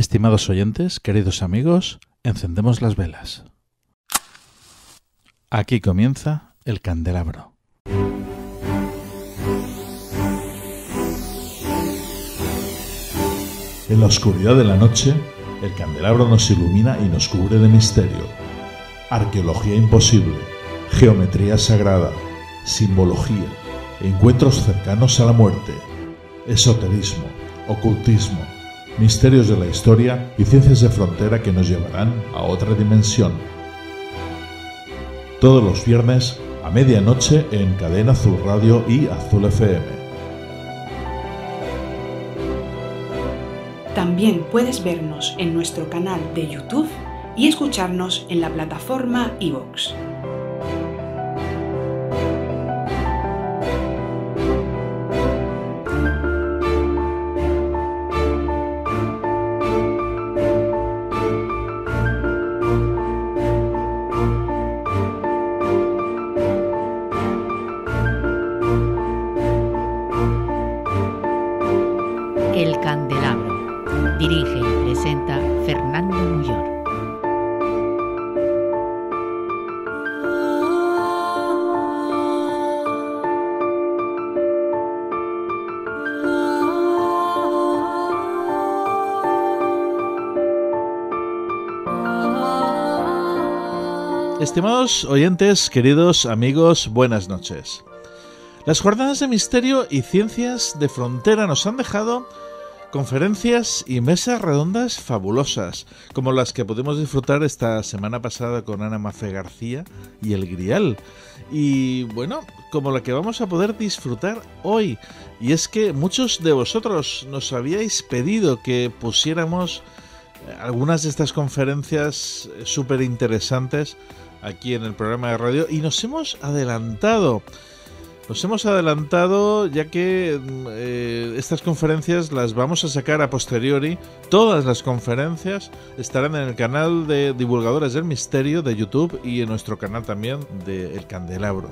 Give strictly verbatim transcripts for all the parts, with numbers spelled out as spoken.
Estimados oyentes, queridos amigos, encendemos las velas. Aquí comienza el candelabro. En la oscuridad de la noche, el candelabro nos ilumina y nos cubre de misterio. Arqueología imposible, geometría sagrada, simbología, encuentros cercanos a la muerte, esoterismo, ocultismo, misterios de la historia y ciencias de frontera que nos llevarán a otra dimensión. Todos los viernes a medianoche en Cadena Azul Radio y Azul F M. También puedes vernos en nuestro canal de YouTube y escucharnos en la plataforma iVoox. El candelabro. Dirige y presenta Fernando Muyor. Estimados oyentes, queridos amigos, buenas noches. Las jornadas de misterio y ciencias de frontera nos han dejado conferencias y mesas redondas fabulosas, como las que pudimos disfrutar esta semana pasada con Ana Mafé García y El Grial. Y bueno, como la que vamos a poder disfrutar hoy. Y es que muchos de vosotros nos habíais pedido que pusiéramos algunas de estas conferencias súper interesantes aquí en el programa de radio y nos hemos adelantado. Nos hemos adelantado ya que eh, estas conferencias las vamos a sacar a posteriori. Todas las conferencias estarán en el canal de Divulgadores del Misterio de YouTube y en nuestro canal también de El Candelabro.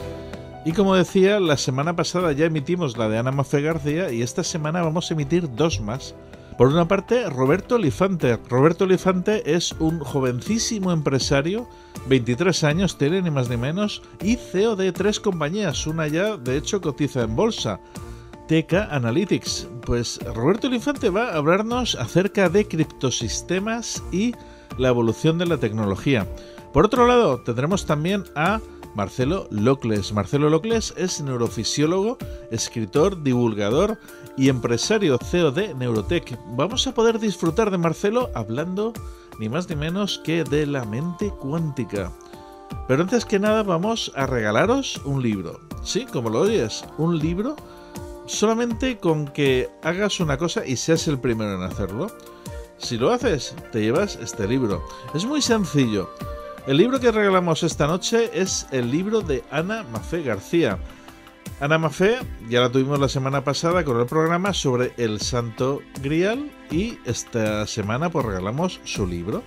Y como decía, la semana pasada ya emitimos la de Ana Mafé García y esta semana vamos a emitir dos más. Por una parte, Roberto Olifante. Roberto Olifante es un jovencísimo empresario, veintitrés años tiene ni más ni menos, y C E O de tres compañías, una ya de hecho cotiza en bolsa, T K Analytics. Pues Roberto Olifante va a hablarnos acerca de criptosistemas y la evolución de la tecnología. Por otro lado, tendremos también a Marcelo Locles. Marcelo Locles es neurofisiólogo, escritor, divulgador y empresario C E O de Neurotech. Vamos a poder disfrutar de Marcelo hablando ni más ni menos que de la mente cuántica. Pero antes que nada vamos a regalaros un libro. Sí, como lo oyes, un libro solamente con que hagas una cosa y seas el primero en hacerlo. Si lo haces, te llevas este libro. Es muy sencillo. El libro que regalamos esta noche es el libro de Ana Mafé García. Ana Mafé ya la tuvimos la semana pasada con el programa sobre el Santo Grial y esta semana pues regalamos su libro.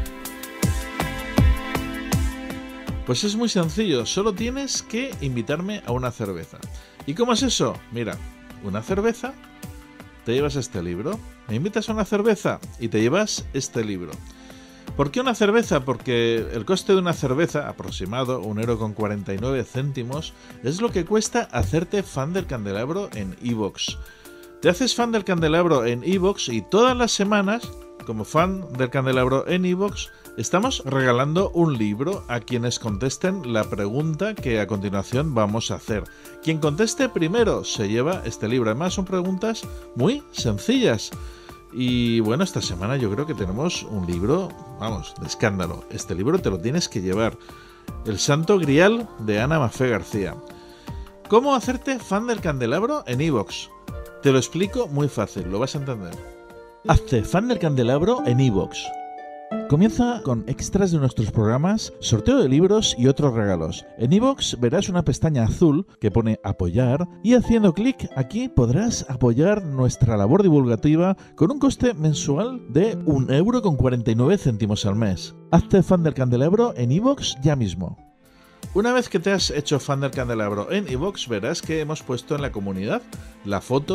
Pues es muy sencillo, solo tienes que invitarme a una cerveza. ¿Y cómo es eso? Mira, una cerveza, te llevas este libro. Me invitas a una cerveza y te llevas este libro. ¿Por qué una cerveza? Porque el coste de una cerveza, aproximado, un euro con cuarenta y nueve céntimos, es lo que cuesta hacerte fan del candelabro en iVoox. Te haces fan del candelabro en iVoox y todas las semanas, como fan del candelabro en iVoox, estamos regalando un libro a quienes contesten la pregunta que a continuación vamos a hacer. Quien conteste primero se lleva este libro. Además son preguntas muy sencillas. Y bueno, esta semana yo creo que tenemos un libro, vamos, de escándalo. Este libro te lo tienes que llevar. El Santo Grial de Ana Mafé García. ¿Cómo hacerte fan del candelabro en iVoox? Te lo explico muy fácil, lo vas a entender. Hazte fan del candelabro en iVoox. Comienza con extras de nuestros programas, sorteo de libros y otros regalos. En iVoox verás una pestaña azul que pone apoyar y haciendo clic aquí podrás apoyar nuestra labor divulgativa con un coste mensual de un euro con cuarenta y nueve céntimos al mes. Hazte fan del candelabro en iVoox ya mismo. Una vez que te has hecho fan del candelabro en iVoox verás que hemos puesto en la comunidad la foto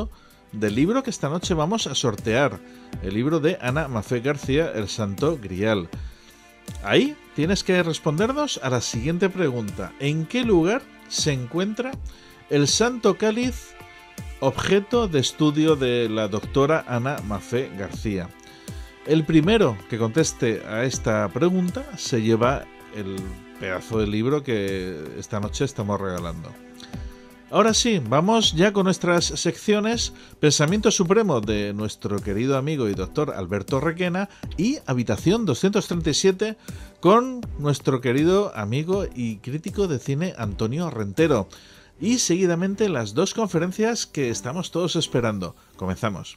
del libro que esta noche vamos a sortear, el libro de Ana Mafé García, El Santo Grial. Ahí tienes que respondernos a la siguiente pregunta: ¿en qué lugar se encuentra el Santo Cáliz, objeto de estudio de la doctora Ana Mafé García? El primero que conteste a esta pregunta se lleva el pedazo de libro que esta noche estamos regalando. Ahora sí, vamos ya con nuestras secciones: Pensamiento Supremo de nuestro querido amigo y doctor Alberto Requena y Habitación doscientos treinta y siete con nuestro querido amigo y crítico de cine Antonio Rentero. Y seguidamente las dos conferencias que estamos todos esperando. Comenzamos.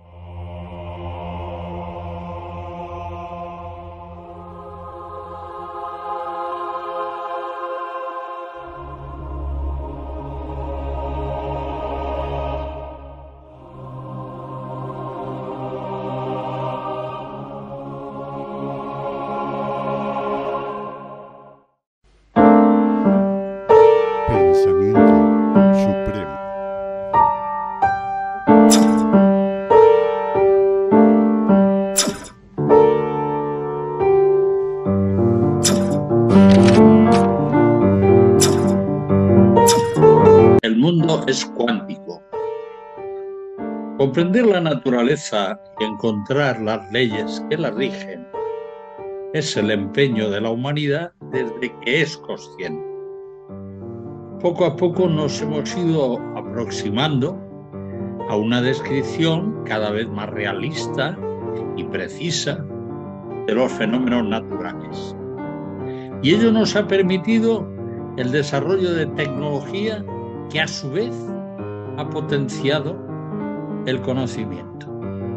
Es cuántico. Comprender la naturaleza y encontrar las leyes que la rigen es el empeño de la humanidad desde que es consciente. Poco a poco nos hemos ido aproximando a una descripción cada vez más realista y precisa de los fenómenos naturales. Y ello nos ha permitido el desarrollo de tecnología que a su vez ha potenciado el conocimiento.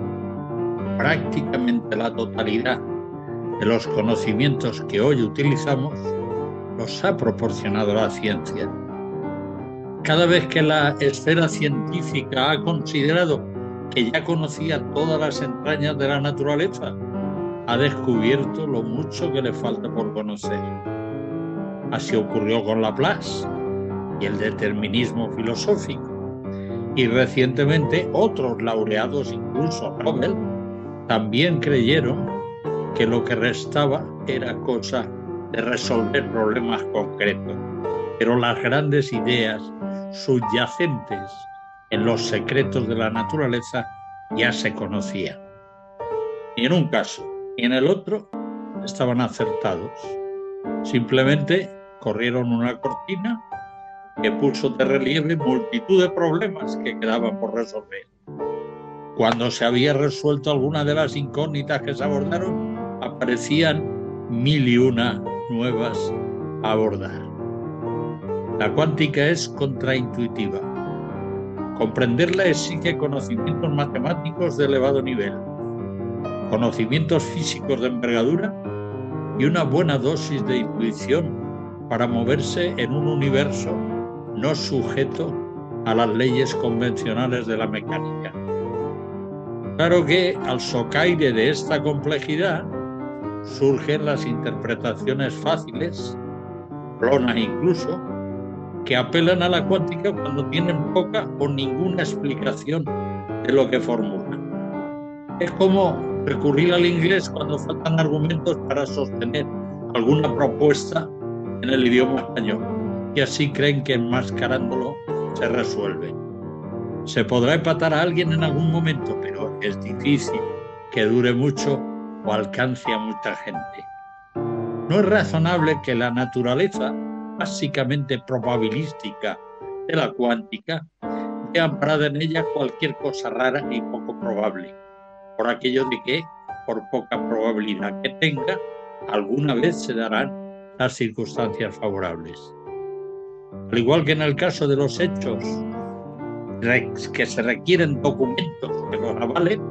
Prácticamente la totalidad de los conocimientos que hoy utilizamos los ha proporcionado la ciencia. Cada vez que la esfera científica ha considerado que ya conocía todas las entrañas de la naturaleza, ha descubierto lo mucho que le falta por conocer. Así ocurrió con Laplace y el determinismo filosófico, y recientemente otros laureados, incluso Nobel, también creyeron que lo que restaba era cosa de resolver problemas concretos, pero las grandes ideas subyacentes en los secretos de la naturaleza ya se conocían. Ni en un caso ni en el otro estaban acertados, simplemente corrieron una cortina que puso de relieve multitud de problemas que quedaban por resolver. Cuando se había resuelto alguna de las incógnitas que se abordaron, aparecían mil y una nuevas a abordar. La cuántica es contraintuitiva. Comprenderla exige conocimientos matemáticos de elevado nivel, conocimientos físicos de envergadura y una buena dosis de intuición para moverse en un universo no sujeto a las leyes convencionales de la mecánica. Claro que al socaire de esta complejidad surgen las interpretaciones fáciles, plonas incluso, que apelan a la cuántica cuando tienen poca o ninguna explicación de lo que formulan. Es como recurrir al inglés cuando faltan argumentos para sostener alguna propuesta en el idioma español, y así creen que enmascarándolo se resuelve. Se podrá empatar a alguien en algún momento, pero es difícil que dure mucho o alcance a mucha gente. No es razonable que la naturaleza, básicamente probabilística de la cuántica, vea amparada en ella cualquier cosa rara y poco probable, por aquello de que, por poca probabilidad que tenga, alguna vez se darán las circunstancias favorables. Al igual que en el caso de los hechos que se requieren documentos que los avalen,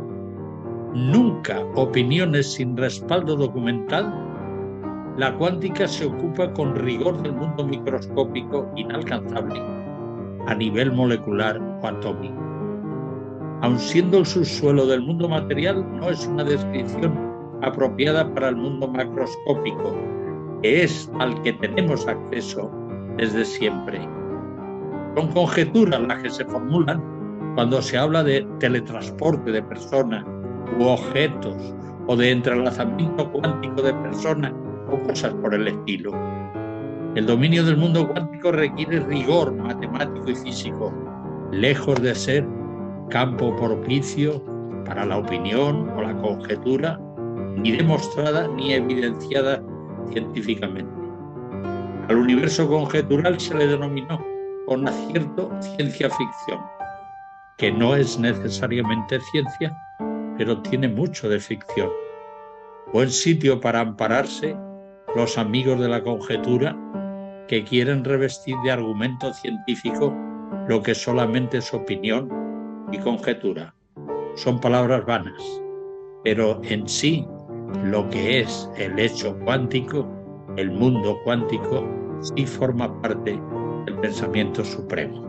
nunca opiniones sin respaldo documental, la cuántica se ocupa con rigor del mundo microscópico inalcanzable a nivel molecular o atómico. Aun siendo el subsuelo del mundo material, no es una descripción apropiada para el mundo macroscópico, que es al que tenemos acceso desde siempre. Son conjeturas las que se formulan Cuando se habla de teletransporte de personas u objetos o de entrelazamiento cuántico de personas o cosas por el estilo. El dominio del mundo cuántico requiere rigor matemático y físico, lejos de ser campo propicio para la opinión o la conjetura, ni demostrada ni evidenciada científicamente. Al universo conjetural se le denominó con acierto ciencia ficción, que no es necesariamente ciencia, pero tiene mucho de ficción. Buen sitio para ampararse los amigos de la conjetura que quieren revestir de argumento científico lo que solamente es opinión y conjetura. Son palabras vanas, pero en sí lo que es el hecho cuántico, el mundo cuántico, sí forma parte del pensamiento supremo.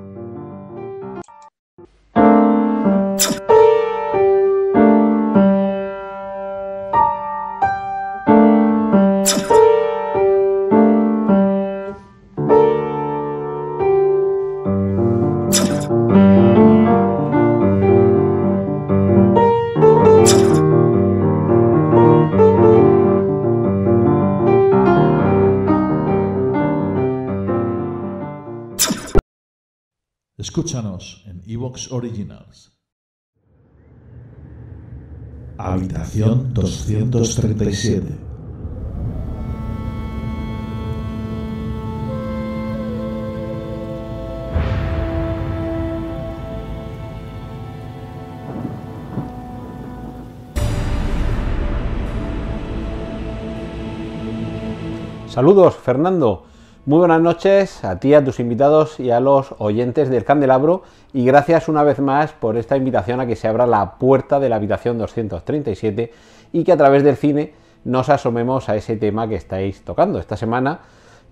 Escúchanos en iVoox Originals. Habitación doscientos treinta y siete. Saludos, Fernando. Muy buenas noches a ti, a tus invitados y a los oyentes del Candelabro, y gracias una vez más por esta invitación a que se abra la puerta de la habitación doscientos treinta y siete y que a través del cine nos asomemos a ese tema que estáis tocando esta semana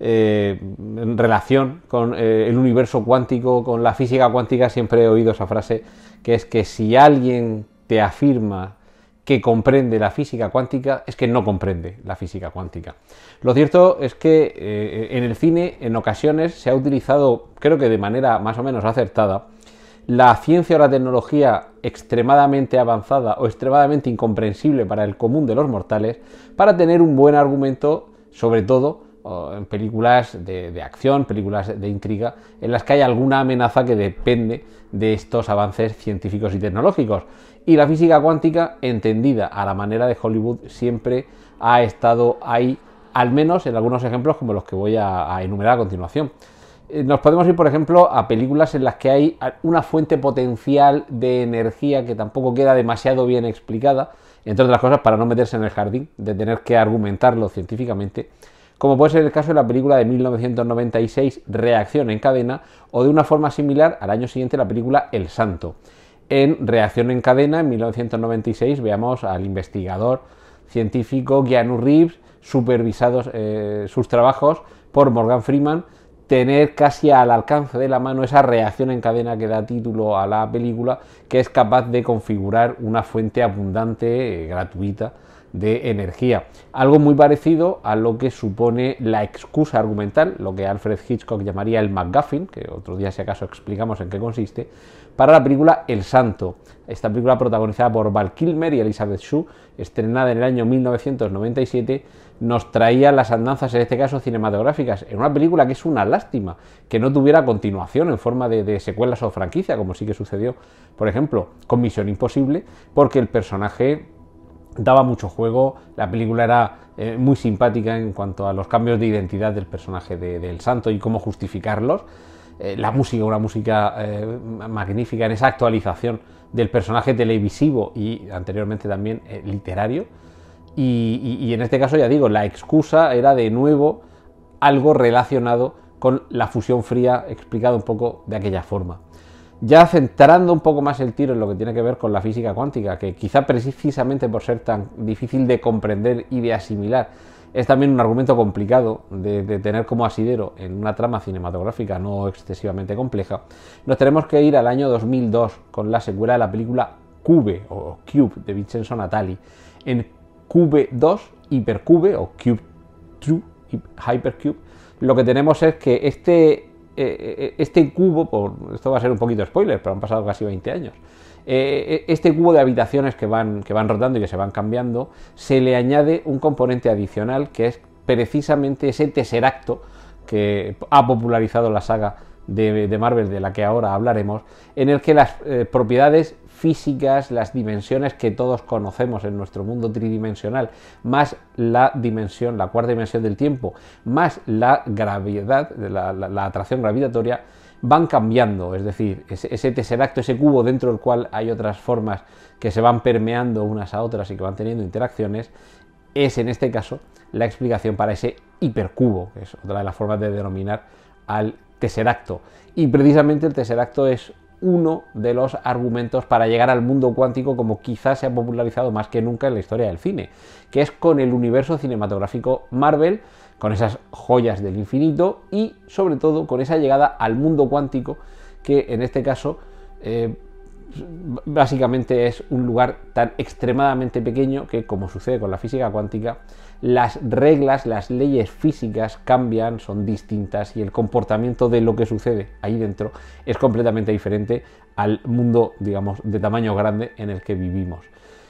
eh, en relación con eh, el universo cuántico, con la física cuántica. Siempre he oído esa frase, que es que si alguien te afirma que comprende la física cuántica, es que no comprende la física cuántica. Lo cierto es que eh, en el cine en ocasiones se ha utilizado, creo que de manera más o menos acertada, la ciencia o la tecnología extremadamente avanzada o extremadamente incomprensible para el común de los mortales para tener un buen argumento, sobre todo en películas de, de acción, películas de intriga, en las que hay alguna amenaza que depende de estos avances científicos y tecnológicos. Y la física cuántica, entendida a la manera de Hollywood, siempre ha estado ahí, al menos en algunos ejemplos como los que voy a, a enumerar a continuación. Nos podemos ir, por ejemplo, a películas en las que hay una fuente potencial de energía que tampoco queda demasiado bien explicada, entre otras cosas para no meterse en el jardín de tener que argumentarlo científicamente, como puede ser el caso de la película de mil novecientos noventa y seis, Reacción en cadena, o de una forma similar al año siguiente la película El Santo. En Reacción en cadena, en mil novecientos noventa y seis, veamos al investigador científico Keanu Reeves, supervisados eh, sus trabajos por Morgan Freeman, tener casi al alcance de la mano esa reacción en cadena que da título a la película, que es capaz de configurar una fuente abundante, eh, gratuita, de energía. Algo muy parecido a lo que supone la excusa argumental, lo que Alfred Hitchcock llamaría el MacGuffin, que otro día si acaso explicamos en qué consiste, para la película El Santo. Esta película, protagonizada por Val Kilmer y Elizabeth Shue, estrenada en el año mil novecientos noventa y siete, nos traía las andanzas, en este caso cinematográficas, en una película que es una lástima que no tuviera continuación en forma de, de secuelas o franquicia, como sí que sucedió, por ejemplo, con Misión Imposible, porque el personaje daba mucho juego. La película era eh, muy simpática en cuanto a los cambios de identidad del personaje de, de El Santo y cómo justificarlos. Eh, la música, una música eh, magnífica en esa actualización del personaje televisivo y anteriormente también eh, literario. Y, y, y en este caso, ya digo, la excusa era de nuevo algo relacionado con la fusión fría, explicado un poco de aquella forma. Ya centrando un poco más el tiro en lo que tiene que ver con la física cuántica, que quizá precisamente por ser tan difícil de comprender y de asimilar, es también un argumento complicado de, de tener como asidero en una trama cinematográfica no excesivamente compleja, nos tenemos que ir al año dos mil dos con la secuela de la película Cube o Cube de Vincenzo Natali. En Cube dos, Hypercube o Cube dos, Hypercube, lo que tenemos es que este eh, este cubo, por, esto va a ser un poquito spoiler, pero han pasado casi veinte años, eh, este cubo de habitaciones que van, que van rotando y que se van cambiando, se le añade un componente adicional que es precisamente ese tesseracto que ha popularizado la saga de, de Marvel, de la que ahora hablaremos, en el que las eh, propiedades físicas, las dimensiones que todos conocemos en nuestro mundo tridimensional, más la dimensión, la cuarta dimensión del tiempo, más la gravedad, la, la, la atracción gravitatoria, van cambiando. Es decir, ese, ese tesseracto, ese cubo dentro del cual hay otras formas que se van permeando unas a otras y que van teniendo interacciones, es en este caso la explicación para ese hipercubo, que es otra de las formas de denominar al tesseracto. Y precisamente el tesseracto es uno de los argumentos para llegar al mundo cuántico, como quizás se ha popularizado más que nunca en la historia del cine, que es con el universo cinematográfico Marvel, con esas joyas del infinito y sobre todo con esa llegada al mundo cuántico, que en este caso eh, básicamente es un lugar tan extremadamente pequeño que, como sucede con la física cuántica, las reglas, las leyes físicas cambian, son distintas y el comportamiento de lo que sucede ahí dentro es completamente diferente al mundo, digamos, de tamaño grande en el que vivimos.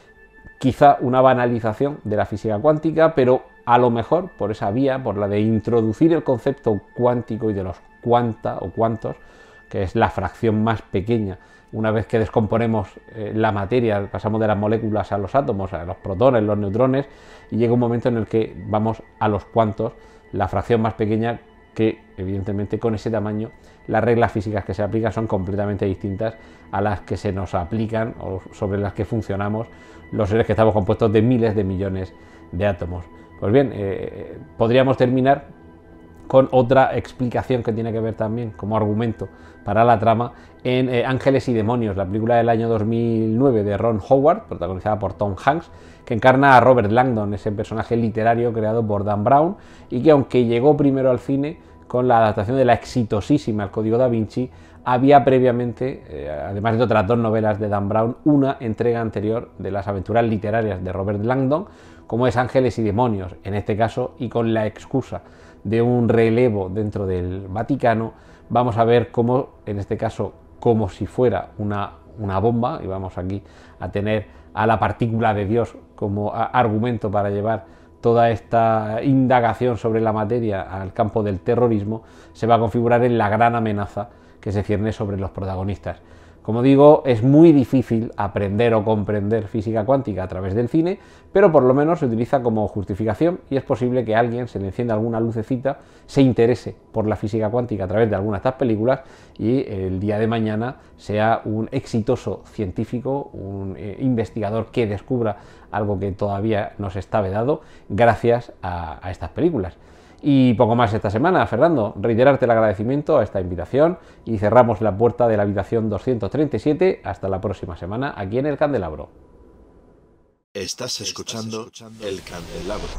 Quizá una banalización de la física cuántica, pero a lo mejor por esa vía, por la de introducir el concepto cuántico y de los cuanta o cuantos, que es la fracción más pequeña. Una vez que descomponemos eh, la materia, pasamos de las moléculas a los átomos, a los protones, los neutrones, y llega un momento en el que vamos a los cuantos, la fracción más pequeña, que evidentemente con ese tamaño las reglas físicas que se aplican son completamente distintas a las que se nos aplican o sobre las que funcionamos los seres que estamos compuestos de miles de millones de átomos. Pues bien, eh, podríamos terminar con otra explicación que tiene que ver también como argumento para la trama en eh, Ángeles y Demonios, la película del año dos mil nueve de Ron Howard, protagonizada por Tom Hanks, que encarna a Robert Langdon, ese personaje literario creado por Dan Brown y que, aunque llegó primero al cine con la adaptación de la exitosísima El Código Da Vinci, había previamente, eh, además de otras dos novelas de Dan Brown, una entrega anterior de las aventuras literarias de Robert Langdon, como es Ángeles y Demonios, en este caso, y con la excusa de un relevo dentro del Vaticano, vamos a ver cómo, en este caso, como si fuera una, una bomba, y vamos aquí a tener a la partícula de Dios como argumento para llevar toda esta indagación sobre la materia al campo del terrorismo, se va a configurar en la gran amenaza que se cierne sobre los protagonistas. Como digo, es muy difícil aprender o comprender física cuántica a través del cine, pero por lo menos se utiliza como justificación y es posible que a alguien se le encienda alguna lucecita, se interese por la física cuántica a través de alguna de estas películas y el día de mañana sea un exitoso científico, un eh, investigador que descubra algo que todavía nos está vedado gracias a, a estas películas. Y poco más esta semana, Fernando. Reiterarte el agradecimiento a esta invitación y cerramos la puerta de la habitación doscientos treinta y siete. Hasta la próxima semana aquí en El Candelabro. Estás escuchando El Candelabro.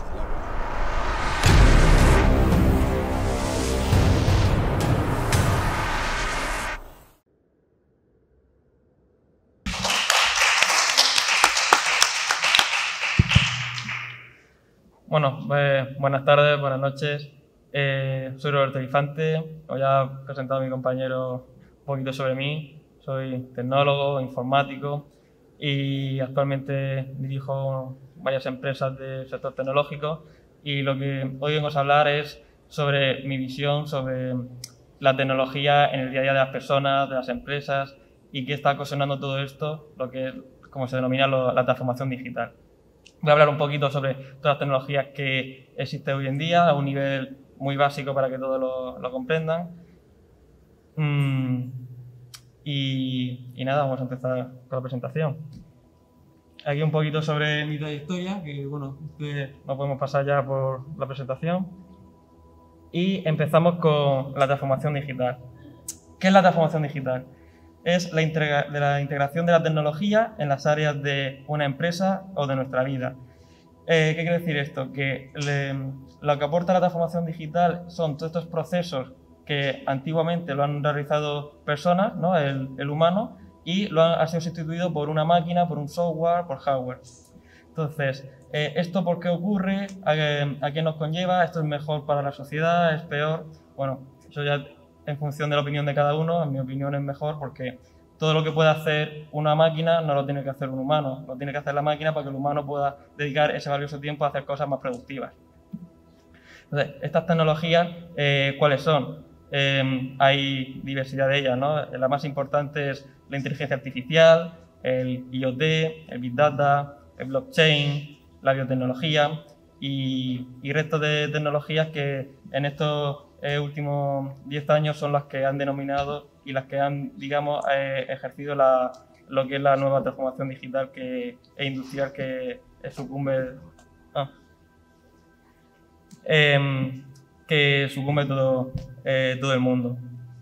Bueno, eh, buenas tardes, buenas noches. Eh, soy Roberto Elifante. Como ya ha presentado mi compañero un poquito sobre mí, soy tecnólogo, informático y actualmente dirijo varias empresas del sector tecnológico. Y lo que hoy vengo a hablar es sobre mi visión sobre la tecnología en el día a día de las personas, de las empresas y qué está ocasionando todo esto, lo que es, como se denomina, lo, la transformación digital. Voy a hablar un poquito sobre todas las tecnologías que existen hoy en día a un nivel muy básico para que todos lo, lo comprendan. Mm, y, y nada, vamos a empezar con la presentación. Aquí un poquito sobre mi trayectoria, que bueno, no podemos pasar ya por la presentación. Y empezamos con la transformación digital. ¿Qué es la transformación digital? Es la, integra de la integración de la tecnología en las áreas de una empresa o de nuestra vida. Eh, ¿Qué quiere decir esto? Que le, lo que aporta la transformación digital son todos estos procesos que antiguamente lo han realizado personas, ¿no? el, el humano, y lo han, ha sido sustituido por una máquina, por un software, por hardware. Entonces, eh, ¿esto por qué ocurre? ¿A, a qué nos conlleva? ¿Esto es mejor para la sociedad? ¿Es peor? Bueno, eso ya en función de la opinión de cada uno, en mi opinión es mejor porque todo lo que puede hacer una máquina no lo tiene que hacer un humano, lo tiene que hacer la máquina para que el humano pueda dedicar ese valioso tiempo a hacer cosas más productivas. Entonces, estas tecnologías, eh, ¿cuáles son? Eh, hay diversidad de ellas, ¿no? La más importante es la inteligencia artificial, el I o T, el Big Data, el blockchain, la biotecnología y, y resto de tecnologías que en estos eh, últimos diez años son las que han denominado y las que han, digamos, eh, ejercido la, lo que es la nueva transformación digital que, e industrial que sucumbe, ah, eh, que sucumbe todo, eh, todo el mundo.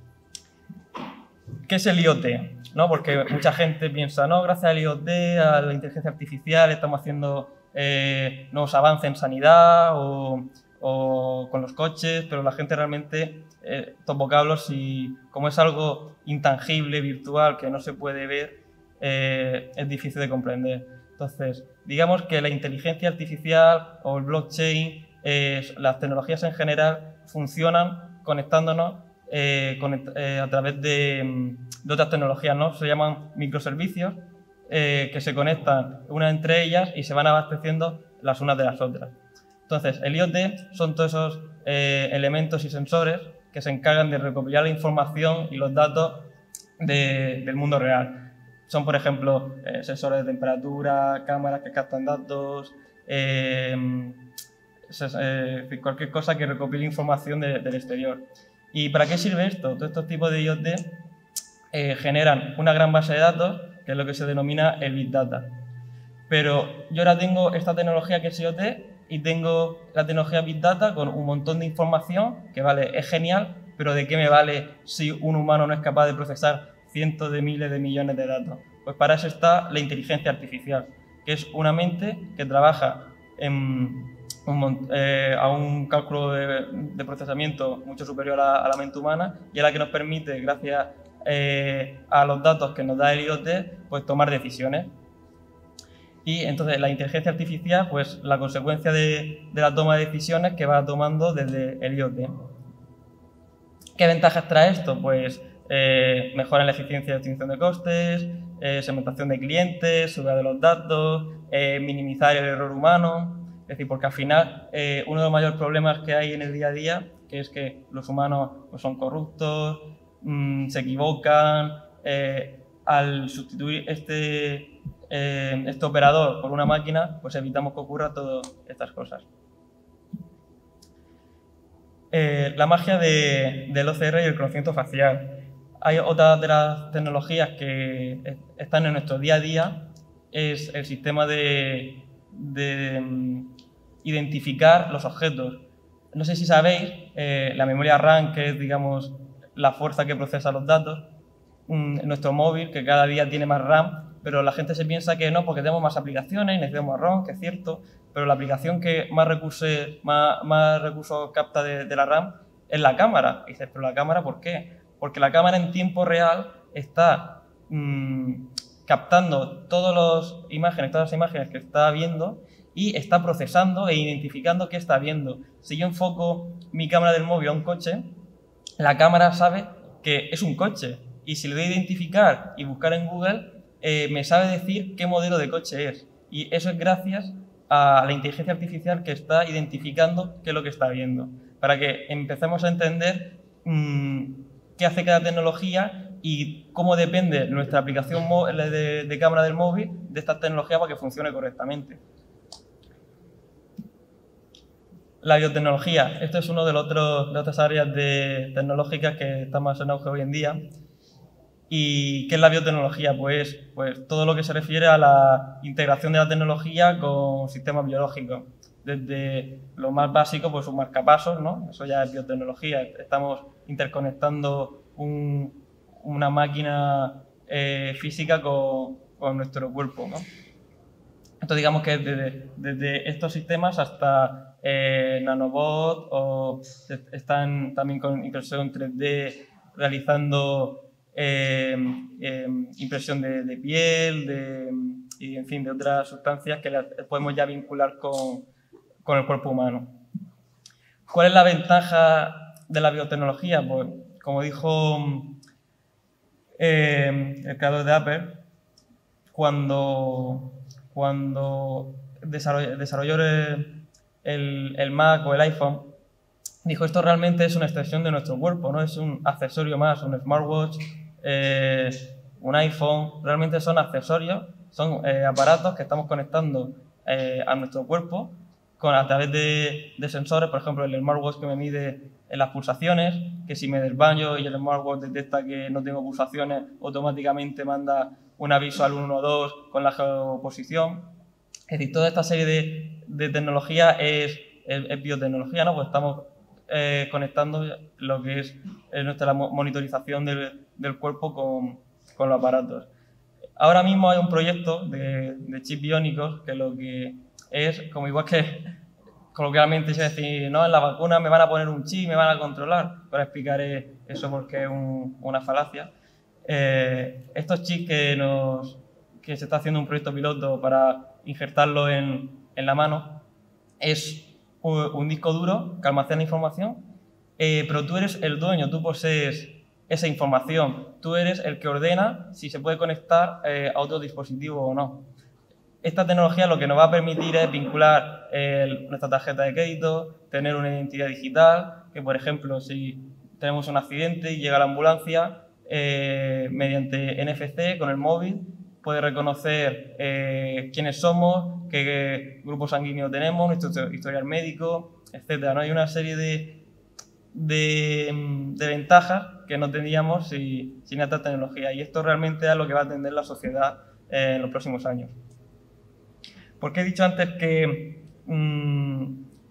¿Qué es el I o T? ¿No? Porque mucha gente piensa, no, gracias al I o T, a la inteligencia artificial, estamos haciendo eh, nuevos avances en sanidad o, o con los coches, pero la gente realmente, eh, estos vocablos, y como es algo intangible, virtual, que no se puede ver, eh, es difícil de comprender. Entonces, digamos que la inteligencia artificial o el blockchain, eh, las tecnologías en general, funcionan conectándonos eh, conect eh, a través de, de otras tecnologías, ¿no? Se llaman microservicios eh, que se conectan una entre ellas y se van abasteciendo las unas de las otras. Entonces, el I o T son todos esos eh, elementos y sensores que se encargan de recopilar la información y los datos de, del mundo real. Son, por ejemplo, eh, sensores de temperatura, cámaras que captan datos, eh, eh, cualquier cosa que recopile información de, del exterior. ¿Y para qué sirve esto? Todos estos tipos de I o T eh, generan una gran base de datos, que es lo que se denomina el Big Data. Pero yo ahora tengo esta tecnología que es I o T y tengo la tecnología Big Data con un montón de información que, vale, es genial, pero ¿de qué me vale si un humano no es capaz de procesar cientos de miles de millones de datos? Pues para eso está la inteligencia artificial, que es una mente que trabaja en un, eh, a un cálculo de, de procesamiento mucho superior a, a la mente humana y es la que nos permite, gracias eh, a los datos que nos da el I o T, pues tomar decisiones. Y entonces la inteligencia artificial, pues la consecuencia de, de la toma de decisiones que va tomando desde el I o T. ¿Qué ventajas trae esto? Pues eh, mejora en la eficiencia de extinción de costes, eh, segmentación de clientes, subida de los datos, eh, minimizar el error humano. Es decir, porque al final eh, uno de los mayores problemas que hay en el día a día, que es que los humanos pues, son corruptos, mmm, se equivocan, eh, al sustituir este, eh, este operador por una máquina, pues evitamos que ocurra todas estas cosas. Eh, la magia de, del O C R y el conocimiento facial. Hay otra de las tecnologías que están en nuestro día a día, es el sistema de, de um, identificar los objetos. No sé si sabéis, eh, la memoria RAM, que es, digamos, la fuerza que procesa los datos, um, en nuestro móvil, que cada día tiene más RAM, pero la gente se piensa que no, porque tenemos más aplicaciones, necesitamos más RAM, que es cierto, pero la aplicación que más recursos, más, más recursos capta de, de la RAM es la cámara. Y dices, ¿pero la cámara por qué? Porque la cámara en tiempo real está mmm, captando todas las imágenes, todas las imágenes que está viendo y está procesando e identificando qué está viendo. Si yo enfoco mi cámara del móvil a un coche, la cámara sabe que es un coche y si le doy a identificar y buscar en Google, eh, me sabe decir qué modelo de coche es. Y eso es gracias a la inteligencia artificial que está identificando qué es lo que está viendo. Para que empecemos a entender mmm, qué hace cada tecnología y cómo depende nuestra aplicación de, de cámara del móvil de esta tecnología para que funcione correctamente. La biotecnología. Esto es una de, de otras áreas de, tecnológicas que está más en auge hoy en día. ¿Y qué es la biotecnología? Pues, pues todo lo que se refiere a la integración de la tecnología con sistemas biológicos. Desde lo más básico, pues un marcapasos, ¿no? Eso ya es biotecnología. Estamos interconectando un, una máquina eh, física con, con nuestro cuerpo, ¿no? Entonces digamos que desde, desde estos sistemas hasta eh, nanobots o están también con impresión tres D realizando eh, eh, impresión de, de piel de, y en fin de otras sustancias que las podemos ya vincular con, con el cuerpo humano. ¿Cuál es la ventaja de la biotecnología? Pues como dijo eh, el creador de Apple, cuando, cuando desarrolló, desarrolló el, el, el Mac o el iPhone, dijo, esto realmente es una extensión de nuestro cuerpo, no es un accesorio más, un smartwatch, eh, un iPhone, realmente son accesorios, son eh, aparatos que estamos conectando eh, a nuestro cuerpo con, a través de, de sensores, por ejemplo, el smartwatch que me mide en las pulsaciones, que si me desbaño y el smartwatch detecta que no tengo pulsaciones, automáticamente manda un aviso al uno dos con la geoposición. Es decir, toda esta serie de, de tecnología es, es, es biotecnología, ¿no? Pues estamos eh, conectando lo que es eh, nuestra monitorización del, del cuerpo con, con los aparatos. Ahora mismo hay un proyecto de, de chips biónicos que lo que es, como igual que coloquialmente se decir, no, en la vacuna me van a poner un chip, me van a controlar, pero explicaré eso porque es un, una falacia. Eh, estos chips que, nos, que se está haciendo un proyecto piloto para injertarlo en, en la mano, es un, un disco duro que almacena información, eh, pero tú eres el dueño, tú posees esa información, tú eres el que ordena si se puede conectar eh, a otro dispositivo o no. Esta tecnología lo que nos va a permitir es vincular eh, nuestra tarjeta de crédito, tener una identidad digital, que por ejemplo si tenemos un accidente y llega la ambulancia, eh, mediante N F C con el móvil puede reconocer eh, quiénes somos, qué, qué grupo sanguíneo tenemos, nuestro historial médico, etcétera, ¿no? Hay una serie de, de, de ventajas que no tendríamos si, sin esta tecnología, y esto realmente es lo que va a atender la sociedad eh, en los próximos años. Porque he dicho antes que, mmm,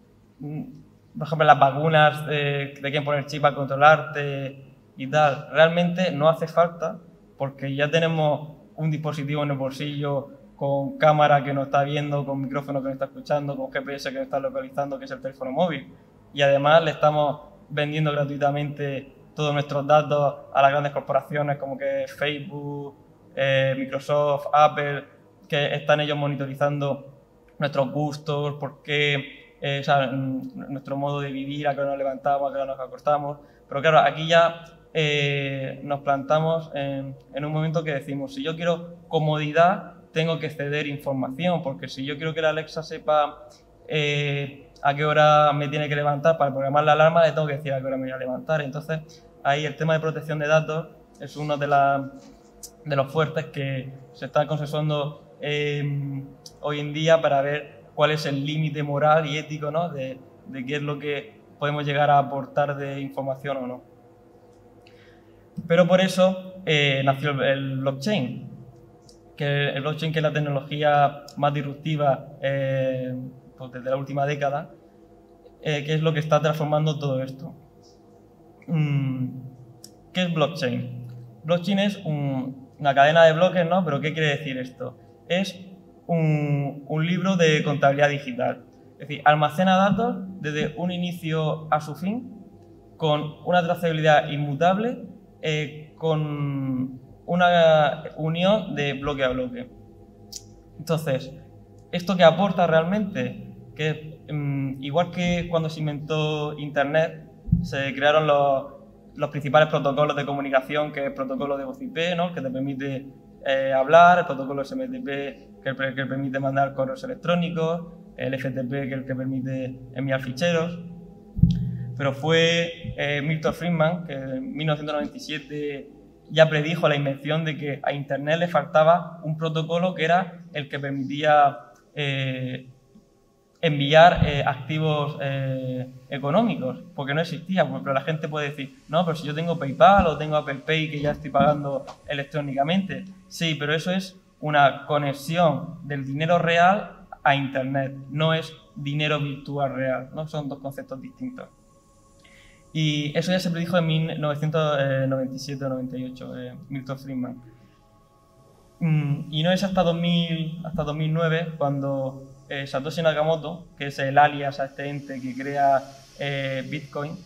por ejemplo, las vacunas eh, te quieren poner chip para controlarte y tal, realmente no hace falta porque ya tenemos un dispositivo en el bolsillo con cámara que nos está viendo, con micrófono que nos está escuchando, con G P S que nos está localizando, que es el teléfono móvil. Y además le estamos vendiendo gratuitamente todos nuestros datos a las grandes corporaciones como que Facebook, eh, Microsoft, Apple, que están ellos monitorizando nuestros gustos, por qué, eh, o sea, nuestro modo de vivir, a qué hora nos levantamos, a qué hora nos acostamos. Pero claro, aquí ya eh, nos plantamos en, en un momento que decimos, si yo quiero comodidad, tengo que ceder información, porque si yo quiero que la Alexa sepa eh, a qué hora me tiene que levantar para programar la alarma, le tengo que decir a qué hora me voy a levantar. Entonces, ahí el tema de protección de datos es uno de, la, de los fuertes que se está consensuando Eh, hoy en día para ver cuál es el límite moral y ético, ¿no? de, de qué es lo que podemos llegar a aportar de información o no. Pero por eso eh, nació el, el blockchain, que el blockchain que es la tecnología más disruptiva eh, pues desde la última década, eh, que es lo que está transformando todo esto. Mm, ¿Qué es blockchain? Blockchain es un, una cadena de bloques, ¿no? Pero ¿qué quiere decir esto? Es un, un libro de contabilidad digital. Es decir, almacena datos desde un inicio a su fin, con una trazabilidad inmutable, eh, con una unión de bloque a bloque. Entonces, ¿esto qué aporta realmente? Que um, igual que cuando se inventó Internet, se crearon los, los principales protocolos de comunicación, que es el protocolo de voz I P, ¿no? Que te permite Eh, hablar, el protocolo S M T P que, que permite mandar correos electrónicos, el F T P que es el que permite enviar ficheros. Pero fue eh, Milton Friedman que en mil novecientos noventa y siete ya predijo la invención de que a Internet le faltaba un protocolo que era el que permitía eh, enviar eh, activos eh, económicos, porque no existía. Pero la gente puede decir, no, pero si yo tengo PayPal o tengo Apple Pay que ya estoy pagando electrónicamente. Sí, pero eso es una conexión del dinero real a Internet, no es dinero virtual real, ¿no? Son dos conceptos distintos. Y eso ya se predijo en mil novecientos noventa y siete o noventa y ocho, eh, Milton Friedman. Mm, y no es hasta, dos mil, hasta dos mil nueve cuando Eh, Satoshi Nakamoto, que es el alias a este ente que crea eh, Bitcoin,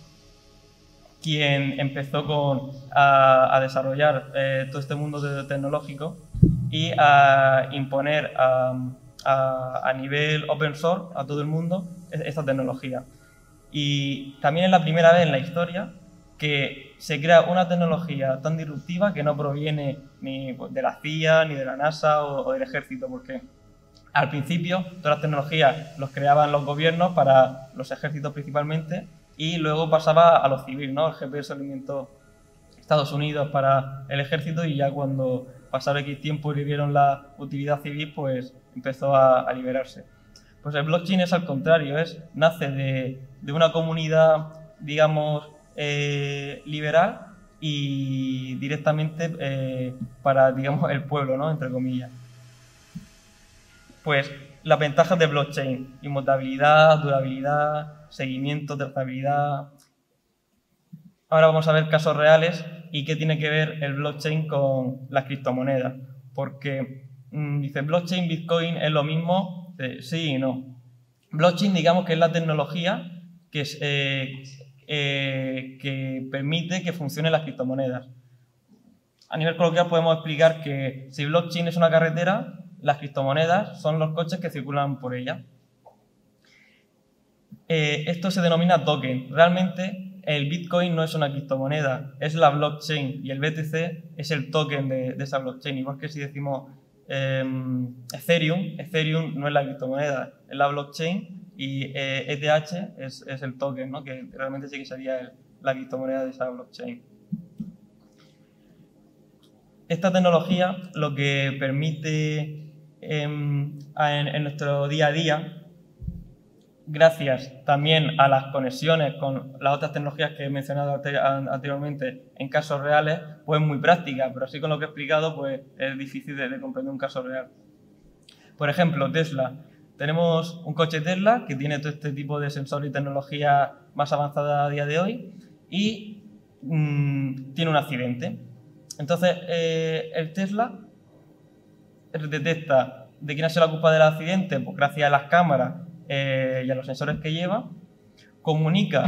quien empezó con, a, a desarrollar eh, todo este mundo de, tecnológico y a imponer a, a, a nivel open source a todo el mundo esta tecnología. Y también es la primera vez en la historia que se crea una tecnología tan disruptiva que no proviene ni de la C I A, ni de la NASA o, o del ejército, porque al principio todas las tecnologías los creaban los gobiernos para los ejércitos principalmente y luego pasaba a los civiles, ¿no? El G P S lo inventó Estados Unidos para el ejército y ya cuando pasaron X tiempo y le vieron la utilidad civil, pues empezó a, a liberarse. Pues el blockchain es al contrario, es, nace de, de una comunidad, digamos, eh, liberal y directamente eh, para, digamos, el pueblo, ¿no? Entre comillas. Pues las ventajas de blockchain: inmutabilidad, durabilidad, seguimiento, trazabilidad. Ahora vamos a ver casos reales y qué tiene que ver el blockchain con las criptomonedas. Porque mmm, dice, blockchain, Bitcoin es lo mismo, eh, sí y no. Blockchain, digamos que es la tecnología que, es, eh, eh, que permite que funcionen las criptomonedas. A nivel coloquial podemos explicar que si blockchain es una carretera, las criptomonedas son los coches que circulan por ella. Eh, esto se denomina token. Realmente el Bitcoin no es una criptomoneda, es la blockchain y el B T C es el token de, de esa blockchain. Igual que si decimos eh, Ethereum, Ethereum no es la criptomoneda, es la blockchain y eh, E T H es, es el token, ¿no? Que realmente sí que sería el, la criptomoneda de esa blockchain. Esta tecnología lo que permite eh, en, en nuestro día a día, gracias también a las conexiones con las otras tecnologías que he mencionado anteriormente en casos reales, pues es muy práctica, pero así con lo que he explicado pues es difícil de, de comprender un caso real. Por ejemplo, Tesla. Tenemos un coche Tesla que tiene todo este tipo de sensor y tecnología más avanzada a día de hoy y mmm, tiene un accidente. Entonces, eh, el Tesla detecta de quién ha sido la culpa del accidente, pues gracias a las cámaras eh, y a los sensores que lleva, comunica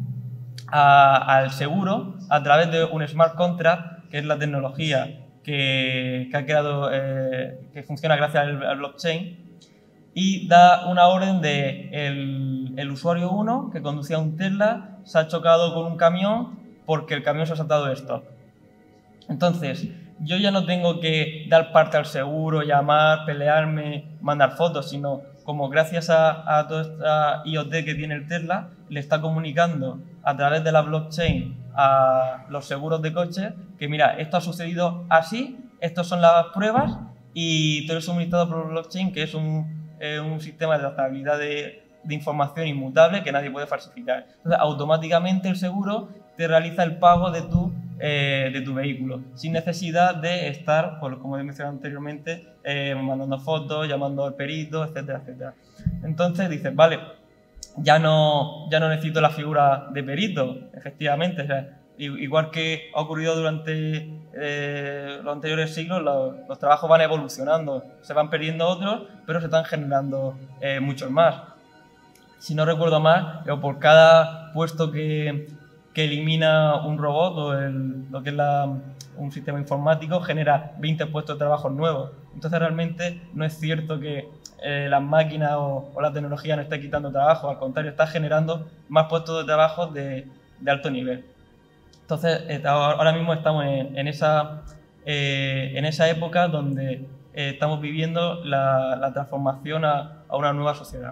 a, al seguro a través de un smart contract, que es la tecnología que, que ha creado, eh, que funciona gracias al, al blockchain, y da una orden de el, el usuario uno que conducía un Tesla se ha chocado con un camión porque el camión se ha saltado de stop. Entonces, yo ya no tengo que dar parte al seguro, llamar, pelearme, mandar fotos, sino como gracias a, a toda esta I O T que tiene el Tesla, le está comunicando a través de la blockchain a los seguros de coches que mira, esto ha sucedido así, estas son las pruebas y todo es suministrado por blockchain, que es un, eh, un sistema de trazabilidad de, de información inmutable que nadie puede falsificar. Entonces, automáticamente el seguro te realiza el pago de tu Eh, de tu vehículo, sin necesidad de estar, pues, como he mencionado anteriormente, eh, mandando fotos, llamando al perito, etcétera, etcétera. Entonces dices, vale, ya no, ya no necesito la figura de perito, efectivamente. O sea, igual que ha ocurrido durante eh, los anteriores siglos, los, los trabajos van evolucionando, se van perdiendo otros, pero se están generando eh, muchos más. Si no recuerdo mal, por cada puesto que que elimina un robot o el, lo que es la, un sistema informático, genera veinte puestos de trabajo nuevos. Entonces realmente no es cierto que eh, las máquinas o, o la tecnología no esté quitando trabajo, al contrario, está generando más puestos de trabajo de, de alto nivel. Entonces eh, ahora mismo estamos en, en, esa, eh, en esa época donde eh, estamos viviendo la, la transformación a, a una nueva sociedad.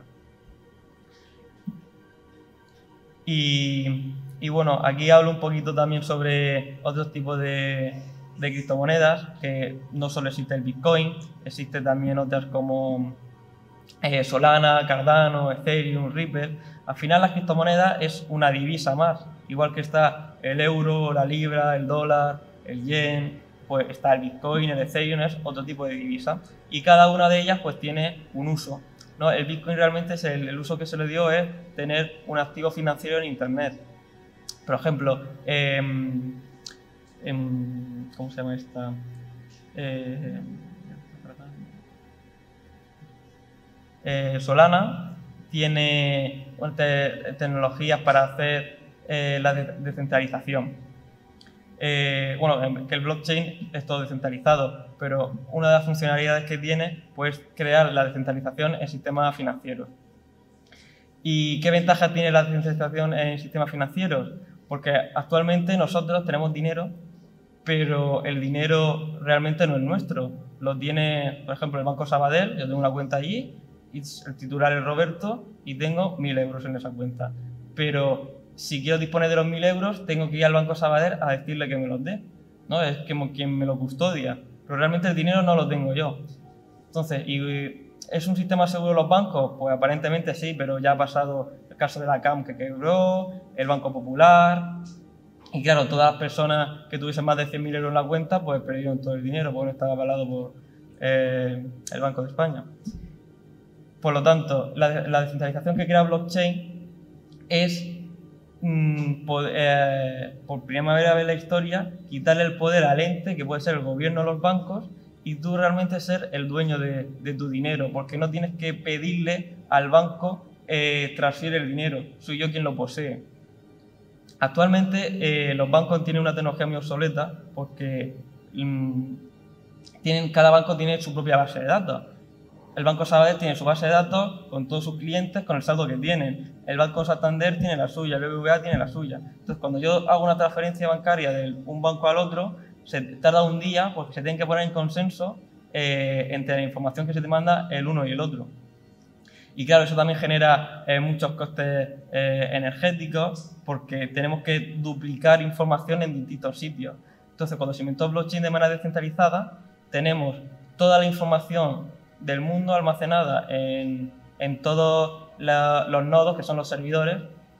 Y... Y bueno, aquí hablo un poquito también sobre otros tipos de, de criptomonedas, que no solo existe el Bitcoin, existe también otras como eh, Solana, Cardano, Ethereum, Ripple. Al final las criptomonedas es una divisa más, igual que está el euro, la libra, el dólar, el yen, pues está el Bitcoin, el Ethereum, es otro tipo de divisa. Y cada una de ellas pues tiene un uso, ¿no? El Bitcoin realmente es el, el uso que se le dio es tener un activo financiero en Internet. Por ejemplo, eh, eh, ¿cómo se llama esta? Eh, eh, Solana tiene te, tecnologías para hacer eh, la de, descentralización. Eh, bueno, que el blockchain es todo descentralizado, pero una de las funcionalidades que tiene pues, es crear la descentralización en sistemas financieros. ¿Y qué ventaja tiene la descentralización en sistemas financieros? Porque actualmente nosotros tenemos dinero, pero el dinero realmente no es nuestro. Lo tiene, por ejemplo, el Banco Sabadell, yo tengo una cuenta allí, y el titular es Roberto, y tengo mil euros en esa cuenta. Pero si quiero disponer de los mil euros, tengo que ir al Banco Sabadell a decirle que me los dé, ¿no? Es como quien me lo custodia, pero realmente el dinero no lo tengo yo. Entonces, ¿y es un sistema seguro los bancos? Pues aparentemente sí, pero ya ha pasado el caso de la C A M que quebró, el Banco Popular, y claro, todas las personas que tuviesen más de cien mil euros en la cuenta, pues perdieron todo el dinero, porque no estaba avalado por eh, el Banco de España. Por lo tanto, la, la descentralización que crea blockchain es, mmm, poder, eh, por primera vez en la historia, quitarle el poder al ente, que puede ser el gobierno o los bancos, y tú realmente ser el dueño de, de tu dinero, porque no tienes que pedirle al banco eh, transfiere el dinero, soy yo quien lo posee. Actualmente eh, los bancos tienen una tecnología muy obsoleta porque mmm, tienen, cada banco tiene su propia base de datos. El Banco Sabadell tiene su base de datos con todos sus clientes, con el saldo que tienen. El Banco Santander tiene la suya, el B B V A tiene la suya. Entonces, cuando yo hago una transferencia bancaria de un banco al otro, se tarda un día porque se tienen que poner en consenso eh, entre la información que se te manda el uno y el otro. Y claro, eso también genera eh, muchos costes eh, energéticos porque tenemos que duplicar información en distintos sitios. Entonces, cuando se inventó blockchain de manera descentralizada, tenemos toda la información del mundo almacenada en, en todos la, los nodos, que son los servidores,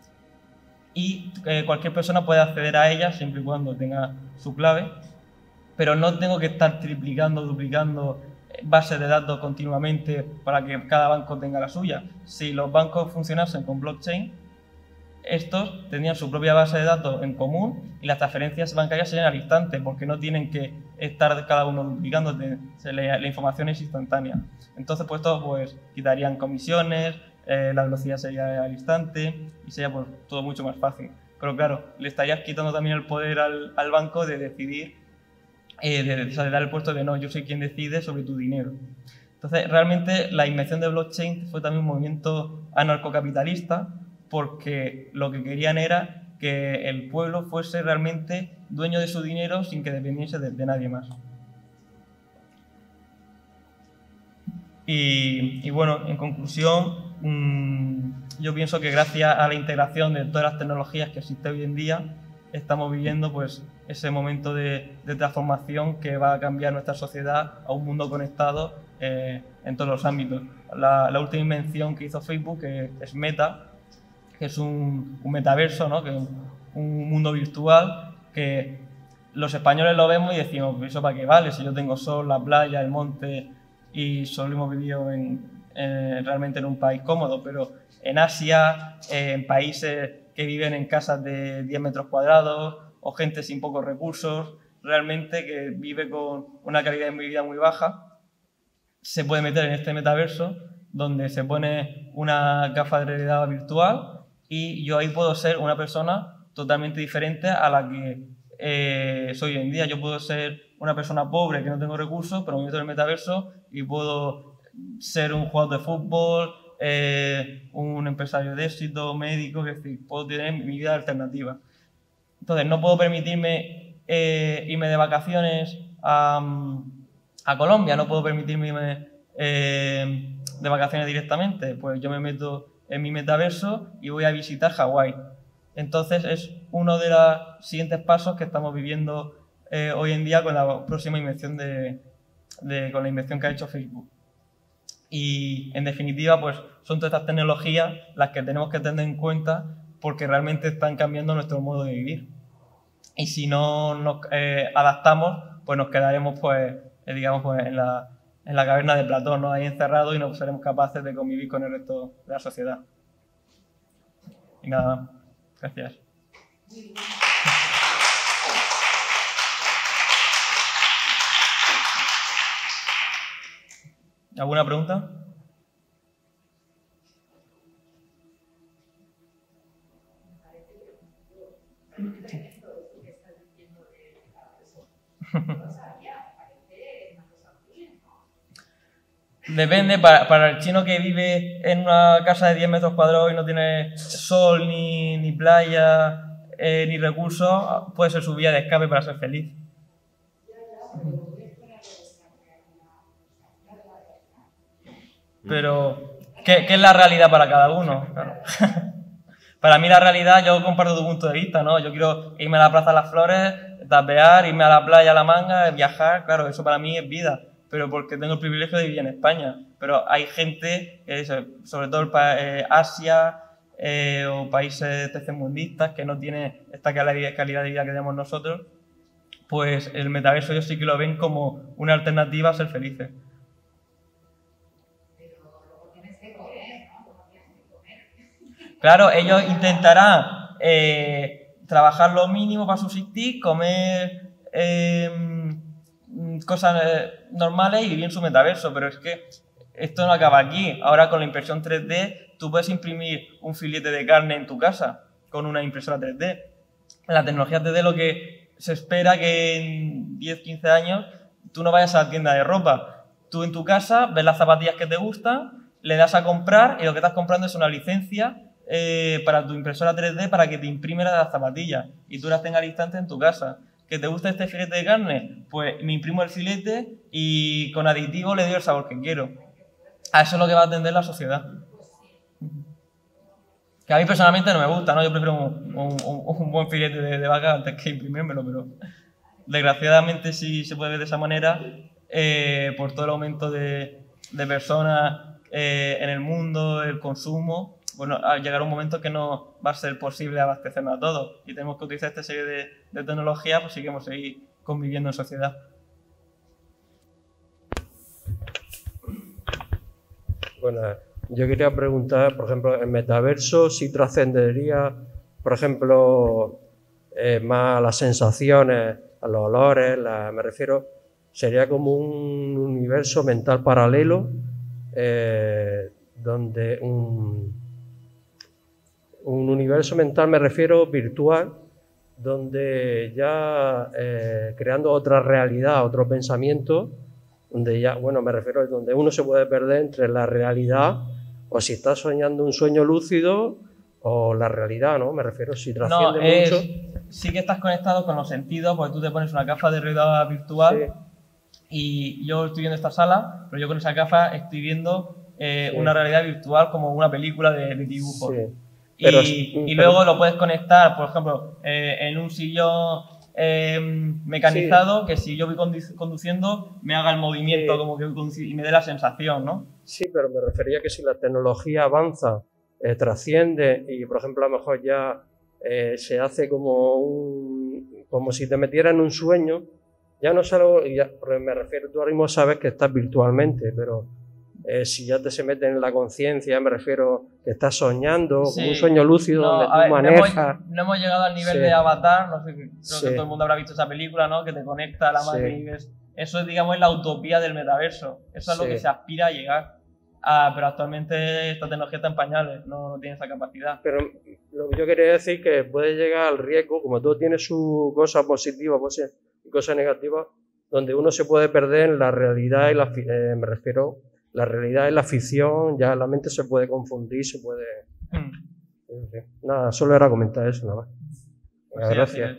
y eh, cualquier persona puede acceder a ella siempre y cuando tenga su clave, pero no tengo que estar triplicando, duplicando bases de datos continuamente para que cada banco tenga la suya. Si los bancos funcionasen con blockchain, estos tendrían su propia base de datos en común y las transferencias bancarias serían al instante porque no tienen que estar cada uno duplicándote, la, la información es instantánea. Entonces, pues esto pues, quitarían comisiones, eh, la velocidad sería al instante y sería pues, todo mucho más fácil. Pero claro, le estarías quitando también el poder al, al banco de decidir, eh, de, de dar el puesto de no, yo soy quien decide sobre tu dinero. Entonces, realmente la invención de blockchain fue también un movimiento anarcocapitalista porque lo que querían era que el pueblo fuese realmente dueño de su dinero sin que dependiese de, de nadie más. Y, y bueno, en conclusión, mmm, yo pienso que gracias a la integración de todas las tecnologías que existen hoy en día, estamos viviendo pues, ese momento de, de transformación que va a cambiar nuestra sociedad a un mundo conectado eh, en todos los ámbitos. La, la última invención que hizo Facebook eh, es Meta, que es un, un metaverso, ¿no? Que es un, un mundo virtual que los españoles lo vemos y decimos, ¿eso para qué vale? Si yo tengo sol, la playa, el monte y solo hemos vivido en, en, realmente en un país cómodo, pero en Asia, eh, en países que viven en casas de diez metros cuadrados o gente sin pocos recursos, realmente que vive con una calidad de vida muy baja, se puede meter en este metaverso donde se pone una gafa de realidad virtual y yo ahí puedo ser una persona totalmente diferente a la que eh, soy hoy en día. Yo puedo ser una persona pobre que no tengo recursos, pero me meto en el metaverso y puedo ser un jugador de fútbol, eh, un empresario de éxito, médico, es decir, puedo tener mi vida alternativa. Entonces, no puedo permitirme eh, irme de vacaciones a, a Colombia, no puedo permitirme irme eh, de vacaciones directamente, pues yo me meto en mi metaverso y voy a visitar Hawái. Entonces es uno de los siguientes pasos que estamos viviendo eh, hoy en día con la próxima invención de, de, con la invención que ha hecho Facebook. Y en definitiva, pues son todas estas tecnologías las que tenemos que tener en cuenta porque realmente están cambiando nuestro modo de vivir. Y si no nos eh, adaptamos, pues nos quedaremos pues, eh, digamos, pues, en la en la caverna de Platón, ¿no? Ahí encerrados y no seremos capaces de convivir con el resto de la sociedad. Y nada, gracias. ¿Alguna pregunta? Depende, para, para el chino que vive en una casa de diez metros cuadrados y no tiene sol ni, ni playa, eh, ni recursos, puede ser su vía de escape para ser feliz. Pero, ¿qué, qué es la realidad para cada uno? Claro. Para mí la realidad, yo comparto tu punto de vista, ¿no? Yo quiero irme a la Plaza de las Flores, tapear, irme a la playa, a la Manga, viajar, claro, eso para mí es vida, pero porque tengo el privilegio de vivir en España. Pero hay gente, eh, sobre todo eh, Asia eh, o países tercermundistas, que no tienen esta calidad de vida que tenemos nosotros, pues el metaverso ellos sí que lo ven como una alternativa a ser felices. Claro, ellos intentarán eh, trabajar lo mínimo para subsistir, comer eh, cosas eh, normales y vivir en su metaverso, pero es que esto no acaba aquí. Ahora con la impresión tres D tú puedes imprimir un filete de carne en tu casa con una impresora tres D. La tecnología tres D lo que se espera que en diez, quince años tú no vayas a la tienda de ropa. Tú en tu casa ves las zapatillas que te gustan, le das a comprar y lo que estás comprando es una licencia Eh, para tu impresora tres D para que te imprime las zapatillas y tú las tengas al instante en tu casa. ¿Que te gusta este filete de carne? Pues me imprimo el filete y con aditivo le doy el sabor que quiero. A eso es lo que va a atender la sociedad. Que a mí personalmente no me gusta, ¿no? Yo prefiero un, un, un, un buen filete de, de vaca antes que imprimírmelo, pero desgraciadamente si se puede ver de esa manera, eh, por todo el aumento de, de personas eh, en el mundo, el consumo, bueno, llegará un momento que no va a ser posible abastecernos a todos y tenemos que utilizar esta serie de, de tecnologías pues si queremos seguir conviviendo en sociedad. Bueno, yo quería preguntar, por ejemplo, el metaverso si trascendería, por ejemplo, eh, más a las sensaciones, a los olores, la, me refiero, sería como un universo mental paralelo eh, donde un... Un universo mental, me refiero, virtual, donde ya eh, creando otra realidad, otro pensamiento, donde ya, bueno, me refiero a donde uno se puede perder entre la realidad o si está soñando un sueño lúcido o la realidad, ¿no? Me refiero, si trasciende no, es, mucho. Sí que estás conectado con los sentidos, porque tú te pones una gafa de realidad virtual sí. Y yo estoy viendo esta sala, pero yo con esa gafa estoy viendo eh, sí. una realidad virtual como una película de, de dibujos. Sí. Pero, y, y pero, luego lo puedes conectar, por ejemplo, eh, en un sillón eh, mecanizado, sí. que si yo voy condu conduciendo me haga el movimiento sí. como que y me dé la sensación, ¿no? Sí, pero me refería que si la tecnología avanza, eh, trasciende y, por ejemplo, a lo mejor ya eh, se hace como un, como si te metieras en un sueño, ya no es algo, ya, me refiero, tú ahora mismo sabes que estás virtualmente, pero Eh, si ya te se mete en la conciencia, me refiero que estás soñando, sí. como un sueño lúcido no, donde tú ver, manejas. No hemos, no hemos llegado al nivel sí. de Avatar, no sé, creo sí. que todo el mundo habrá visto esa película, ¿no? Que te conecta a la madre sí. y ves. Eso es, digamos, la utopía del metaverso. Eso es sí. lo que se aspira a llegar. Ah, pero actualmente esta tecnología está en pañales, no, no tiene esa capacidad. Pero lo que yo quería decir es que puede llegar al riesgo, como todo tiene su cosa positiva y cosa negativa, donde uno se puede perder en la realidad y la, eh, me refiero. La realidad y la ficción, ya la mente se puede confundir, se puede... Mm. Nada, solo era comentar eso, nada más. Pues sí, gracias.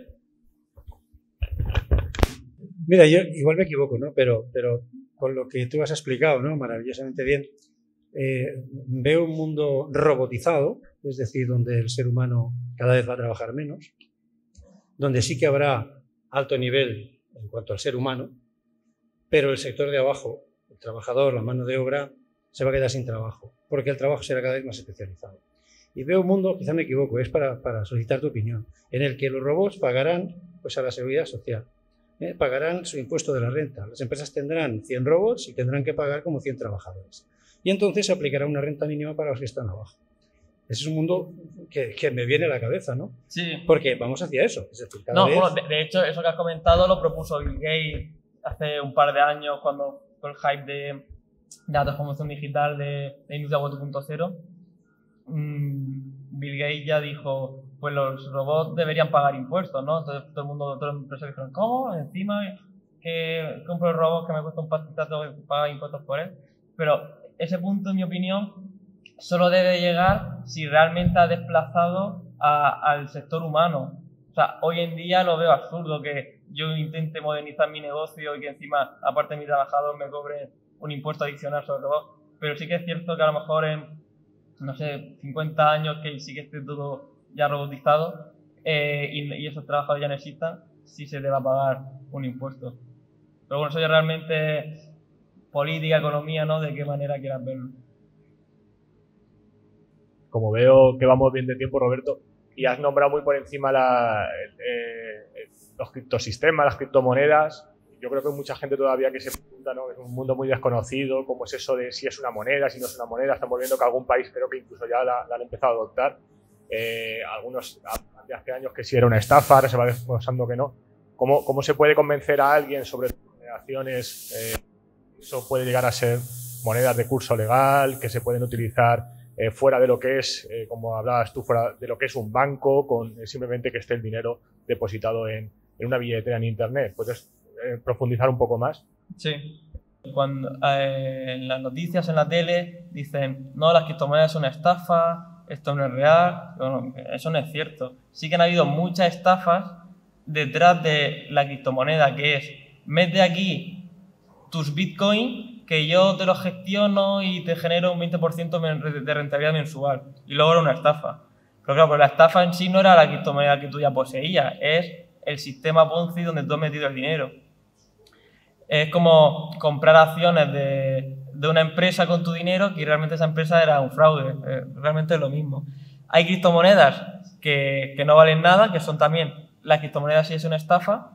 Mira, yo igual me equivoco, ¿no? Pero, pero con lo que tú has explicado, ¿no? Maravillosamente bien, eh, veo un mundo robotizado, es decir, donde el ser humano cada vez va a trabajar menos, donde sí que habrá alto nivel en cuanto al ser humano, pero el sector de abajo, el trabajador, la mano de obra, se va a quedar sin trabajo, porque el trabajo será cada vez más especializado. Y veo un mundo, quizá me equivoco, es para, para solicitar tu opinión, en el que los robots pagarán pues, a la seguridad social, ¿eh? pagarán su impuesto de la renta, las empresas tendrán cien robots y tendrán que pagar como cien trabajadores. Y entonces se aplicará una renta mínima para los que están abajo. Ese es un mundo que, que me viene a la cabeza, ¿no? Sí. Porque vamos hacia eso. Es decir, cada no, vez... bueno, de, de hecho, eso que has comentado lo propuso Bill Gates hace un par de años cuando con el hype de, de la transformación digital de, de industria cuatro punto cero. Mmm, Bill Gates ya dijo, pues los robots deberían pagar impuestos, ¿no? Entonces todo el mundo, todos los empresarios dijeron, ¿cómo? Encima que compro el robot que me cuesta un pastizal, tengo que pagar impuestos por él. Pero ese punto, en mi opinión, solo debe llegar si realmente ha desplazado a, al sector humano. O sea, hoy en día lo veo absurdo que yo intente modernizar mi negocio y que encima, aparte de mi trabajador, me cobre un impuesto adicional sobre todo. Pero sí que es cierto que a lo mejor en, no sé, cincuenta años que sí que esté todo ya robotizado eh, y, y esos trabajadores ya no existan, sí se le va a pagar un impuesto. Pero bueno, eso ya realmente política, economía, ¿no? De qué manera quieras verlo. Como veo que vamos bien de tiempo, Roberto, y has nombrado muy por encima la, eh, los criptosistemas, las criptomonedas. Yo creo que hay mucha gente todavía que se pregunta, ¿no? Es un mundo muy desconocido, cómo es eso de si es una moneda, si no es una moneda. Estamos viendo que algún país creo que incluso ya la, la han empezado a adoptar. Eh, algunos de hace años que sí era una estafa, ahora se va demostrando que no. ¿Cómo, cómo se puede convencer a alguien sobre generaciones? Eh, eso puede llegar a ser monedas de curso legal, que se pueden utilizar eh, fuera de lo que es, eh, como hablabas tú, fuera de lo que es un banco, con eh, simplemente que esté el dinero depositado en, en una billetera en Internet. ¿Puedes eh, profundizar un poco más? Sí. Cuando eh, en las noticias, en la tele, dicen, no, las criptomonedas son una estafa, esto no es real. Bueno, eso no es cierto. Sí que han habido muchas estafas detrás de la criptomoneda, que es, mete aquí tus bitcoins que yo te los gestiono y te genero un veinte por ciento de rentabilidad mensual. Y luego era una estafa. Pero claro, pues la estafa en sí no era la criptomoneda que tú ya poseías, es el sistema Ponzi donde tú has metido el dinero. Es como comprar acciones de, de una empresa con tu dinero que realmente esa empresa era un fraude. Eh, realmente es lo mismo. Hay criptomonedas que, que no valen nada, que son también, las criptomonedas sí es una estafa,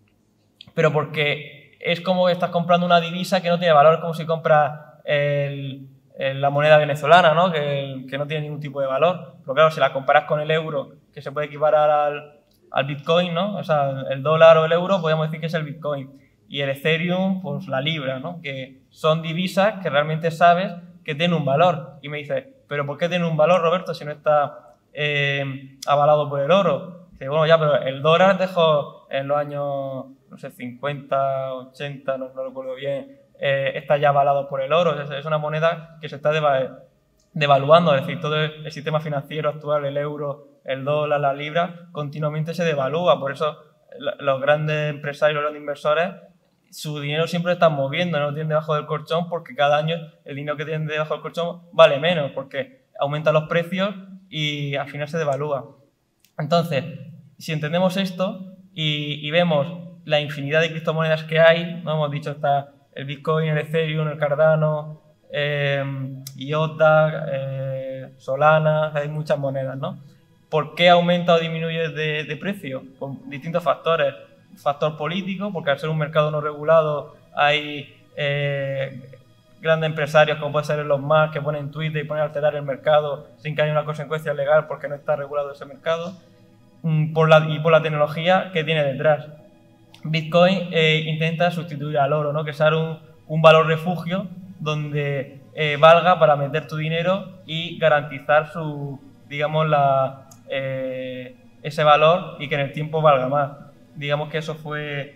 pero porque es como que estás comprando una divisa que no tiene valor, como si compras el, el, la moneda venezolana, ¿no? Que, que no tiene ningún tipo de valor. Pero claro, si la comparas con el euro, que se puede equiparar al, al Bitcoin, ¿no? O sea, el dólar o el euro, podríamos decir que es el Bitcoin. Y el Ethereum, pues la libra, ¿no? Que son divisas que realmente sabes que tienen un valor. Y me dices, ¿pero por qué tiene un valor, Roberto, si no está eh, avalado por el oro? Dice, bueno, ya, pero el dólar dejó en los años, no sé, cincuenta, ochenta, no, no recuerdo bien, eh, está ya avalado por el oro. Es, es una moneda que se está deva devaluando, es decir, todo el, el sistema financiero actual, el euro, el dólar, la libra, continuamente se devalúa. Por eso los grandes empresarios, los grandes inversores, su dinero siempre están moviendo, no lo tienen debajo del colchón, porque cada año el dinero que tienen debajo del colchón vale menos, porque aumentan los precios y al final se devalúa. Entonces, si entendemos esto y, y vemos la infinidad de criptomonedas que hay, ¿no? Hemos dicho, está el Bitcoin, el Ethereum, el Cardano, eh, I O T A, eh, Solana, hay muchas monedas, ¿no? ¿Por qué aumenta o disminuye de, de precio? Por distintos factores. Factor político, porque al ser un mercado no regulado hay eh, grandes empresarios como puede ser Elon Musk que ponen Twitter y ponen a alterar el mercado sin que haya una consecuencia legal porque no está regulado ese mercado, por la, y por la tecnología que tiene detrás. Bitcoin eh, intenta sustituir al oro, ¿no? Que sea un, un valor refugio donde eh, valga para meter tu dinero y garantizar su, digamos, la, eh, ese valor y que en el tiempo valga más. Digamos que eso fue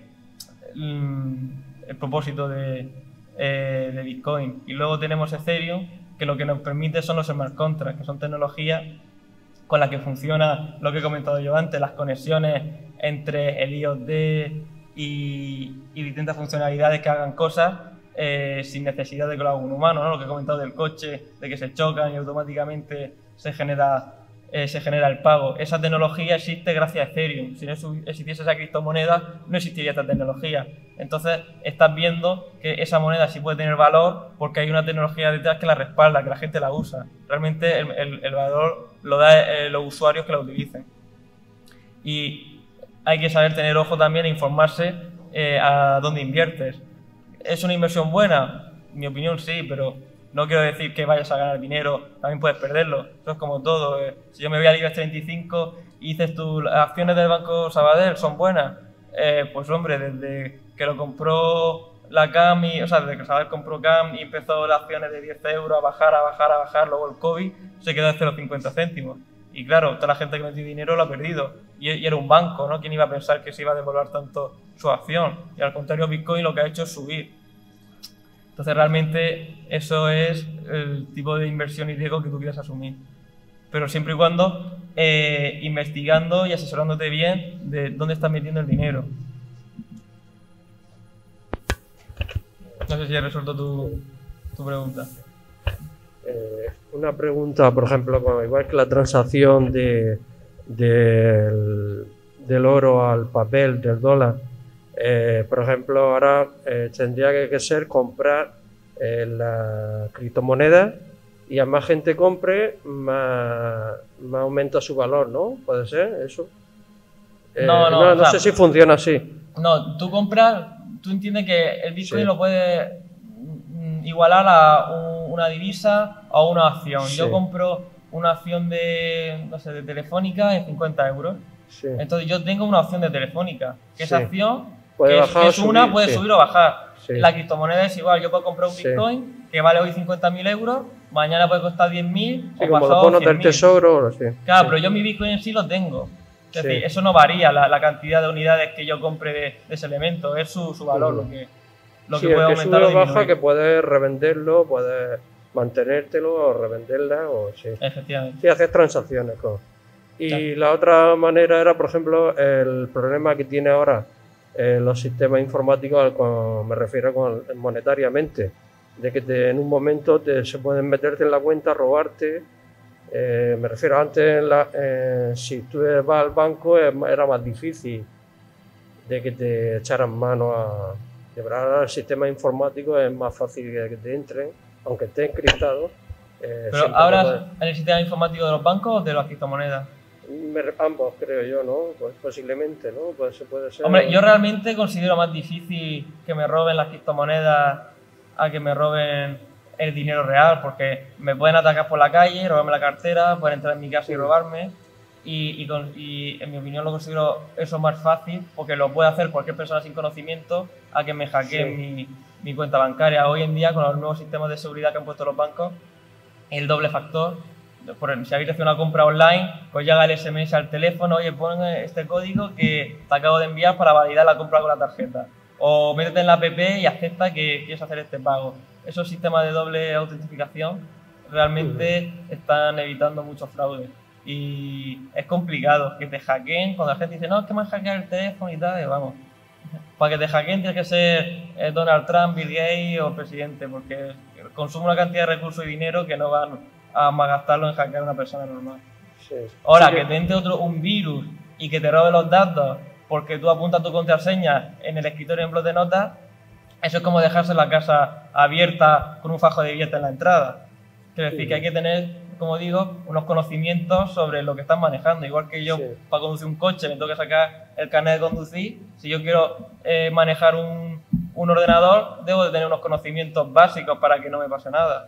mm, el propósito de, eh, de Bitcoin. Y luego tenemos Ethereum, que lo que nos permite son los smart contracts, que son tecnologías con las que funciona lo que he comentado yo antes, las conexiones entre el I O T y, y distintas funcionalidades que hagan cosas eh, sin necesidad de que lo haga un humano, ¿no? Lo que he comentado del coche, de que se chocan y automáticamente se genera... Eh, se genera el pago. Esa tecnología existe gracias a Ethereum. Si no existiese esa criptomoneda, no existiría esta tecnología. Entonces, estás viendo que esa moneda sí puede tener valor porque hay una tecnología detrás que la respalda, que la gente la usa. Realmente el, el, el valor lo da eh, los usuarios que la utilicen. Y hay que saber tener ojo también e informarse eh, a dónde inviertes. ¿Es una inversión buena? En mi opinión sí, pero no quiero decir que vayas a ganar dinero, también puedes perderlo. Eso es como todo. Eh. Si yo me voy al IBEX treinta y cinco y dices tú, las acciones del Banco Sabadell son buenas, eh, pues hombre, desde que lo compró la C A M, y, o sea, desde que Sabadell compró C A M y empezó las acciones de diez euros a bajar, a bajar, a bajar, luego el COVID se quedó en cero coma cincuenta céntimos. Y claro, toda la gente que metió dinero lo ha perdido. Y, y era un banco, ¿no? ¿Quién iba a pensar que se iba a devaluar tanto su acción? Y al contrario, Bitcoin lo que ha hecho es subir. Entonces realmente eso es el tipo de inversión y riesgo que tú quieras asumir. pero siempre y cuando eh, investigando y asesorándote bien de dónde estás metiendo el dinero. No sé si he resuelto tu, tu pregunta. Eh, una pregunta, por ejemplo, como igual que la transacción de, del, del oro al papel, del dólar, eh, por ejemplo, ahora eh, tendría que, que ser comprar eh, la criptomoneda y a más gente compre, más, más aumenta su valor, ¿no? ¿Puede ser eso? Eh, no, no, no, no o sé sea, si funciona así. No, tú compras, tú entiendes que el Bitcoin Sí. lo puedes mm, igualar a un- una divisa o una acción. Sí. Yo compro una acción de, no sé, de Telefónica en cincuenta euros. Sí. Entonces yo tengo una opción de Telefónica, que esa Sí. acción, Puede que, es, bajar que o es una, subir, puede sí. subir o bajar. Sí. La criptomoneda es igual, yo puedo comprar un Sí. Bitcoin que vale hoy cincuenta mil euros, mañana puede costar diez mil Sí, o como los pasado bonos cien del mil. tesoro, sí. Claro, Sí. pero yo mi Bitcoin en sí lo tengo. Es Sí. decir, eso no varía, la, la cantidad de unidades que yo compre de, de ese elemento, es su, su valor Ujú. lo que, lo Sí, que puede el que aumentar sube o o baja, disminuir. que puedes revenderlo, puedes mantenértelo o revenderla, o sí. Efectivamente. Sí, haces transacciones con. Y Claro. la otra manera era, por ejemplo, el problema que tiene ahora eh, los sistemas informáticos, con- me refiero con, monetariamente, de que te- en un momento te, se pueden meterte en la cuenta, robarte. Eh, me refiero antes, en la- eh, si tú vas al banco es ma- era más difícil de que te echaran mano a... De verdad, ahora el sistema informático es más fácil que, que te entren, aunque esté encriptado. eh, Pero siempre te ahora puede- en el sistema informático de los bancos o de las criptomonedas. Me re- ambos, creo yo, ¿no? Pues posiblemente, ¿no? Pues se puede ser. Hombre, yo realmente considero más difícil que me roben las criptomonedas a que me roben el dinero real, porque me pueden atacar por la calle, robarme la cartera, pueden entrar en mi casa y robarme. Y, y con- y en mi opinión lo considero eso más fácil, porque lo puede hacer cualquier persona sin conocimiento a que me hackeen Sí. mi, mi cuenta bancaria. Hoy en día, con los nuevos sistemas de seguridad que han puesto los bancos, el doble factor. Por ejemplo, si habéis hecho una compra online, pues llega el S M S al teléfono, oye, pon este código que te acabo de enviar para validar la compra con la tarjeta. O métete en la app y acepta que quieres hacer este pago. Esos sistemas de doble autentificación realmente están evitando muchos fraudes. Y es complicado que te hackeen cuando la gente dice, no, es que me han hackeado el teléfono y tal, y vamos. Para que te hackeen tienes que ser eh, Donald Trump, Bill Gates o presidente, porque consume una cantidad de recursos y dinero que no van a gastarlo en hackear a una persona normal. Sí. Ahora, Sí que te entre otro, un virus y que te robe los datos porque tú apuntas tu contraseña en el escritorio en bloc de notas, eso es como dejarse la casa abierta con un fajo de billetes en la entrada. Quiero decir Sí. que hay que tener, como digo, unos conocimientos sobre lo que estás manejando. Igual que yo, Sí. para conducir un coche, me tengo que sacar el carnet de conducir. Si yo quiero eh, manejar un, un ordenador, debo de tener unos conocimientos básicos para que no me pase nada.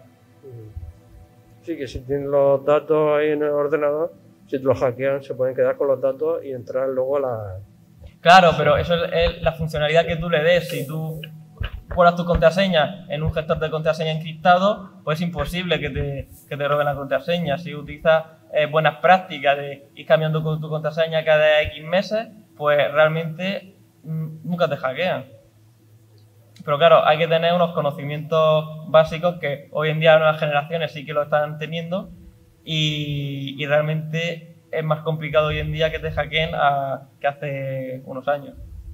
Sí, que si tienen los datos ahí en el ordenador, si te los hackean, se pueden quedar con los datos y entrar luego a la. Claro, pero eso es, es la funcionalidad que tú le des. Si tú pones tu contraseña en un gestor de contraseña encriptado, pues es imposible que te, que te roben la contraseña. Si utilizas eh, buenas prácticas de ir cambiando con tu contraseña cada X meses, pues realmente mm, nunca te hackean. Pero claro, hay que tener unos conocimientos básicos que hoy en día las nuevas generaciones sí que lo están teniendo y, y realmente es más complicado hoy en día que te hackeen a, que hace unos años.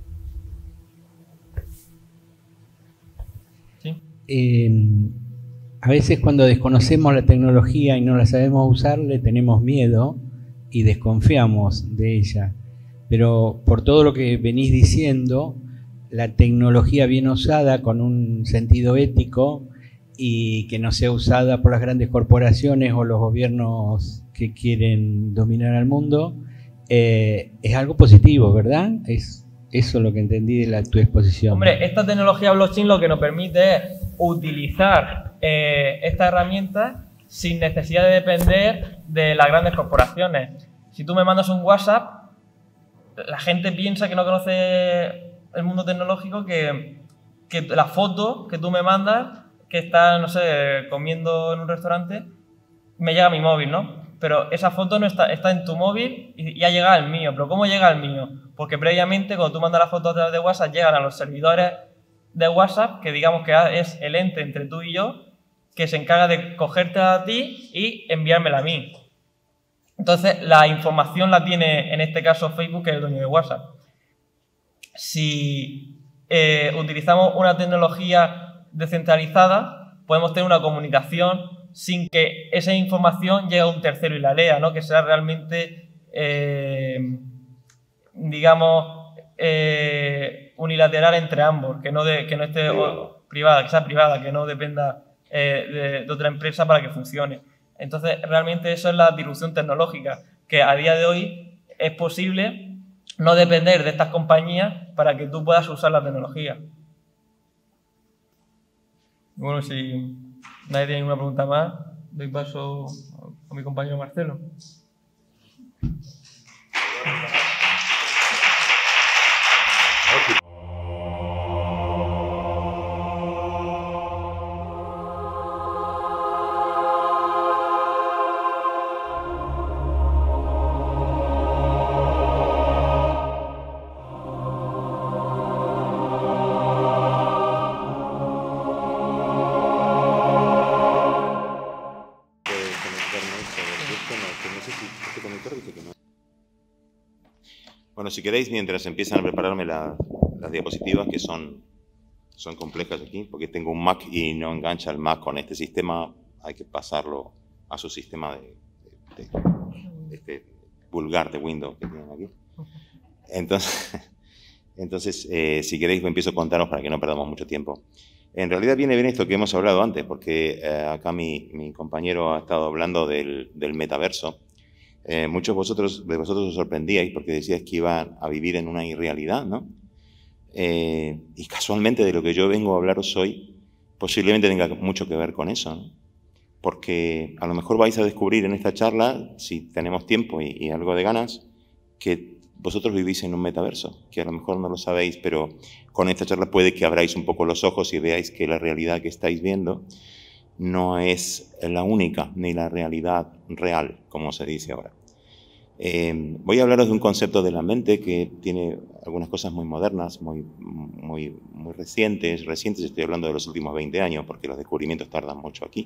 ¿Sí? Eh, a veces cuando desconocemos la tecnología y no la sabemos usar, le tenemos miedo y desconfiamos de ella. Pero por todo lo que venís diciendo, la tecnología bien usada con un sentido ético y que no sea usada por las grandes corporaciones o los gobiernos que quieren dominar al mundo, eh, es algo positivo, ¿verdad? Es eso lo que entendí de la, tu exposición. Hombre, esta tecnología blockchain lo que nos permite es utilizar eh, esta herramienta sin necesidad de depender de las grandes corporaciones. Si tú me mandas un WhatsApp, la gente piensa que no conoce el mundo tecnológico, que, que la foto que tú me mandas, que estás, no sé, comiendo en un restaurante, me llega a mi móvil, ¿no? Pero esa foto no está, está en tu móvil y ya llega al mío. ¿Pero cómo llega al mío? Porque previamente, cuando tú mandas la foto a través de WhatsApp, llegan a los servidores de WhatsApp, que digamos que es el ente entre tú y yo, que se encarga de cogerte a ti y enviármela a mí. Entonces, la información la tiene, en este caso, Facebook, que es el dueño de WhatsApp. Si eh, utilizamos una tecnología descentralizada, podemos tener una comunicación sin que esa información llegue a un tercero y la lea, ¿no? Que sea realmente, eh, digamos, eh, unilateral entre ambos, que no, de, que no esté o, privada, que sea privada, que no dependa eh, de, de otra empresa para que funcione. Entonces, realmente eso es la disrupción tecnológica, que a día de hoy es posible no depender de estas compañías para que tú puedas usar la tecnología. Bueno, si nadie tiene ninguna pregunta más, doy paso a mi compañero Marcelo. Bueno, si queréis, mientras empiezan a prepararme la, las diapositivas, que son, son complejas aquí, porque tengo un Mac y no engancha el Mac con este sistema, hay que pasarlo a su sistema de, de, de, de este vulgar de Windows que tienen aquí. Entonces, entonces eh, si queréis, me empiezo a contaros para que no perdamos mucho tiempo. En realidad viene bien esto que hemos hablado antes, porque eh, acá mi, mi compañero ha estado hablando del, del metaverso. Eh, muchos vosotros, de vosotros os sorprendíais porque decíais que iban a vivir en una irrealidad, ¿no? Eh, y casualmente de lo que yo vengo a hablaros hoy posiblemente tenga mucho que ver con eso, ¿no? Porque a lo mejor vais a descubrir en esta charla, si tenemos tiempo y, y algo de ganas, que vosotros vivís en un metaverso, que a lo mejor no lo sabéis, pero con esta charla puede que abráis un poco los ojos y veáis que la realidad que estáis viendo no es la única, ni la realidad real, como se dice ahora. Eh, voy a hablaros de un concepto de la mente que tiene algunas cosas muy modernas, muy, muy, muy recientes. Recientes, estoy hablando de los últimos veinte años, porque los descubrimientos tardan mucho aquí.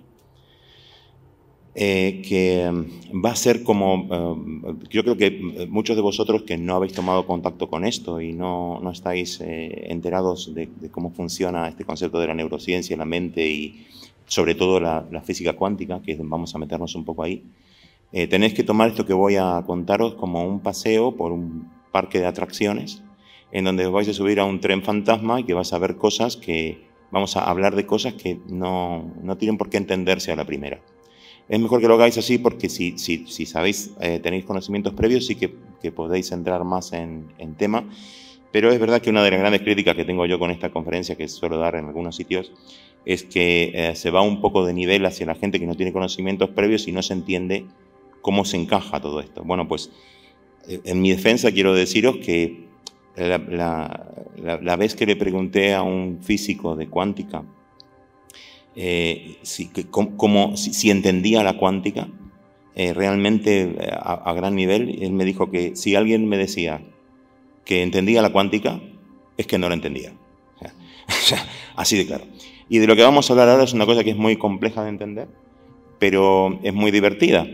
Eh, que va a ser como... Eh, yo creo que muchos de vosotros que no habéis tomado contacto con esto y no, no estáis eh, enterados de, de cómo funciona este concepto de la neurociencia, la mente y sobre todo la, la física cuántica, que vamos a meternos un poco ahí, eh, tenéis que tomar esto que voy a contaros como un paseo por un parque de atracciones, en donde os vais a subir a un tren fantasma y que vas a ver cosas que... Vamos a hablar de cosas que no, no tienen por qué entenderse a la primera. Es mejor que lo hagáis así porque si, si, si sabéis, eh, tenéis conocimientos previos, sí que, que podéis entrar más en, en tema. Pero es verdad que una de las grandes críticas que tengo yo con esta conferencia, que suelo dar en algunos sitios, es que eh, se va un poco de nivel hacia la gente que no tiene conocimientos previos y no se entiende cómo se encaja todo esto. Bueno, pues en mi defensa quiero deciros que la, la, la, la vez que le pregunté a un físico de cuántica eh, si, que, como, si, si entendía la cuántica eh, realmente a, a gran nivel, él me dijo que si alguien me decía que entendía la cuántica, es que no la entendía. O sea, o sea, así de claro. Y de lo que vamos a hablar ahora es una cosa que es muy compleja de entender, pero es muy divertida,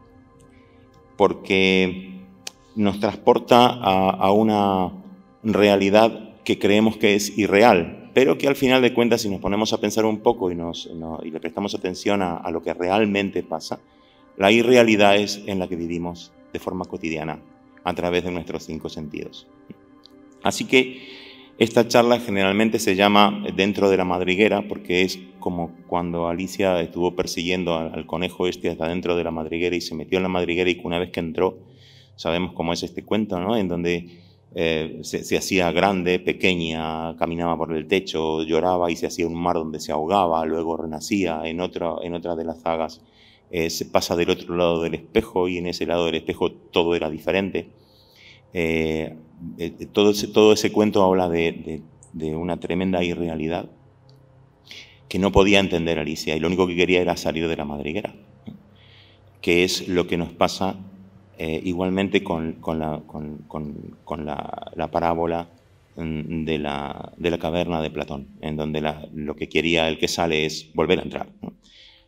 porque nos transporta a, a una realidad que creemos que es irreal, pero que al final de cuentas, si nos ponemos a pensar un poco y, nos, no, y le prestamos atención a, a lo que realmente pasa, la irrealidad es en la que vivimos de forma cotidiana, a través de nuestros cinco sentidos. Así que esta charla generalmente se llama Dentro de la madriguera, porque es como cuando Alicia estuvo persiguiendo al, al conejo este hasta dentro de la madriguera y se metió en la madriguera y una vez que entró, sabemos cómo es este cuento, ¿no? En donde eh, se, se hacía grande, pequeña, caminaba por el techo, lloraba y se hacía un mar donde se ahogaba, luego renacía en, otro, en otra de las sagas. Eh, se pasa del otro lado del espejo y en ese lado del espejo todo era diferente. Eh, eh, todo, ese, todo ese cuento habla de, de, de una tremenda irrealidad que no podía entender Alicia y lo único que quería era salir de la madriguera, que es lo que nos pasa eh, igualmente con, con, la, con, con, con la, la parábola de la, de la caverna de Platón, en donde la, lo que quería el que sale es volver a entrar, ¿no?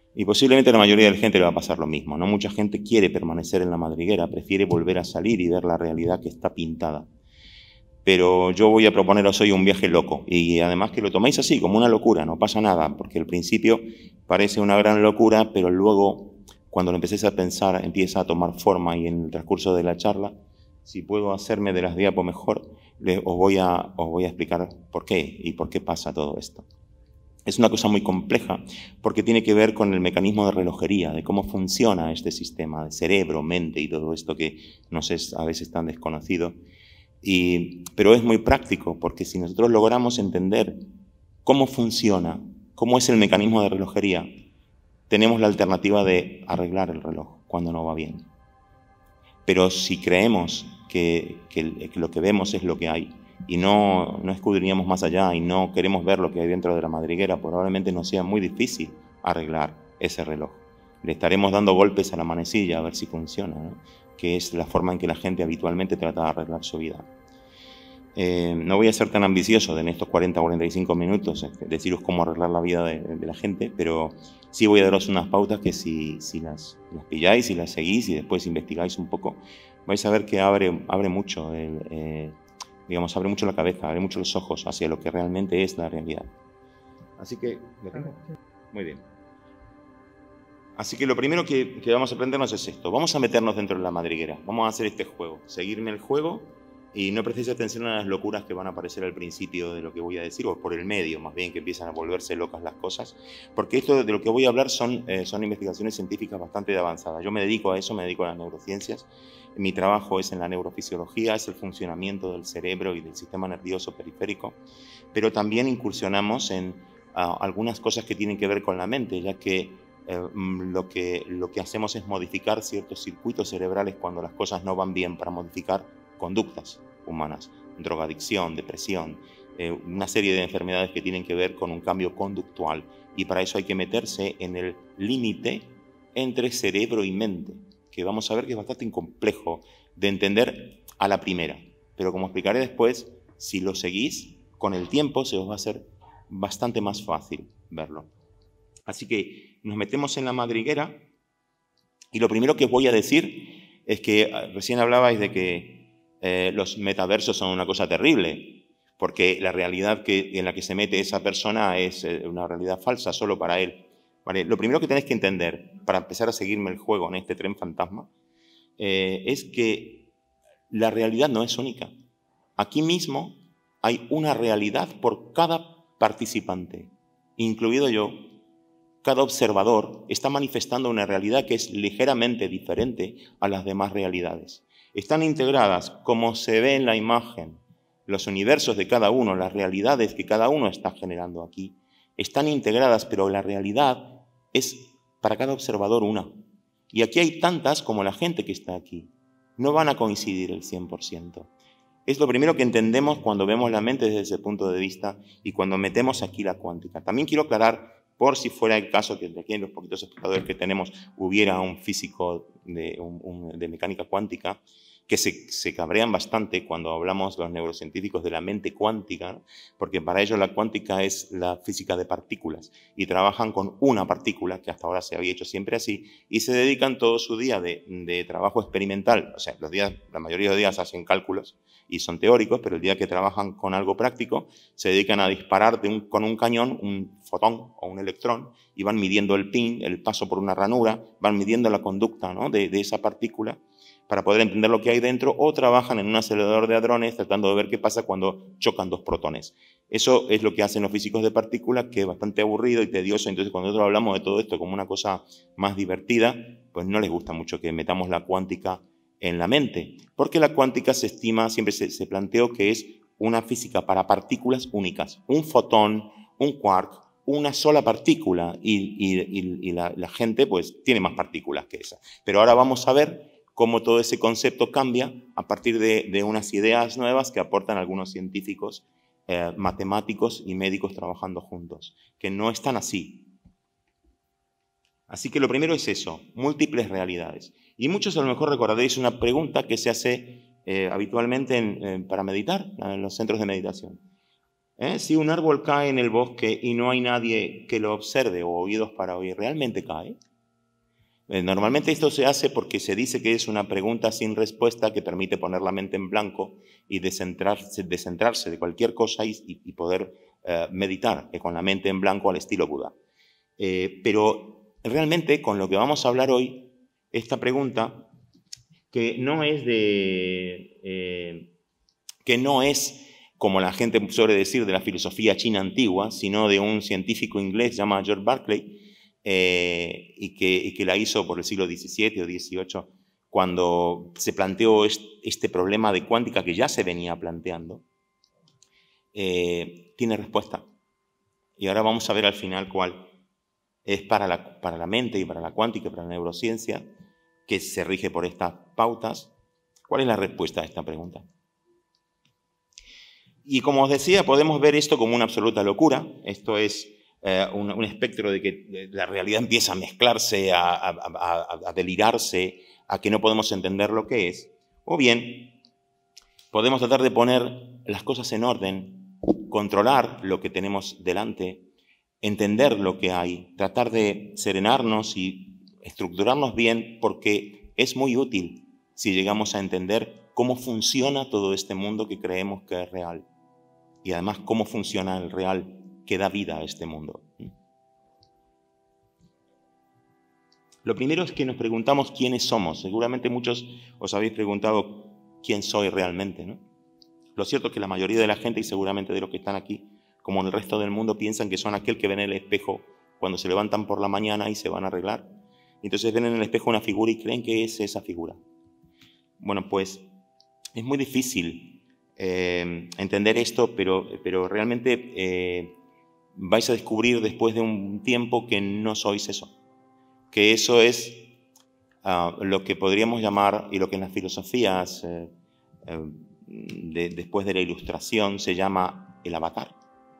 Y posiblemente a la mayoría de la gente le va a pasar lo mismo, ¿no? Mucha gente quiere permanecer en la madriguera, prefiere volver a salir y ver la realidad que está pintada. Pero yo voy a proponeros hoy un viaje loco, y además que lo toméis así, como una locura, no pasa nada, porque al principio parece una gran locura, pero luego, cuando lo empecéis a pensar, empieza a tomar forma, y en el transcurso de la charla, si puedo hacerme de las diapos mejor, les, os, voy a, os voy a explicar por qué y por qué pasa todo esto. Es una cosa muy compleja porque tiene que ver con el mecanismo de relojería, de cómo funciona este sistema de cerebro, mente y todo esto que nos es a veces tan desconocido. Y, pero es muy práctico porque si nosotros logramos entender cómo funciona, cómo es el mecanismo de relojería, tenemos la alternativa de arreglar el reloj cuando no va bien. Pero si creemos que, que, que lo que vemos es lo que hay, y no, no escudriñamos más allá y no queremos ver lo que hay dentro de la madriguera, probablemente nos sea muy difícil arreglar ese reloj. Le estaremos dando golpes a la manecilla a ver si funciona, ¿no? Que es la forma en que la gente habitualmente trata de arreglar su vida. Eh, no voy a ser tan ambicioso en estos cuarenta a cuarenta y cinco minutos, eh, deciros cómo arreglar la vida de, de la gente, pero sí voy a daros unas pautas que si, si las, las pilláis y las seguís y después investigáis un poco, vais a ver que abre, abre mucho el... Eh, digamos, abre mucho la cabeza, abre mucho los ojos hacia lo que realmente es la realidad. Así que, ¿lo tengo? Muy bien. Así que lo primero que, que vamos a aprendernos es esto. Vamos a meternos dentro de la madriguera. Vamos a hacer este juego. Seguirme el juego y no prestéis atención a las locuras que van a aparecer al principio de lo que voy a decir, o por el medio, más bien, que empiezan a volverse locas las cosas. Porque esto de lo que voy a hablar son, eh, son investigaciones científicas bastante avanzadas. Yo me dedico a eso, me dedico a las neurociencias. Mi trabajo es en la neurofisiología, es el funcionamiento del cerebro y del sistema nervioso periférico, pero también incursionamos en uh, algunas cosas que tienen que ver con la mente, ya que, eh, lo que lo que hacemos es modificar ciertos circuitos cerebrales cuando las cosas no van bien, para modificar conductas humanas, drogadicción, depresión, eh, una serie de enfermedades que tienen que ver con un cambio conductual, y para eso hay que meterse en el límite entre cerebro y mente, que vamos a ver que es bastante complejo de entender a la primera. Pero como explicaré después, si lo seguís, con el tiempo se os va a hacer bastante más fácil verlo. Así que nos metemos en la madriguera y lo primero que os voy a decir es que recién hablabais de que eh, los metaversos son una cosa terrible, porque la realidad que, en la que se mete esa persona es una realidad falsa solo para él. Vale, lo primero que tenéis que entender, para empezar a seguirme el juego en este tren fantasma, eh, es que la realidad no es única. Aquí mismo hay una realidad por cada participante, incluido yo. Cada observador está manifestando una realidad que es ligeramente diferente a las demás realidades. Están integradas, como se ve en la imagen, los universos de cada uno, las realidades que cada uno está generando aquí. Están integradas, pero la realidad es para cada observador una. Y aquí hay tantas como la gente que está aquí. No van a coincidir el cien por ciento. Es lo primero que entendemos cuando vemos la mente desde ese punto de vista y cuando metemos aquí la cuántica. También quiero aclarar, por si fuera el caso que de aquí en los poquitos espectadores que tenemos hubiera un físico de, un, un, de mecánica cuántica, que se, se cabrean bastante cuando hablamos los neurocientíficos de la mente cuántica, ¿no? Porque para ellos la cuántica es la física de partículas y trabajan con una partícula, que hasta ahora se había hecho siempre así, y se dedican todo su día de, de trabajo experimental. O sea, los días, la mayoría de los días hacen cálculos y son teóricos, pero el día que trabajan con algo práctico se dedican a disparar de un, con un cañón un fotón o un electrón y van midiendo el pin, el paso por una ranura, van midiendo la conducta, ¿no? de, de esa partícula, para poder entender lo que hay dentro, o trabajan en un acelerador de hadrones tratando de ver qué pasa cuando chocan dos protones. Eso es lo que hacen los físicos de partículas, que es bastante aburrido y tedioso. Entonces, cuando nosotros hablamos de todo esto como una cosa más divertida, pues no les gusta mucho que metamos la cuántica en la mente, porque la cuántica se estima, siempre se, se planteó que es una física para partículas únicas, un fotón, un quark, una sola partícula, y, y, y, y la, la gente pues tiene más partículas que esa. Pero ahora vamos a ver cómo todo ese concepto cambia a partir de, de unas ideas nuevas que aportan algunos científicos, eh, matemáticos y médicos trabajando juntos, que no están así. Así que lo primero es eso, múltiples realidades. Y muchos a lo mejor recordaréis una pregunta que se hace eh, habitualmente en, eh, para meditar, en los centros de meditación. ¿Eh? Si un árbol cae en el bosque y no hay nadie que lo observe o oídos para oír, ¿realmente cae? Eh, normalmente esto se hace porque se dice que es una pregunta sin respuesta que permite poner la mente en blanco y descentrarse, descentrarse de cualquier cosa y, y poder eh, meditar eh, con la mente en blanco al estilo Buda. Eh, pero realmente con lo que vamos a hablar hoy, esta pregunta, que no es de... Eh, que no es... como la gente suele decir, de la filosofía china antigua, sino de un científico inglés llamado George Berkeley, eh, y, que, y que la hizo por el siglo diecisiete o dieciocho, cuando se planteó este, este problema de cuántica que ya se venía planteando, eh, tiene respuesta. Y ahora vamos a ver al final cuál es para la, para la mente y para la cuántica y para la neurociencia, que se rige por estas pautas. ¿Cuál es la respuesta a esta pregunta? Y como os decía, podemos ver esto como una absoluta locura. Esto es eh, un, un espectro de que la realidad empieza a mezclarse, a, a, a, a delirarse, a que no podemos entender lo que es. O bien, podemos tratar de poner las cosas en orden, controlar lo que tenemos delante, entender lo que hay, tratar de serenarnos y estructurarnos bien, porque es muy útil si llegamos a entender cómo funciona todo este mundo que creemos que es real. Y además, cómo funciona el real que da vida a este mundo. Lo primero es que nos preguntamos quiénes somos. Seguramente muchos os habéis preguntado quién soy realmente, ¿no? Lo cierto es que la mayoría de la gente, y seguramente de los que están aquí, como en el resto del mundo, piensan que son aquel que ven en el espejo cuando se levantan por la mañana y se van a arreglar. Entonces ven en el espejo una figura y creen que es esa figura. Bueno, pues es muy difícil Eh, entender esto, pero, pero realmente eh, vais a descubrir después de un tiempo que no sois eso. Que eso es uh, lo que podríamos llamar, y lo que en las filosofías eh, eh, de, después de la Ilustración se llama el avatar.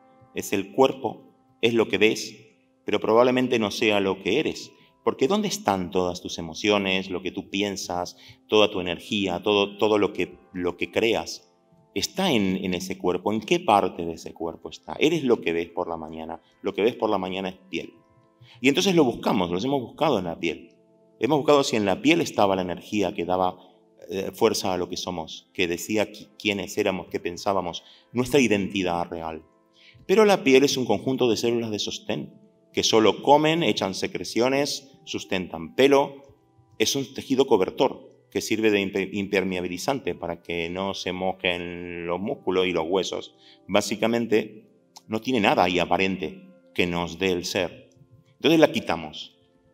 Es el cuerpo, es lo que ves, pero probablemente no sea lo que eres. Porque ¿dónde están todas tus emociones, lo que tú piensas, toda tu energía, todo, todo lo que, lo que creas? Está en, en ese cuerpo. ¿En qué parte de ese cuerpo está? Eres lo que ves por la mañana. Lo que ves por la mañana es piel. Y entonces lo buscamos, los hemos buscado en la piel. Hemos buscado si en la piel estaba la energía que daba eh, fuerza a lo que somos, que decía quiénes éramos, qué pensábamos, nuestra identidad real. Pero la piel es un conjunto de células de sostén, que solo comen, echan secreciones, sustentan pelo. Es un tejido cobertor que sirve de impermeabilizante para que no se mojen los músculos y los huesos. Básicamente, no tiene nada ahí aparente que nos dé el ser. Entonces la quitamos.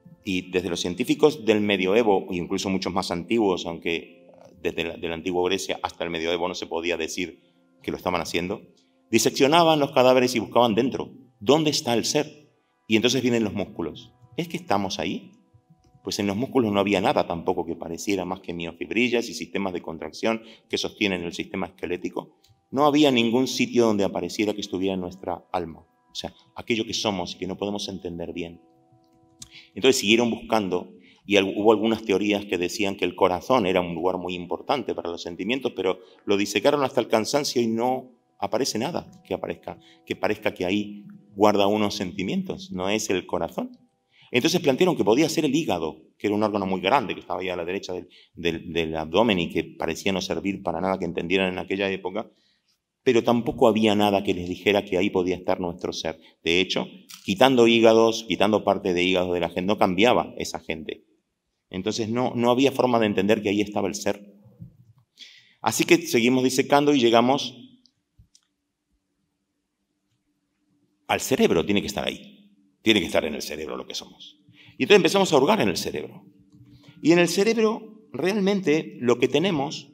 Y desde los científicos del medioevo, e incluso muchos más antiguos, aunque desde la, de la antigua Grecia hasta el medioevo no se podía decir que lo estaban haciendo, diseccionaban los cadáveres y buscaban dentro. ¿Dónde está el ser? Y entonces vienen los músculos. ¿Es que estamos ahí? Pues en los músculos no había nada tampoco que pareciera más que miofibrillas y sistemas de contracción que sostienen el sistema esquelético. No había ningún sitio donde apareciera que estuviera nuestra alma, o sea, aquello que somos y que no podemos entender bien. Entonces siguieron buscando y hubo algunas teorías que decían que el corazón era un lugar muy importante para los sentimientos, pero lo disecaron hasta el cansancio y no aparece nada que aparezca, que parezca que ahí guarda unos sentimientos, no es el corazón. Entonces plantearon que podía ser el hígado, que era un órgano muy grande, que estaba ahí a la derecha del, del, del abdomen y que parecía no servir para nada que entendieran en aquella época, pero tampoco había nada que les dijera que ahí podía estar nuestro ser. De hecho, quitando hígados, quitando parte de hígados de la gente, no cambiaba esa gente. Entonces no, no había forma de entender que ahí estaba el ser. Así que seguimos disecando y llegamos al cerebro, tiene que estar ahí. Tiene que estar en el cerebro lo que somos. Y entonces empezamos a hurgar en el cerebro. Y en el cerebro realmente lo que tenemos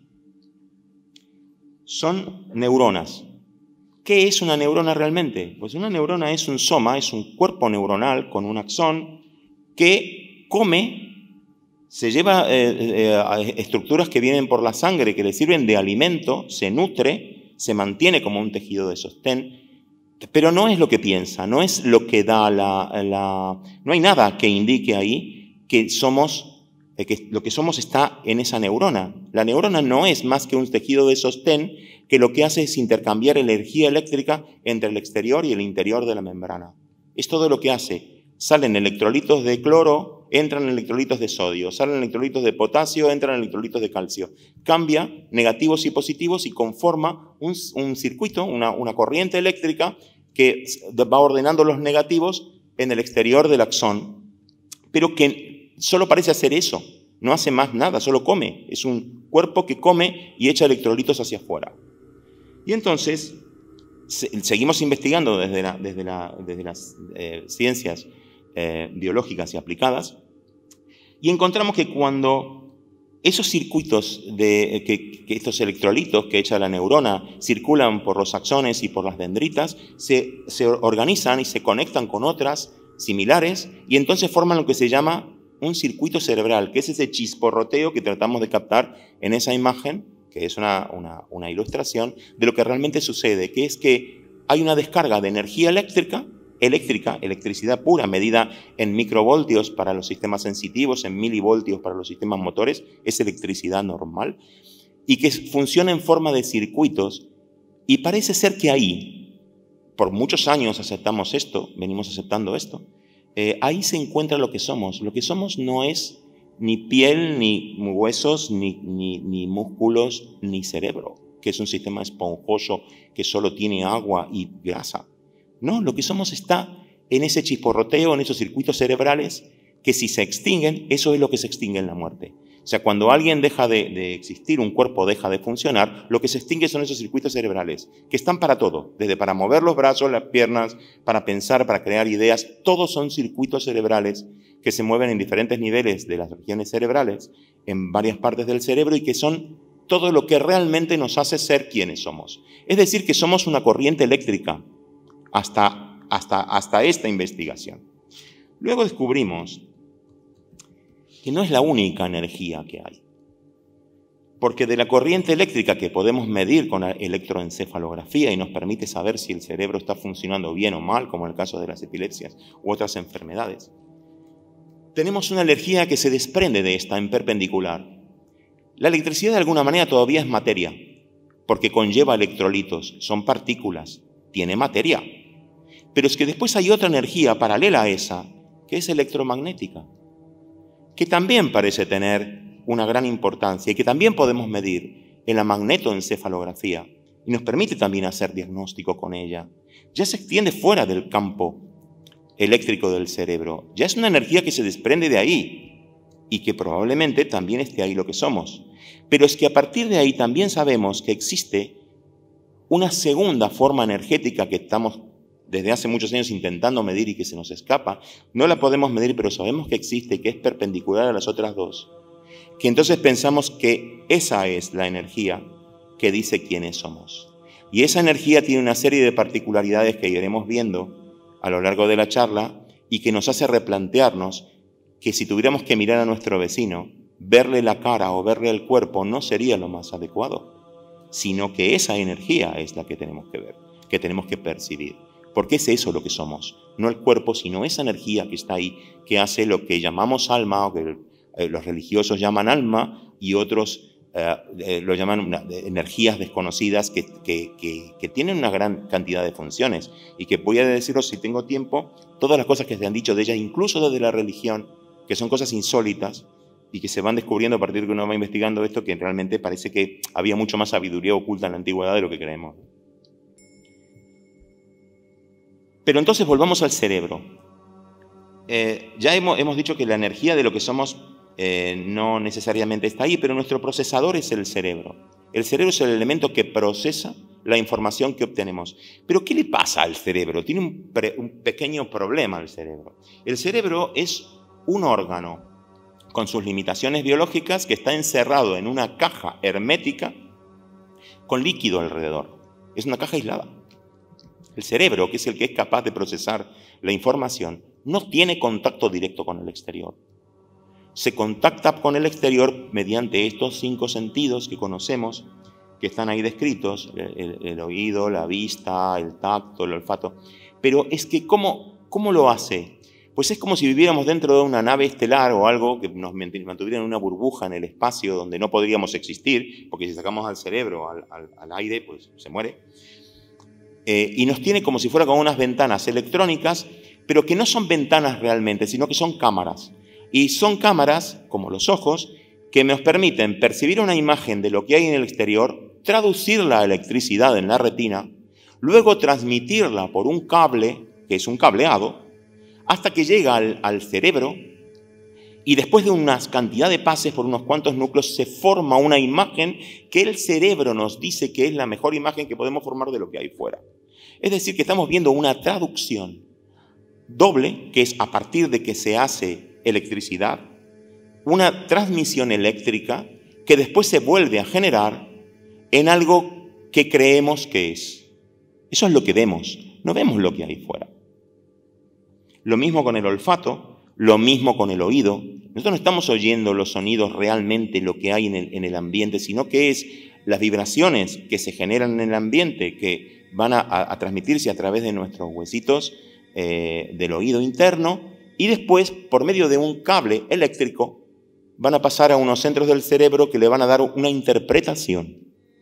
son neuronas. ¿Qué es una neurona realmente? Pues una neurona es un soma, es un cuerpo neuronal con un axón que come, se lleva eh, eh, estructuras que vienen por la sangre, que le sirven de alimento, se nutre, se mantiene como un tejido de sostén. Pero no es lo que piensa, no es lo que da la... la no hay nada que indique ahí que somos Eh, que lo que somos está en esa neurona. La neurona no es más que un tejido de sostén que lo que hace es intercambiar energía eléctrica entre el exterior y el interior de la membrana. Es todo lo que hace. Salen electrolitos de cloro, entran electrolitos de sodio. Salen electrolitos de potasio, entran electrolitos de calcio. Cambia negativos y positivos y conforma un, un circuito, una, una corriente eléctrica que va ordenando los negativos en el exterior del axón, pero que solo parece hacer eso, no hace más nada, solo come. Es un cuerpo que come y echa electrolitos hacia afuera. Y entonces, se, seguimos investigando desde, la, desde, la, desde las eh, ciencias eh, biológicas y aplicadas, y encontramos que cuando esos circuitos, de, que, que estos electrolitos que echa la neurona circulan por los axones y por las dendritas, se, se organizan y se conectan con otras similares y entonces forman lo que se llama un circuito cerebral, que es ese chisporroteo que tratamos de captar en esa imagen, que es una, una, una ilustración de lo que realmente sucede, que es que hay una descarga de energía eléctrica, eléctrica, electricidad pura, medida en microvoltios para los sistemas sensitivos, en milivoltios para los sistemas motores, es electricidad normal, y que funciona en forma de circuitos, y parece ser que ahí, por muchos años aceptamos esto, venimos aceptando esto, eh, ahí se encuentra lo que somos. Lo que somos no es ni piel, ni huesos, ni, ni, ni músculos, ni cerebro, que es un sistema esponjoso que solo tiene agua y grasa. No, lo que somos está en ese chisporroteo, en esos circuitos cerebrales, que si se extinguen, eso es lo que se extingue en la muerte. O sea, cuando alguien deja de, de existir, un cuerpo deja de funcionar, lo que se extingue son esos circuitos cerebrales, que están para todo, desde para mover los brazos, las piernas, para pensar, para crear ideas, todos son circuitos cerebrales que se mueven en diferentes niveles de las regiones cerebrales, en varias partes del cerebro, y que son todo lo que realmente nos hace ser quienes somos. Es decir, que somos una corriente eléctrica, hasta, hasta, hasta esta investigación. Luego descubrimos que no es la única energía que hay. Porque de la corriente eléctrica que podemos medir con la electroencefalografía y nos permite saber si el cerebro está funcionando bien o mal, como en el caso de las epilepsias u otras enfermedades, tenemos una energía que se desprende de esta en perpendicular. La electricidad de alguna manera todavía es materia, porque conlleva electrolitos, son partículas, tiene materia. Pero es que después hay otra energía paralela a esa, que es electromagnética, que también parece tener una gran importancia y que también podemos medir en la magnetoencefalografía y nos permite también hacer diagnóstico con ella. Ya se extiende fuera del campo eléctrico del cerebro, ya es una energía que se desprende de ahí y que probablemente también esté ahí lo que somos. Pero es que a partir de ahí también sabemos que existe una segunda forma energética que estamos desde hace muchos años intentando medir y que se nos escapa. No la podemos medir, pero sabemos que existe y que es perpendicular a las otras dos. Que entonces pensamos que esa es la energía que dice quiénes somos. Y esa energía tiene una serie de particularidades que iremos viendo a lo largo de la charla y que nos hace replantearnos que si tuviéramos que mirar a nuestro vecino, verle la cara o verle el cuerpo no sería lo más adecuado, sino que esa energía es la que tenemos que ver, que tenemos que percibir. Porque es eso lo que somos, no el cuerpo, sino esa energía que está ahí, que hace lo que llamamos alma, o que eh, los religiosos llaman alma, y otros eh, eh, lo llaman una, de, energías desconocidas que, que, que, que tienen una gran cantidad de funciones, y que voy a deciros, si tengo tiempo, todas las cosas que se han dicho de ellas, incluso desde la religión, que son cosas insólitas, y que se van descubriendo a partir de que uno va investigando esto, que realmente parece que había mucho más sabiduría oculta en la antigüedad de lo que creemos. Pero entonces volvamos al cerebro. Eh, ya hemos, hemos dicho que la energía de lo que somos eh, no necesariamente está ahí, pero nuestro procesador es el cerebro. El cerebro es el elemento que procesa la información que obtenemos. Pero ¿qué le pasa al cerebro? Tiene un, pre, un pequeño problema el cerebro. El cerebro es un órgano con sus limitaciones biológicas que está encerrado en una caja hermética con líquido alrededor. Es una caja aislada. El cerebro, que es el que es capaz de procesar la información, no tiene contacto directo con el exterior. Se contacta con el exterior mediante estos cinco sentidos que conocemos, que están ahí descritos, el, el, el oído, la vista, el tacto, el olfato. Pero es que, ¿cómo, cómo lo hace? Pues pues es como si viviéramos dentro de una nave estelar o algo que nos mantuviera en una burbuja en el espacio donde no podríamos existir, porque si sacamos al cerebro al, al, al aire, pues se muere. Eh, y nos tiene como si fuera con unas ventanas electrónicas, pero que no son ventanas realmente, sino que son cámaras. Y son cámaras, como los ojos, que nos permiten percibir una imagen de lo que hay en el exterior, traducirla a electricidad en la retina, luego transmitirla por un cable, que es un cableado, hasta que llega al, al cerebro, y después de una cantidad de pases por unos cuantos núcleos se forma una imagen que el cerebro nos dice que es la mejor imagen que podemos formar de lo que hay fuera. Es decir, que estamos viendo una traducción doble, que es a partir de que se hace electricidad, una transmisión eléctrica que después se vuelve a generar en algo que creemos que es. Eso es lo que vemos, no vemos lo que hay fuera. Lo mismo con el olfato, lo mismo con el oído. Nosotros no estamos oyendo los sonidos realmente, lo que hay en el, en el ambiente, sino que es las vibraciones que se generan en el ambiente, que van a, a, a transmitirse a través de nuestros huesitos eh, del oído interno, y después, por medio de un cable eléctrico, van a pasar a unos centros del cerebro que le van a dar una interpretación.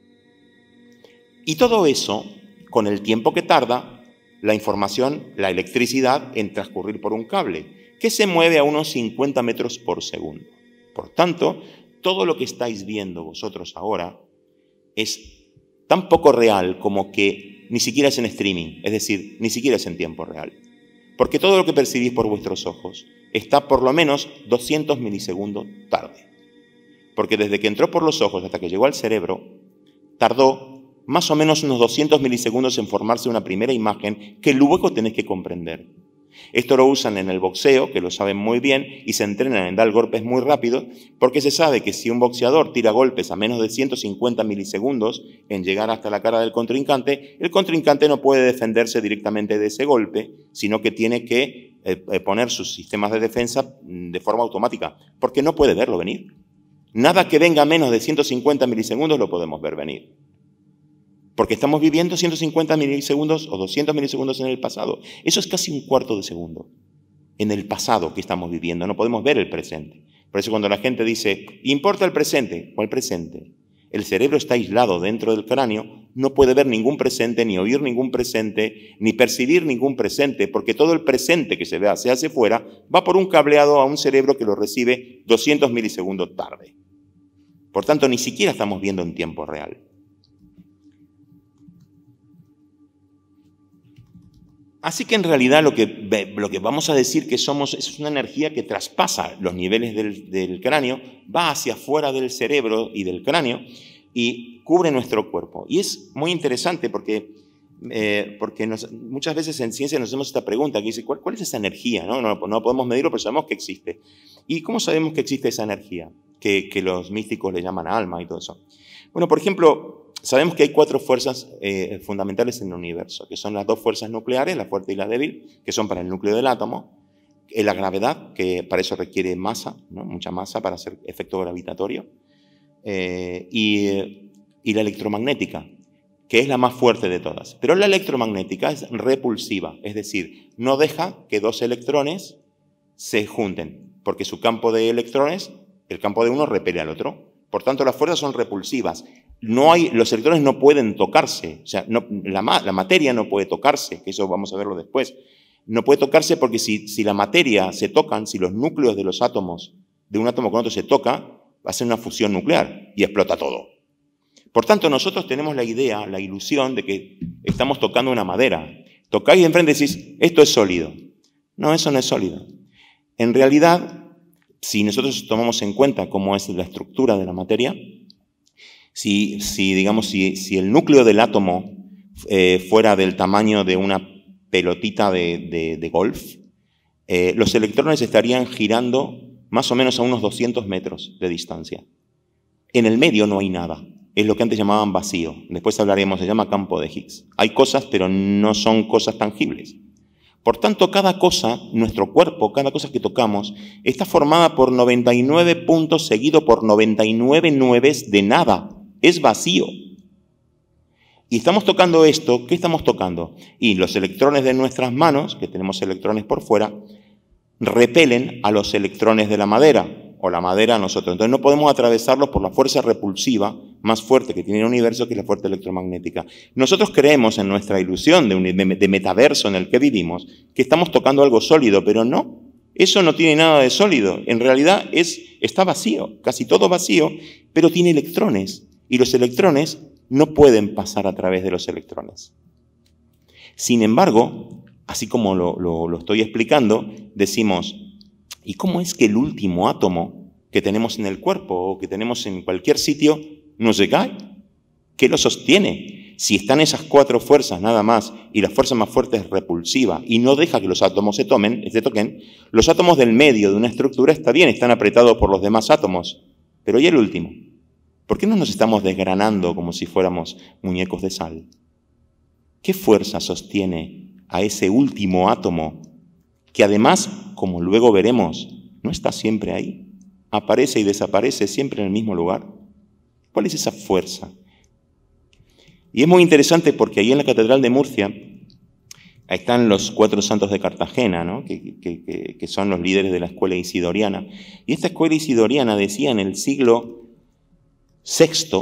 Y todo eso, con el tiempo que tarda, la información, la electricidad en transcurrir por un cable, que se mueve a unos cincuenta metros por segundo. Por tanto, todo lo que estáis viendo vosotros ahora es tan poco real como que ni siquiera es en streaming, es decir, ni siquiera es en tiempo real. Porque todo lo que percibís por vuestros ojos está por lo menos doscientos milisegundos tarde. Porque desde que entró por los ojos hasta que llegó al cerebro, tardó más o menos unos doscientos milisegundos en formarse una primera imagen que luego tenéis que comprender. Esto lo usan en el boxeo, que lo saben muy bien, y se entrenan en dar golpes muy rápidos, porque se sabe que si un boxeador tira golpes a menos de ciento cincuenta milisegundos en llegar hasta la cara del contrincante, el contrincante no puede defenderse directamente de ese golpe, sino que tiene que eh, poner sus sistemas de defensa de forma automática, porque no puede verlo venir. Nada que venga a menos de ciento cincuenta milisegundos lo podemos ver venir. Porque estamos viviendo ciento cincuenta milisegundos o doscientos milisegundos en el pasado. Eso es casi un cuarto de segundo en el pasado que estamos viviendo. No podemos ver el presente. Por eso cuando la gente dice, ¿importa el presente? ¿Cuál presente? El cerebro está aislado dentro del cráneo, no puede ver ningún presente, ni oír ningún presente, ni percibir ningún presente, porque todo el presente que se vea, se hace fuera, va por un cableado a un cerebro que lo recibe doscientos milisegundos tarde. Por tanto, ni siquiera estamos viendo en tiempo real. Así que en realidad lo que, lo que vamos a decir que somos es una energía que traspasa los niveles del, del cráneo, va hacia afuera del cerebro y del cráneo y cubre nuestro cuerpo. Y es muy interesante porque, eh, porque nos, muchas veces en ciencia nos hacemos esta pregunta que dice, ¿cuál, cuál es esa energía? ¿No? No, no podemos medirlo, pero sabemos que existe. ¿Y cómo sabemos que existe esa energía? Que, que los místicos le llaman alma y todo eso. Bueno, por ejemplo, sabemos que hay cuatro fuerzas eh, fundamentales en el universo, que son las dos fuerzas nucleares, la fuerte y la débil, que son para el núcleo del átomo, eh, la gravedad, que para eso requiere masa, ¿no? Mucha masa para hacer efecto gravitatorio, eh, y, y la electromagnética, que es la más fuerte de todas. Pero la electromagnética es repulsiva, es decir, no deja que dos electrones se junten, porque su campo de electrones, el campo de uno repele al otro. Por tanto, las fuerzas son repulsivas. No hay, los electrones no pueden tocarse, o sea, no, la, la materia no puede tocarse, que eso vamos a verlo después. No puede tocarse porque si, si la materia se tocan, si los núcleos de los átomos, de un átomo con otro se toca, va a ser una fusión nuclear y explota todo. Por tanto, nosotros tenemos la idea, la ilusión de que estamos tocando una madera. Tocáis de enfrente y decís, esto es sólido. No, eso no es sólido. En realidad, si nosotros tomamos en cuenta cómo es la estructura de la materia, si, si digamos, si, si el núcleo del átomo eh, fuera del tamaño de una pelotita de, de, de golf, eh, los electrones estarían girando más o menos a unos doscientos metros de distancia. En el medio no hay nada. Es lo que antes llamaban vacío. Después hablaremos, se llama campo de Higgs. Hay cosas, pero no son cosas tangibles. Por tanto, cada cosa, nuestro cuerpo, cada cosa que tocamos, está formada por noventa y nueve puntos seguido por noventa y nueve nueves de nada. Es vacío. Y estamos tocando esto, ¿qué estamos tocando? Y los electrones de nuestras manos, que tenemos electrones por fuera, repelen a los electrones de la madera, o la madera a nosotros. Entonces no podemos atravesarlos por la fuerza repulsiva más fuerte que tiene el universo, que es la fuerza electromagnética. Nosotros creemos en nuestra ilusión de, un, de, de metaverso en el que vivimos, que estamos tocando algo sólido, pero no. Eso no tiene nada de sólido. En realidad es, está vacío, casi todo vacío, pero tiene electrones. Y los electrones no pueden pasar a través de los electrones. Sin embargo, así como lo, lo, lo estoy explicando, decimos, ¿y cómo es que el último átomo que tenemos en el cuerpo o que tenemos en cualquier sitio no se cae? ¿Qué lo sostiene? Si están esas cuatro fuerzas nada más y la fuerza más fuerte es repulsiva y no deja que los átomos se, tomen, se toquen, los átomos del medio de una estructura está bien, están apretados por los demás átomos. Pero ¿y el último? ¿Por qué no nos estamos desgranando como si fuéramos muñecos de sal? ¿Qué fuerza sostiene a ese último átomo que además, como luego veremos, no está siempre ahí? Aparece y desaparece siempre en el mismo lugar. ¿Cuál es esa fuerza? Y es muy interesante porque ahí en la Catedral de Murcia ahí están los cuatro santos de Cartagena, ¿no? que, que, que, que son los líderes de la escuela isidoriana. Y esta escuela isidoriana decía en el siglo sexto,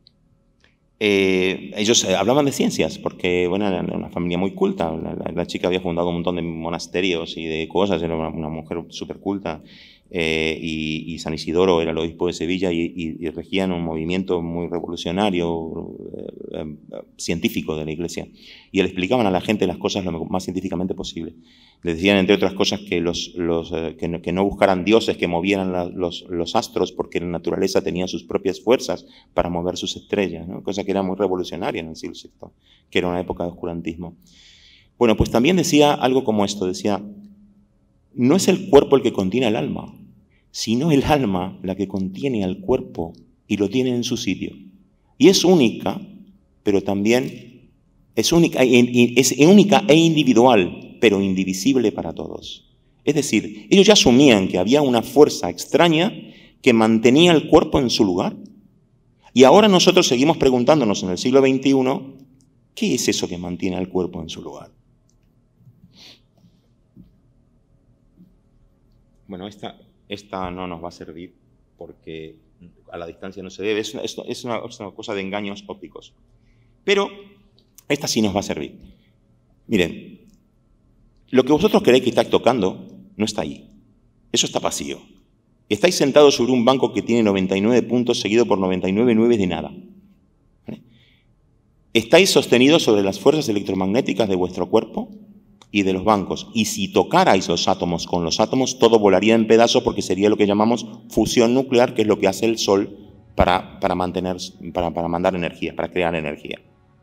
eh, ellos hablaban de ciencias, porque bueno, era una familia muy culta. La, la, la chica había fundado un montón de monasterios y de cosas, era una, una mujer súper culta. Eh, y, y San Isidoro era el obispo de Sevilla y, y, y regían un movimiento muy revolucionario, eh, eh, científico de la Iglesia. Y le explicaban a la gente las cosas lo más científicamente posible. Les decían, entre otras cosas, que, los, los, eh, que, no, que no buscaran dioses que movieran la, los, los astros, porque la naturaleza tenía sus propias fuerzas para mover sus estrellas, ¿no? Cosa que era muy revolucionaria en el siglo sexto, que era una época de oscurantismo. Bueno, pues también decía algo como esto, decía: no es el cuerpo el que contiene al alma, sino el alma la que contiene al cuerpo y lo tiene en su sitio. Y es única, pero también es única, es única e individual, pero indivisible para todos. Es decir, ellos ya asumían que había una fuerza extraña que mantenía el cuerpo en su lugar. Y ahora nosotros seguimos preguntándonos en el siglo veintiuno, ¿qué es eso que mantiene al cuerpo en su lugar? Bueno, esta, esta no nos va a servir porque a la distancia no se debe. Es una, es una, es una cosa de engaños ópticos. Pero esta sí nos va a servir. Miren, lo que vosotros creéis que estáis tocando no está ahí. Eso está vacío. Estáis sentados sobre un banco que tiene noventa y nueve puntos seguido por noventa y nueve nueve de nada. ¿Vale? Estáis sostenidos sobre las fuerzas electromagnéticas de vuestro cuerpo y de los bancos. Y si tocarais los átomos con los átomos, todo volaría en pedazos porque sería lo que llamamos fusión nuclear, que es lo que hace el Sol para, para, mantener, para, para mandar energía, para crear energía.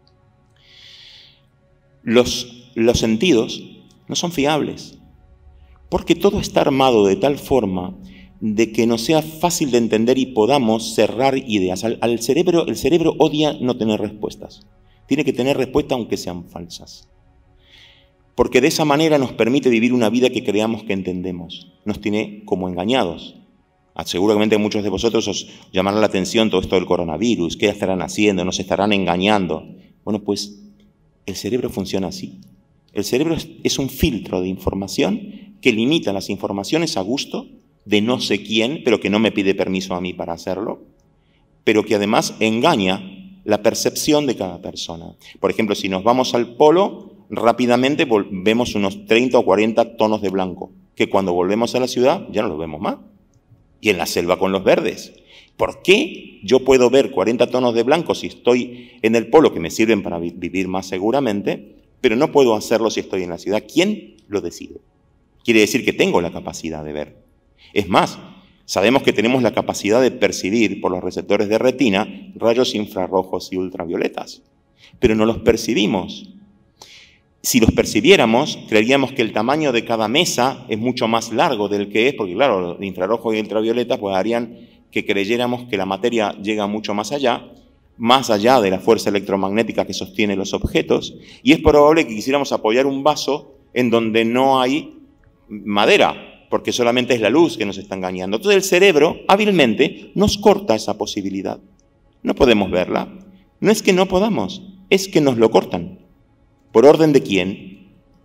Los, los sentidos no son fiables, porque todo está armado de tal forma de que nos sea fácil de entender y podamos cerrar ideas. Al, al cerebro, el cerebro odia no tener respuestas. Tiene que tener respuestas aunque sean falsas. Porque de esa manera nos permite vivir una vida que creamos que entendemos. Nos tiene como engañados. Seguramente muchos de vosotros os llamará la atención todo esto del coronavirus. ¿Qué estarán haciendo? ¿Nos estarán engañando? Bueno, pues el cerebro funciona así. El cerebro es, es un filtro de información que limita las informaciones a gusto de no sé quién, pero que no me pide permiso a mí para hacerlo, pero que además engaña la percepción de cada persona. Por ejemplo, si nos vamos al polo, rápidamente vemos unos treinta o cuarenta tonos de blanco, que cuando volvemos a la ciudad ya no los vemos más. Y en la selva con los verdes. ¿Por qué yo puedo ver cuarenta tonos de blanco si estoy en el polo, que me sirven para vi- vivir más seguramente, pero no puedo hacerlo si estoy en la ciudad? ¿Quién lo decide? Quiere decir que tengo la capacidad de ver. Es más, sabemos que tenemos la capacidad de percibir por los receptores de retina rayos infrarrojos y ultravioletas, pero no los percibimos. Si los percibiéramos, creeríamos que el tamaño de cada mesa es mucho más largo del que es, porque claro, los infrarrojos y ultravioletas pues harían que creyéramos que la materia llega mucho más allá, más allá de la fuerza electromagnética que sostiene los objetos, y es probable que quisiéramos apoyar un vaso en donde no hay madera, porque solamente es la luz que nos está engañando. Entonces el cerebro, hábilmente, nos corta esa posibilidad. No podemos verla. No es que no podamos, es que nos lo cortan. ¿Por orden de quién?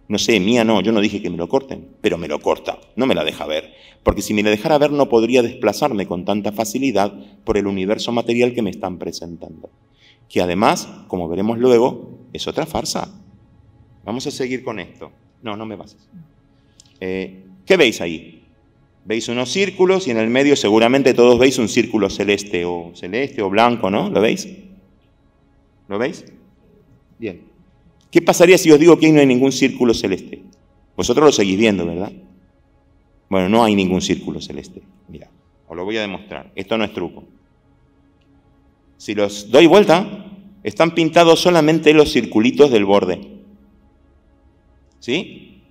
no sé, mía no, yo no dije que me lo corten, pero me lo corta, no me la deja ver. Porque si me la dejara ver no podría desplazarme con tanta facilidad por el universo material que me están presentando. Que además, como veremos luego, es otra farsa. Vamos a seguir con esto. No, no me pases. Eh, ¿Qué veis ahí? Veis unos círculos y en el medio seguramente todos veis un círculo celeste o celeste o blanco, ¿no? ¿Lo veis? ¿Lo veis? Bien. ¿Qué pasaría si os digo que ahí no hay ningún círculo celeste? Vosotros lo seguís viendo, ¿verdad? Bueno, no hay ningún círculo celeste. Mira, os lo voy a demostrar. Esto no es truco. Si los doy vuelta, están pintados solamente los circulitos del borde. ¿Sí?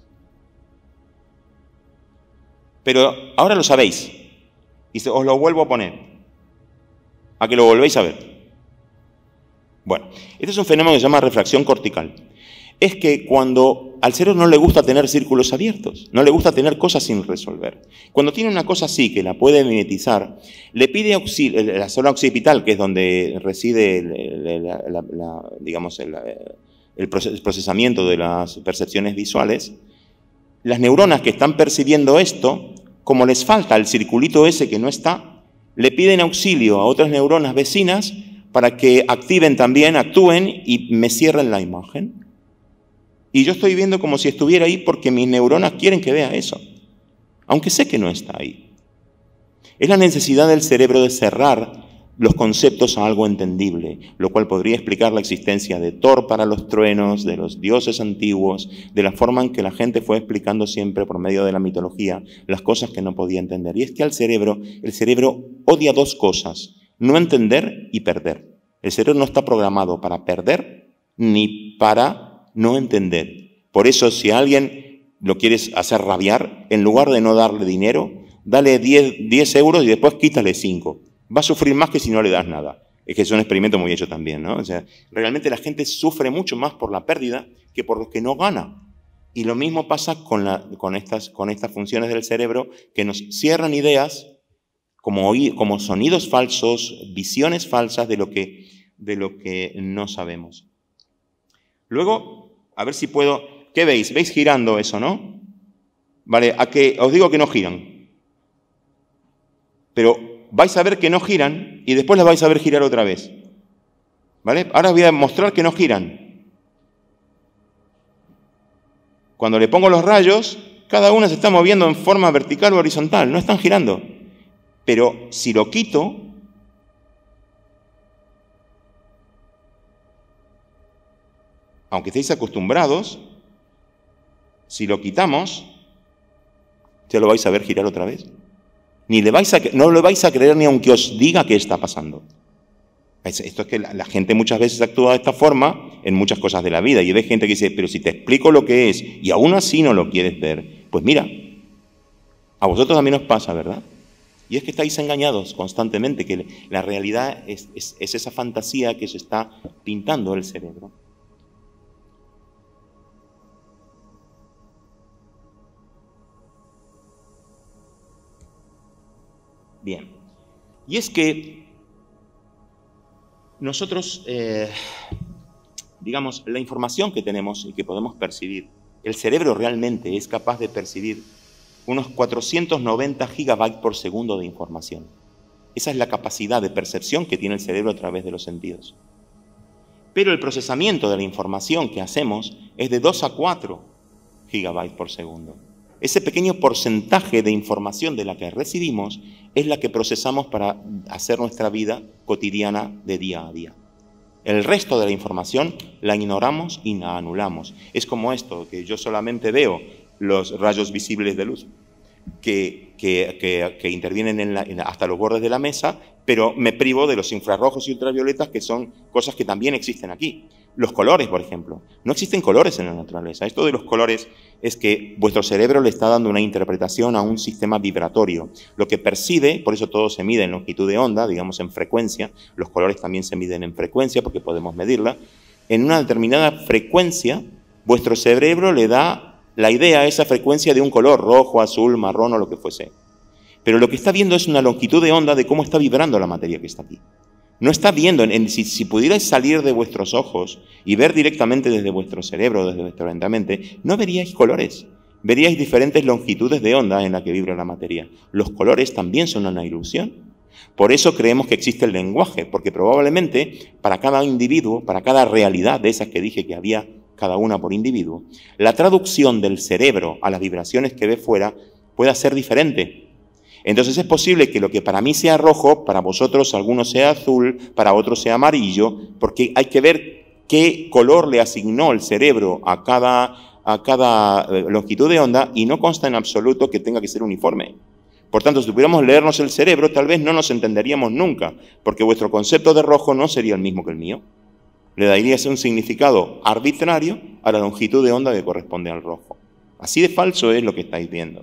Pero ahora lo sabéis. Y os lo vuelvo a poner. A que lo volvéis a ver. Bueno, este es un fenómeno que se llama refracción cortical. Es que cuando al cerebro no le gusta tener círculos abiertos, no le gusta tener cosas sin resolver. Cuando tiene una cosa así que la puede mimetizar, le pide auxilio, la zona occipital, que es donde reside el, la, la, la, digamos, el, el procesamiento de las percepciones visuales, las neuronas que están percibiendo esto, como les falta el circulito ese que no está, le piden auxilio a otras neuronas vecinas para que activen también, actúen y me cierren la imagen. Y yo estoy viendo como si estuviera ahí porque mis neuronas quieren que vea eso, aunque sé que no está ahí. Es la necesidad del cerebro de cerrar los conceptos a algo entendible, lo cual podría explicar la existencia de Thor para los truenos, de los dioses antiguos, de la forma en que la gente fue explicando siempre por medio de la mitología las cosas que no podía entender. Y es que al cerebro, el cerebro odia dos cosas: no entender y perder. El cerebro no está programado para perder ni para no entender. Por eso, si a alguien lo quieres hacer rabiar, en lugar de no darle dinero, dale diez euros y después quítale cinco. Va a sufrir más que si no le das nada. Es que es un experimento muy hecho también, ¿no? O sea, realmente la gente sufre mucho más por la pérdida que por lo que no gana. Y lo mismo pasa con, la, con, estas, con estas funciones del cerebro que nos cierran ideas como, como sonidos falsos, visiones falsas de lo que, de lo que no sabemos. Luego, a ver si puedo... ¿Qué veis? ¿Veis girando eso, no? Vale, a que os digo que no giran. Pero vais a ver que no giran y después las vais a ver girar otra vez. ¿Vale? Ahora os voy a mostrar que no giran. Cuando le pongo los rayos, cada una se está moviendo en forma vertical o horizontal, no están girando. Pero si lo quito, aunque estéis acostumbrados, si lo quitamos, ya lo vais a ver girar otra vez. Ni le vais a, no lo vais a creer ni aunque os diga qué está pasando. Esto es que la, la gente muchas veces actúa de esta forma en muchas cosas de la vida. Y ves gente que dice, pero si te explico lo que es y aún así no lo quieres ver, pues mira, a vosotros también os pasa, ¿verdad? Y es que estáis engañados constantemente, que la realidad es, es, es esa fantasía que se está pintando el cerebro. Bien, y es que nosotros, eh, digamos, la información que tenemos y que podemos percibir, el cerebro realmente es capaz de percibir unos cuatrocientos noventa gigabytes por segundo de información. Esa es la capacidad de percepción que tiene el cerebro a través de los sentidos. Pero el procesamiento de la información que hacemos es de dos a cuatro gigabytes por segundo. Ese pequeño porcentaje de información de la que recibimos es la que procesamos para hacer nuestra vida cotidiana de día a día. El resto de la información la ignoramos y la anulamos. Es como esto, que yo solamente veo los rayos visibles de luz que, que, que, que intervienen en la, en, hasta los bordes de la mesa, pero me privo de los infrarrojos y ultravioletas, que son cosas que también existen aquí. Los colores, por ejemplo. No existen colores en la naturaleza. Esto de los colores es que vuestro cerebro le está dando una interpretación a un sistema vibratorio. Lo que percibe, por eso todo se mide en longitud de onda, digamos en frecuencia. Los colores también se miden en frecuencia porque podemos medirla. En una determinada frecuencia, vuestro cerebro le da la idea a esa frecuencia de un color rojo, azul, marrón o lo que fuese. Pero lo que está viendo es una longitud de onda de cómo está vibrando la materia que está aquí. No está viendo, en, si, si pudierais salir de vuestros ojos y ver directamente desde vuestro cerebro, desde vuestra mente, no veríais colores, veríais diferentes longitudes de onda en la que vibra la materia. Los colores también son una ilusión. Por eso creemos que existe el lenguaje, porque probablemente para cada individuo, para cada realidad de esas que dije que había cada una por individuo, la traducción del cerebro a las vibraciones que ve fuera pueda ser diferente. Entonces es posible que lo que para mí sea rojo, para vosotros alguno sea azul, para otros sea amarillo, porque hay que ver qué color le asignó el cerebro a cada, a cada longitud de onda y no consta en absoluto que tenga que ser uniforme. Por tanto, si pudiéramos leernos el cerebro, tal vez no nos entenderíamos nunca, porque vuestro concepto de rojo no sería el mismo que el mío. Le daríais un significado arbitrario a la longitud de onda que corresponde al rojo. Así de falso es lo que estáis viendo.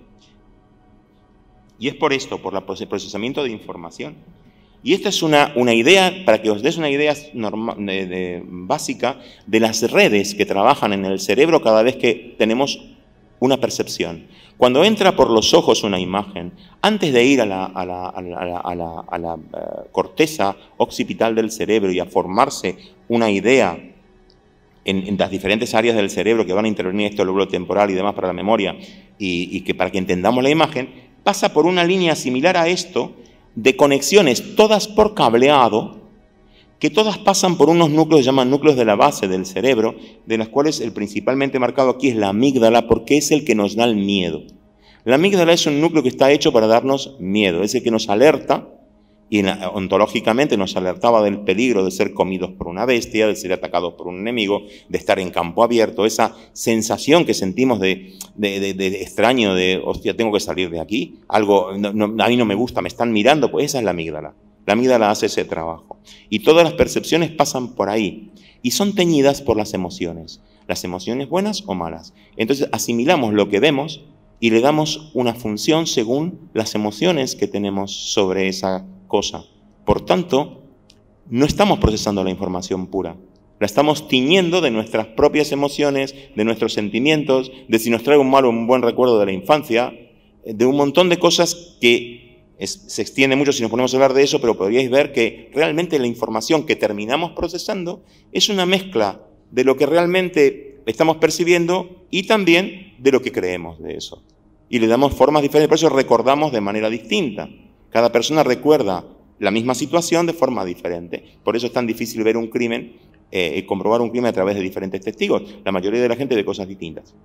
Y es por esto, por el procesamiento de información. Y esta es una, una idea, para que os des una idea norma, de, de, básica de las redes que trabajan en el cerebro cada vez que tenemos una percepción. Cuando entra por los ojos una imagen, antes de ir a la, a la, a la, a la, a la, a la uh, corteza occipital del cerebro y a formarse una idea en, en las diferentes áreas del cerebro que van a intervenir esto, el lóbulo temporal y demás para la memoria, y, y que para que entendamos la imagen, pasa por una línea similar a esto, de conexiones todas por cableado, que todas pasan por unos núcleos que se llaman núcleos de la base del cerebro, de las cuales el principalmente marcado aquí es la amígdala, porque es el que nos da el miedo. La amígdala es un núcleo que está hecho para darnos miedo, es el que nos alerta, y ontológicamente nos alertaba del peligro de ser comidos por una bestia, de ser atacados por un enemigo, de estar en campo abierto, esa sensación que sentimos de, de, de, de extraño, de, hostia, tengo que salir de aquí, algo, no, no, a mí no me gusta, me están mirando, pues esa es la amígdala. La amígdala hace ese trabajo. Y todas las percepciones pasan por ahí, y son teñidas por las emociones, las emociones buenas o malas. Entonces asimilamos lo que vemos y le damos una función según las emociones que tenemos sobre esa cosa. Por tanto, no estamos procesando la información pura. La estamos tiñendo de nuestras propias emociones, de nuestros sentimientos, de si nos trae un mal o un buen recuerdo de la infancia, de un montón de cosas que es, se extiende mucho si nos ponemos a hablar de eso, pero podríais ver que realmente la información que terminamos procesando es una mezcla de lo que realmente estamos percibiendo y también de lo que creemos de eso. Y le damos formas diferentes, por eso recordamos de manera distinta. Cada persona recuerda la misma situación de forma diferente. Por eso es tan difícil ver un crimen, eh, comprobar un crimen a través de diferentes testigos. La mayoría de la gente ve cosas distintas.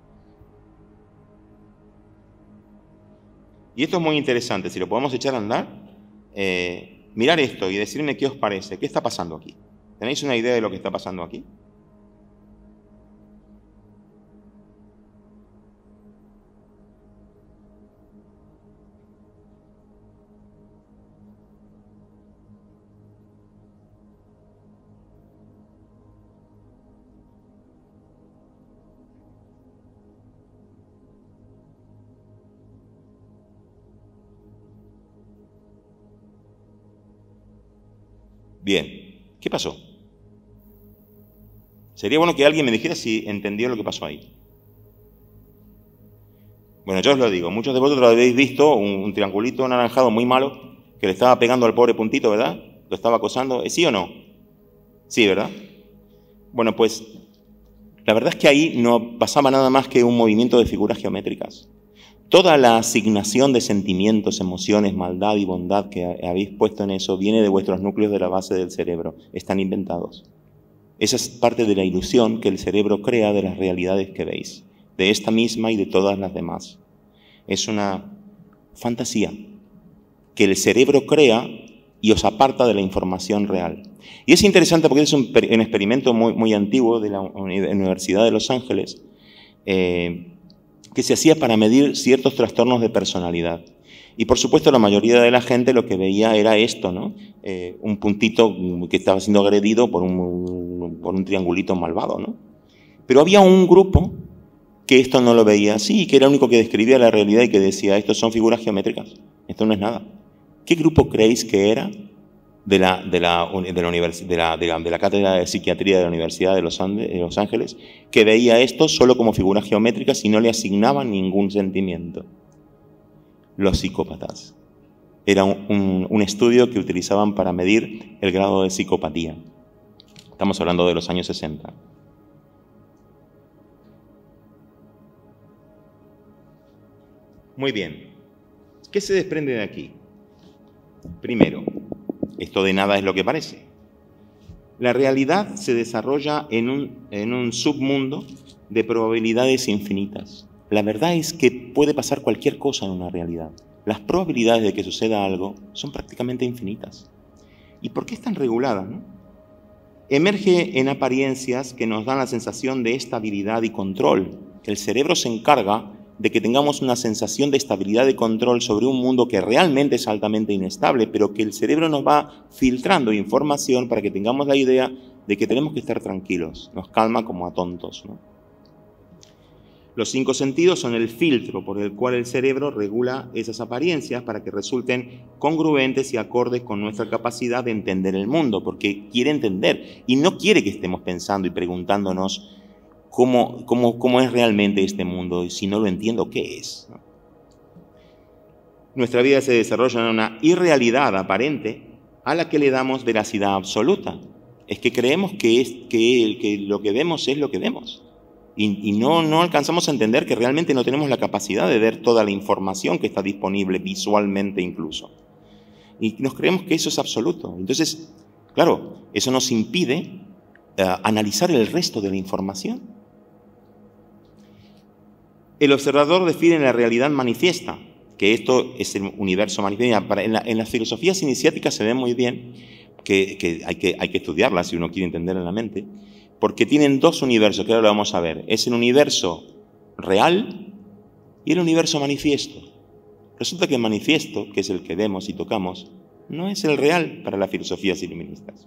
Y esto es muy interesante. Si lo podemos echar a andar, eh, mirar esto y decirme qué os parece. ¿Qué está pasando aquí? ¿Tenéis una idea de lo que está pasando aquí? Bien, ¿qué pasó? Sería bueno que alguien me dijera si entendió lo que pasó ahí. Bueno, yo os lo digo, muchos de vosotros habéis visto un, un triangulito anaranjado muy malo que le estaba pegando al pobre puntito, ¿verdad? Lo estaba acosando, ¿sí o no? Sí, ¿verdad? Bueno, pues la verdad es que ahí no pasaba nada más que un movimiento de figuras geométricas. Toda la asignación de sentimientos, emociones, maldad y bondad que habéis puesto en eso viene de vuestros núcleos de la base del cerebro. Están inventados. Esa es parte de la ilusión que el cerebro crea de las realidades que veis, de esta misma y de todas las demás. Es una fantasía que el cerebro crea y os aparta de la información real. Y es interesante porque es un, un experimento muy, muy antiguo de la Universidad de Los Ángeles, eh, que se hacía para medir ciertos trastornos de personalidad. Y por supuesto la mayoría de la gente lo que veía era esto, ¿no? Eh, un puntito que estaba siendo agredido por un, por un triangulito malvado, ¿no? Pero había un grupo que esto no lo veía así, que era el único que describía la realidad y que decía, estos son figuras geométricas, esto no es nada. ¿Qué grupo creéis que era de la, de la, de la, univers, de la, de la, de la Cátedra de Psiquiatría de la Universidad de Los, Andes, de Los Ángeles, que veía esto solo como figuras geométricas y no le asignaban ningún sentimiento? Los psicópatas. Era un, un, un estudio que utilizaban para medir el grado de psicopatía. Estamos hablando de los años sesenta. Muy bien. ¿Qué se desprende de aquí? Primero, esto de nada es lo que parece. La realidad se desarrolla en un, en un submundo de probabilidades infinitas. La verdad es que puede pasar cualquier cosa en una realidad. Las probabilidades de que suceda algo son prácticamente infinitas. ¿Y por qué están reguladas, no? Emerge en apariencias que nos dan la sensación de estabilidad y control. El cerebro se encarga de que tengamos una sensación de estabilidad y control sobre un mundo que realmente es altamente inestable, pero que el cerebro nos va filtrando información para que tengamos la idea de que tenemos que estar tranquilos. Nos calma como a tontos, ¿no? Los cinco sentidos son el filtro por el cual el cerebro regula esas apariencias para que resulten congruentes y acordes con nuestra capacidad de entender el mundo, porque quiere entender y no quiere que estemos pensando y preguntándonos cómo, cómo, cómo es realmente este mundo y si no lo entiendo, ¿qué es? ¿No? Nuestra vida se desarrolla en una irrealidad aparente a la que le damos veracidad absoluta. Es que creemos que, es, que, que lo que vemos es lo que vemos. Y, y no, no alcanzamos a entender que realmente no tenemos la capacidad de ver toda la información que está disponible visualmente incluso. Y nos creemos que eso es absoluto. Entonces, claro, eso nos impide uh, analizar el resto de la información. El observador define la realidad manifiesta, que esto es el universo manifiesto. En, la, en las filosofías iniciáticas se ve muy bien que, que, hay que hay que estudiarlas si uno quiere entender en la mente, porque tienen dos universos, que ahora lo vamos a ver. Es el universo real y el universo manifiesto. Resulta que el manifiesto, que es el que vemos y tocamos, no es el real para las filosofías iluministas.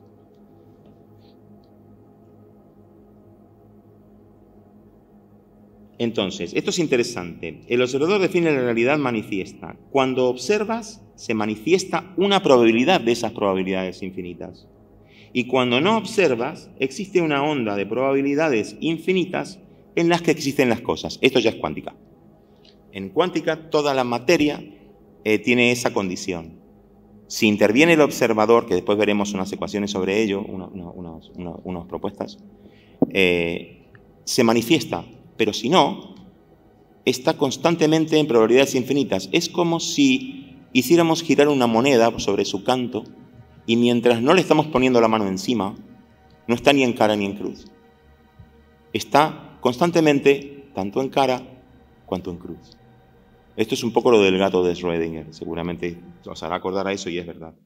Entonces, esto es interesante. El observador define la realidad manifiesta. Cuando observas, se manifiesta una probabilidad de esas probabilidades infinitas. Y cuando no observas, existe una onda de probabilidades infinitas en las que existen las cosas. Esto ya es cuántica. En cuántica, toda la materia eh, tiene esa condición. Si interviene el observador, que después veremos unas ecuaciones sobre ello, una, una, unas, una, unas propuestas, eh, se manifiesta. Pero si no, está constantemente en probabilidades infinitas. Es como si hiciéramos girar una moneda sobre su canto y mientras no le estamos poniendo la mano encima, no está ni en cara ni en cruz. Está constantemente tanto en cara cuanto en cruz. Esto es un poco lo del gato de Schrödinger. Seguramente os hará acordar a eso y es verdad.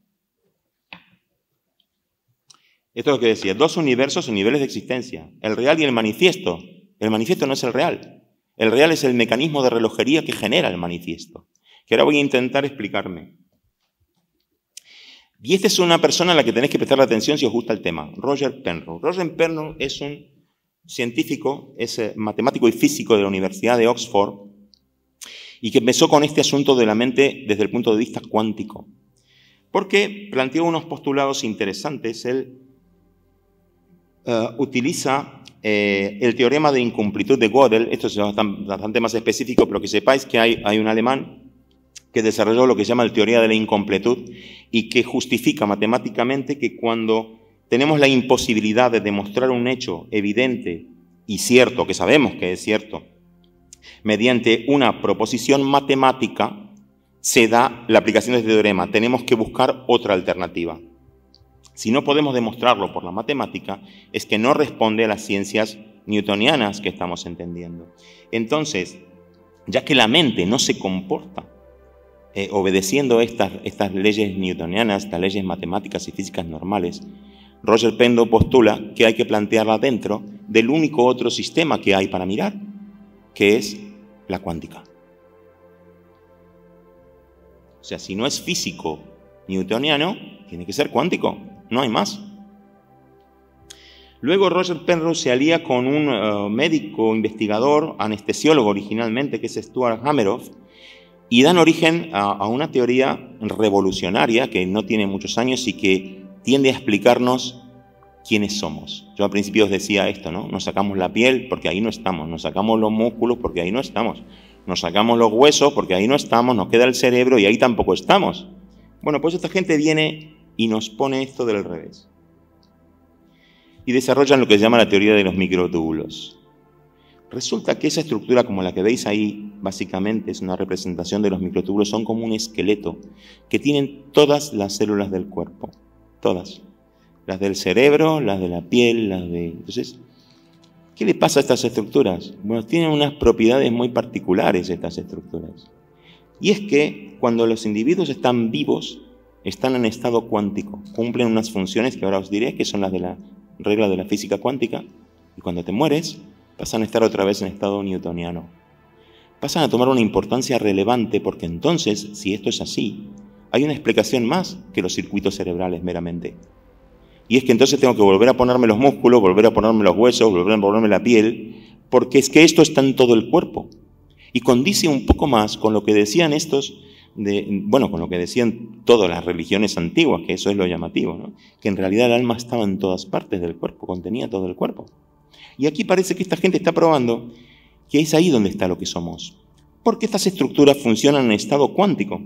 Esto es lo que decía. Dos universos en niveles de existencia. El real y el manifiesto. El manifiesto no es el real. El real es el mecanismo de relojería que genera el manifiesto. Que ahora voy a intentar explicarme. Y esta es una persona a la que tenéis que prestar atención si os gusta el tema. Roger Penrose. Roger Penrose es un científico, es matemático y físico de la Universidad de Oxford y que empezó con este asunto de la mente desde el punto de vista cuántico. Porque planteó unos postulados interesantes. Él uh, utiliza eh, el teorema de incumplitud de Gödel. Esto es bastante, bastante más específico, pero que sepáis que hay, hay un alemán que desarrolló lo que se llama la teoría de la incompletud y que justifica matemáticamente que cuando tenemos la imposibilidad de demostrar un hecho evidente y cierto, que sabemos que es cierto, mediante una proposición matemática, se da la aplicación de este teorema. Tenemos que buscar otra alternativa. Si no podemos demostrarlo por la matemática, es que no responde a las ciencias newtonianas que estamos entendiendo. Entonces, ya que la mente no se comporta Eh, obedeciendo estas, estas leyes newtonianas, estas leyes matemáticas y físicas normales, Roger Penrose postula que hay que plantearla dentro del único otro sistema que hay para mirar, que es la cuántica. O sea, si no es físico newtoniano, tiene que ser cuántico, no hay más. Luego Roger Penrose se alía con un uh, médico investigador, anestesiólogo originalmente, que es Stuart Hameroff, y dan origen a, a una teoría revolucionaria que no tiene muchos años y que tiende a explicarnos quiénes somos. Yo al principio os decía esto, ¿no? Nos sacamos la piel porque ahí no estamos, nos sacamos los músculos porque ahí no estamos, nos sacamos los huesos porque ahí no estamos, nos queda el cerebro y ahí tampoco estamos. Bueno, pues esta gente viene y nos pone esto del revés. Y desarrollan lo que se llama la teoría de los microtúbulos. Resulta que esa estructura, como la que veis ahí, básicamente es una representación de los microtúbulos, son como un esqueleto que tienen todas las células del cuerpo. Todas. Las del cerebro, las de la piel, las de... Entonces, ¿qué le pasa a estas estructuras? Bueno, tienen unas propiedades muy particulares estas estructuras. Y es que cuando los individuos están vivos, están en estado cuántico, cumplen unas funciones que ahora os diré, que son las de la regla de la física cuántica, y cuando te mueres, pasan a estar otra vez en estado newtoniano. Pasan a tomar una importancia relevante porque entonces, si esto es así, hay una explicación más que los circuitos cerebrales meramente. Y es que entonces tengo que volver a ponerme los músculos, volver a ponerme los huesos, volver a ponerme la piel, porque es que esto está en todo el cuerpo. Y condice un poco más con lo que decían estos, de, bueno, con lo que decían todas las religiones antiguas, que eso es lo llamativo, ¿no? Que en realidad el alma estaba en todas partes del cuerpo, contenía todo el cuerpo. Y aquí parece que esta gente está probando que es ahí donde está lo que somos. Porque estas estructuras funcionan en estado cuántico.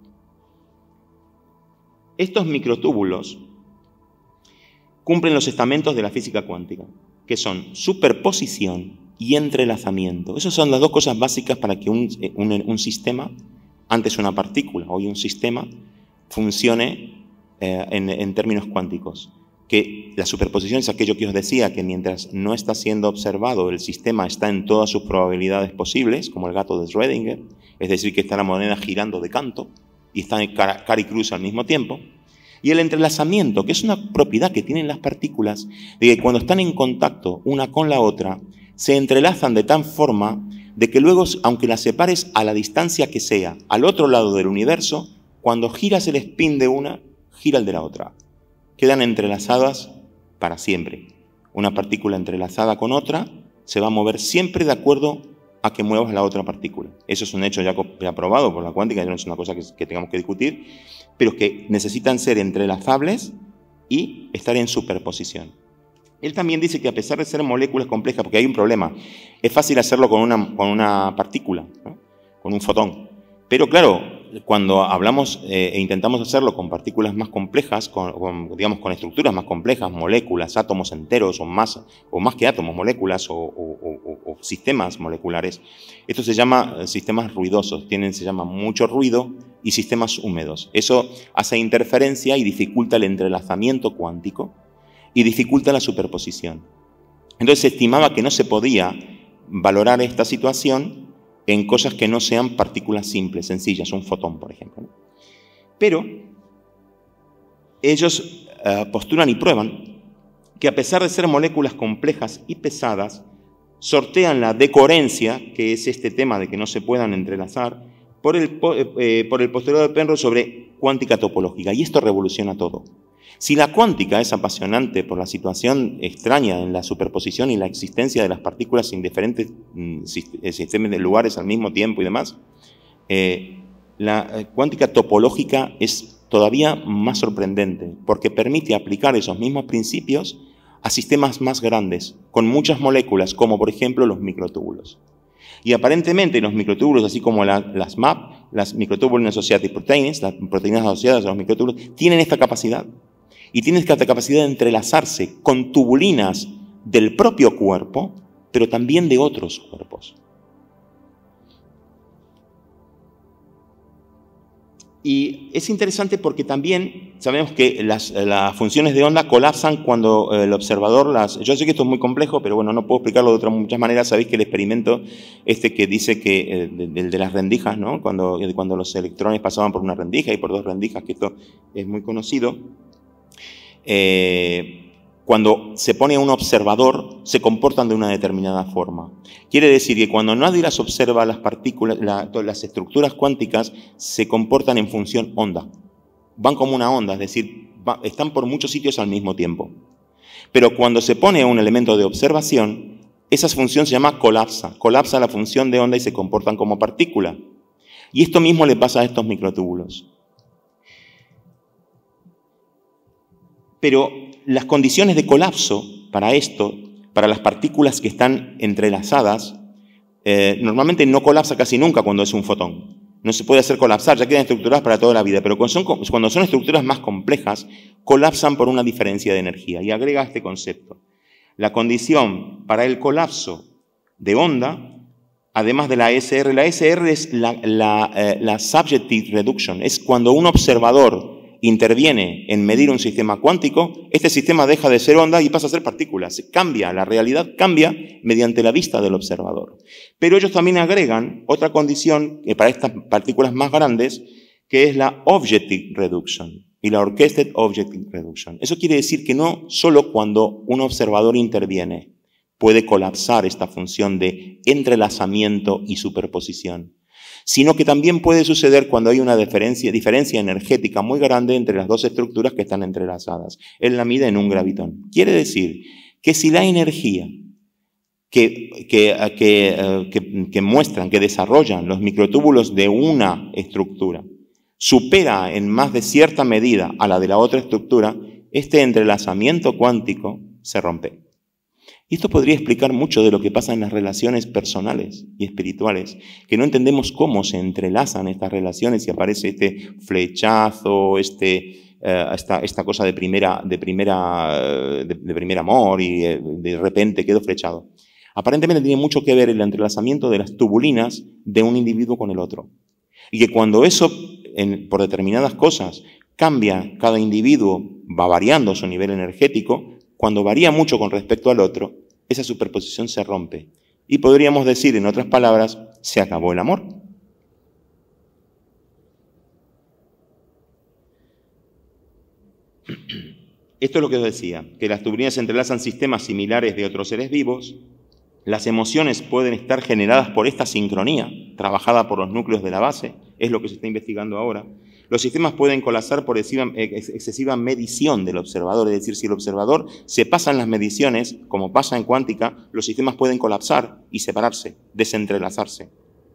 Estos microtúbulos cumplen los estamentos de la física cuántica, que son superposición y entrelazamiento. Esas son las dos cosas básicas para que un, un, un sistema, antes una partícula, hoy un sistema, funcione eh, en, en términos cuánticos. Que la superposición es aquello que os decía, que mientras no está siendo observado, el sistema está en todas sus probabilidades posibles, como el gato de Schrödinger, es decir, que está la moneda girando de canto y está en cara, cara y cruz al mismo tiempo. Y el entrelazamiento, que es una propiedad que tienen las partículas, de que cuando están en contacto una con la otra, se entrelazan de tal forma de que luego, aunque las separes a la distancia que sea, al otro lado del universo, cuando giras el spin de una, gira el de la otra. Quedan entrelazadas para siempre. Una partícula entrelazada con otra se va a mover siempre de acuerdo a que muevas la otra partícula. Eso es un hecho ya, ya probado por la cuántica, ya no es una cosa que, que tengamos que discutir, pero que necesitan ser entrelazables y estar en superposición. Él también dice que a pesar de ser moléculas complejas, porque hay un problema, es fácil hacerlo con una, con una partícula, ¿no? Con un fotón. Pero claro, cuando hablamos eh, e intentamos hacerlo con partículas más complejas, con, con, digamos, con estructuras más complejas, moléculas, átomos enteros o más, o más que átomos, moléculas o, o, o, o sistemas moleculares, esto se llama sistemas ruidosos, tienen, se llama mucho ruido y sistemas húmedos. Eso hace interferencia y dificulta el entrelazamiento cuántico y dificulta la superposición. Entonces se estimaba que no se podía valorar esta situación en cosas que no sean partículas simples, sencillas, un fotón, por ejemplo, ¿no? Pero ellos uh, postulan y prueban que a pesar de ser moléculas complejas y pesadas, sortean la decoherencia, que es este tema de que no se puedan entrelazar, por el, eh, por el postulado de Penrose sobre cuántica topológica. Y esto revoluciona todo. Si la cuántica es apasionante por la situación extraña en la superposición y la existencia de las partículas en diferentes mm, sistemas de lugares al mismo tiempo y demás, eh, la cuántica topológica es todavía más sorprendente porque permite aplicar esos mismos principios a sistemas más grandes, con muchas moléculas, como por ejemplo los microtúbulos. Y aparentemente los microtúbulos, así como la, las M A P, las Microtubule Associated Proteins, las proteínas asociadas a los microtúbulos, tienen esta capacidad. Y tienen esta capacidad de entrelazarse con tubulinas del propio cuerpo, pero también de otros cuerpos. Y es interesante porque también sabemos que las, las funciones de onda colapsan cuando el observador las... Yo sé que esto es muy complejo, pero bueno, no puedo explicarlo de otras muchas maneras. Sabéis que el experimento este que dice que el de, de las rendijas, ¿no? Cuando, cuando los electrones pasaban por una rendija y por dos rendijas, que esto es muy conocido. Eh, cuando se pone a un observador, se comportan de una determinada forma. Quiere decir que cuando nadie las observa, las partículas, la, las estructuras cuánticas se comportan en función onda. Van como una onda, es decir, va, están por muchos sitios al mismo tiempo. Pero cuando se pone un elemento de observación, esa función se llama colapsa. Colapsa la función de onda y se comportan como partícula. Y esto mismo le pasa a estos microtúbulos. Pero las condiciones de colapso para esto, para las partículas que están entrelazadas, eh, normalmente no colapsa casi nunca cuando es un fotón. no se puede hacer colapsar, ya quedan estructuradas para toda la vida, pero cuando son, cuando son estructuras más complejas, colapsan por una diferencia de energía. Y agrega este concepto. La condición para el colapso de onda, además de la A S R, la A S R es la, la, eh, la subjective reduction, es cuando un observador interviene en medir un sistema cuántico, este sistema deja de ser onda y pasa a ser partículas. Cambia, la realidad cambia mediante la vista del observador. Pero ellos también agregan otra condición que para estas partículas más grandes, que es la objective reduction y la orchestrated objective reduction. Eso quiere decir que no solo cuando un observador interviene puede colapsar esta función de entrelazamiento y superposición, sino que también puede suceder cuando hay una diferencia, diferencia energética muy grande entre las dos estructuras que están entrelazadas. Él la mide en un gravitón. Quiere decir que si la energía que, que, que, que, que muestran, que desarrollan los microtúbulos de una estructura supera en más de cierta medida a la de la otra estructura, este entrelazamiento cuántico se rompe. Y esto podría explicar mucho de lo que pasa en las relaciones personales y espirituales, que no entendemos cómo se entrelazan estas relaciones y aparece este flechazo, este, uh, esta, esta cosa de primera, de, primera, de, de primer amor y uh, de repente quedó flechado. Aparentemente tiene mucho que ver el entrelazamiento de las tubulinas de un individuo con el otro. Y que cuando eso, en, por determinadas cosas, cambia, cada individuo va variando su nivel energético, cuando varía mucho con respecto al otro, esa superposición se rompe. Y podríamos decir, en otras palabras, se acabó el amor. Esto es lo que os decía, que las tubulinas entrelazan sistemas similares de otros seres vivos. Las emociones pueden estar generadas por esta sincronía, trabajada por los núcleos de la base, es lo que se está investigando ahora. Los sistemas pueden colapsar por excesiva medición del observador, es decir, si el observador se pasa en las mediciones, como pasa en cuántica, los sistemas pueden colapsar y separarse, desentrelazarse.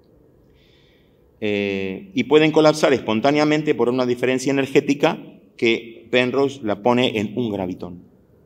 Eh, y pueden colapsar espontáneamente por una diferencia energética que Penrose la pone en un gravitón.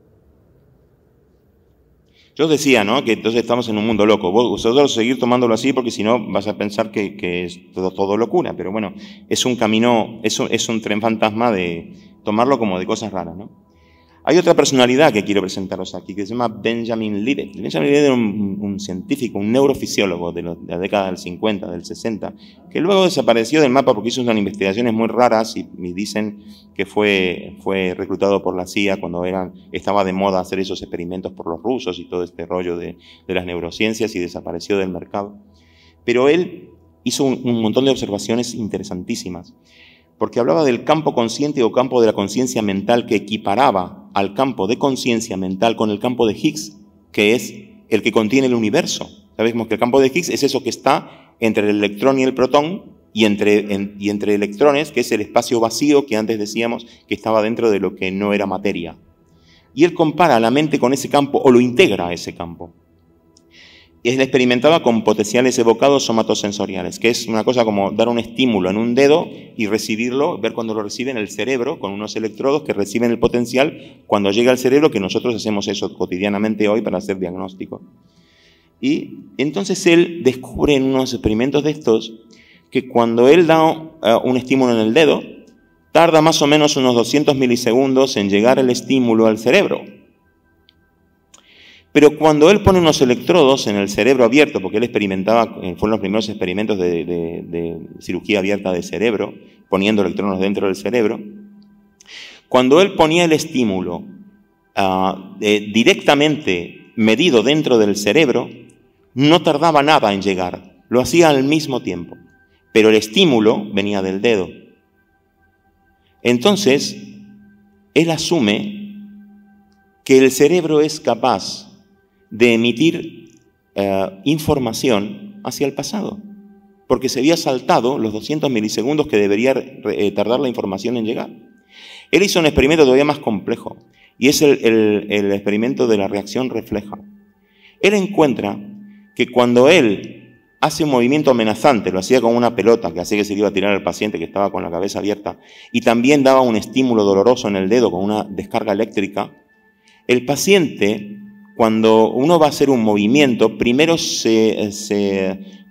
Yo os decía, ¿no?, que entonces estamos en un mundo loco. Vosotros seguir tomándolo así porque si no vas a pensar que, que es todo, todo locura. Pero bueno, es un camino, es un, es un tren fantasma de tomarlo como de cosas raras, ¿no? Hay otra personalidad que quiero presentaros aquí, que se llama Benjamin Libet. Benjamin Libet era un, un científico, un neurofisiólogo de, los, de la década del cincuenta, del sesenta, que luego desapareció del mapa porque hizo unas investigaciones muy raras y, y dicen que fue, fue reclutado por la C I A cuando eran, estaba de moda hacer esos experimentos por los rusos y todo este rollo de, de las neurociencias, y desapareció del mercado. Pero él hizo un, un montón de observaciones interesantísimas, porque hablaba del campo consciente o campo de la conciencia mental que equiparaba al campo de conciencia mental con el campo de Higgs, que es el que contiene el universo. Sabemos que el campo de Higgs es eso que está entre el electrón y el protón, y entre, en, y entre electrones, que es el espacio vacío que antes decíamos que estaba dentro de lo que no era materia. Y él compara la mente con ese campo, o lo integra a ese campo. Él experimentaba con potenciales evocados somatosensoriales, que es una cosa como dar un estímulo en un dedo y recibirlo, ver cuando lo recibe en el cerebro, con unos electrodos que reciben el potencial cuando llega al cerebro, que nosotros hacemos eso cotidianamente hoy para hacer diagnóstico. Y entonces él descubre en unos experimentos de estos que cuando él da uh, un estímulo en el dedo, tarda más o menos unos doscientos milisegundos en llegar el estímulo al cerebro. Pero cuando él pone unos electrodos en el cerebro abierto, porque él experimentaba, fueron los primeros experimentos de, de, de cirugía abierta de cerebro, poniendo electrones dentro del cerebro, cuando él ponía el estímulo uh, eh, directamente medido dentro del cerebro, no tardaba nada en llegar, lo hacía al mismo tiempo, pero el estímulo venía del dedo. Entonces, él asume que el cerebro es capaz de emitir eh, información hacia el pasado, porque se había saltado los doscientos milisegundos que debería eh, tardar la información en llegar. Él hizo un experimento todavía más complejo, y es el, el, el experimento de la reacción refleja. Él encuentra que cuando él hace un movimiento amenazante, lo hacía con una pelota que hacía que se le iba a tirar al paciente que estaba con la cabeza abierta, y también daba un estímulo doloroso en el dedo con una descarga eléctrica, el paciente, cuando uno va a hacer un movimiento, primero se, se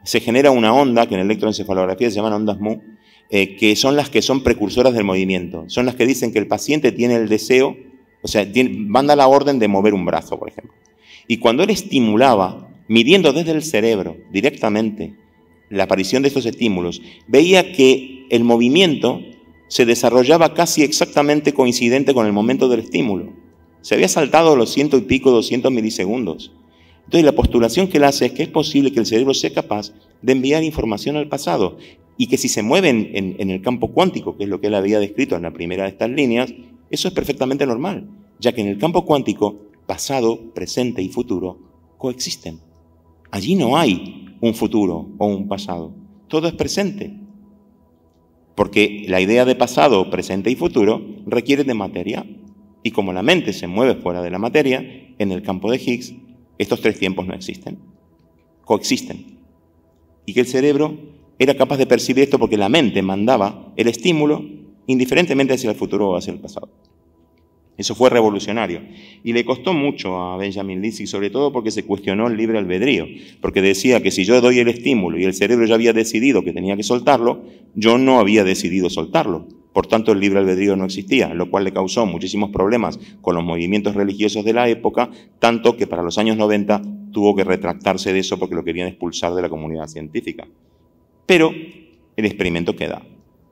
se genera una onda, que en electroencefalografía se llaman ondas Mu, eh, que son las que son precursoras del movimiento. Son las que dicen que el paciente tiene el deseo, o sea, tiene, manda la orden de mover un brazo, por ejemplo. Y cuando él estimulaba, midiendo desde el cerebro directamente la aparición de estos estímulos, veía que el movimiento se desarrollaba casi exactamente coincidente con el momento del estímulo. Se había saltado los ciento y pico, doscientos milisegundos. Entonces la postulación que él hace es que es posible que el cerebro sea capaz de enviar información al pasado y que si se mueven en, en el campo cuántico, que es lo que él había descrito en la primera de estas líneas, eso es perfectamente normal, ya que en el campo cuántico pasado, presente y futuro coexisten. Allí no hay un futuro o un pasado, todo es presente. Porque la idea de pasado, presente y futuro requiere de materia. Y como la mente se mueve fuera de la materia, en el campo de Higgs, estos tres tiempos no existen, coexisten. Y que el cerebro era capaz de percibir esto porque la mente mandaba el estímulo indiferentemente hacia el futuro o hacia el pasado. Eso fue revolucionario. Y le costó mucho a Benjamin Lipsig, sobre todo porque se cuestionó el libre albedrío. Porque decía que si yo doy el estímulo y el cerebro ya había decidido que tenía que soltarlo, yo no había decidido soltarlo. Por tanto, el libre albedrío no existía, lo cual le causó muchísimos problemas con los movimientos religiosos de la época, tanto que para los años noventa tuvo que retractarse de eso porque lo querían expulsar de la comunidad científica. Pero el experimento queda.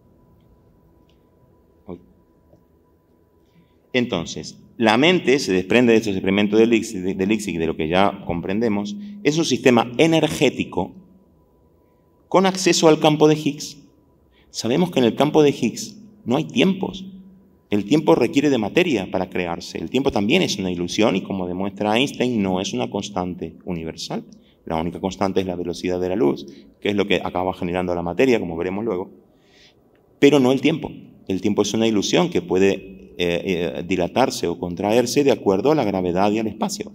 Entonces, la mente se desprende de estos experimentos de Lipsig, de Lipsig, de lo que ya comprendemos, es un sistema energético con acceso al campo de Higgs. Sabemos que en el campo de Higgs no hay tiempos. El tiempo requiere de materia para crearse. El tiempo también es una ilusión y, como demuestra Einstein, no es una constante universal. La única constante es la velocidad de la luz, que es lo que acaba generando la materia, como veremos luego. Pero no el tiempo. El tiempo es una ilusión que puede eh, eh, dilatarse o contraerse de acuerdo a la gravedad y al espacio.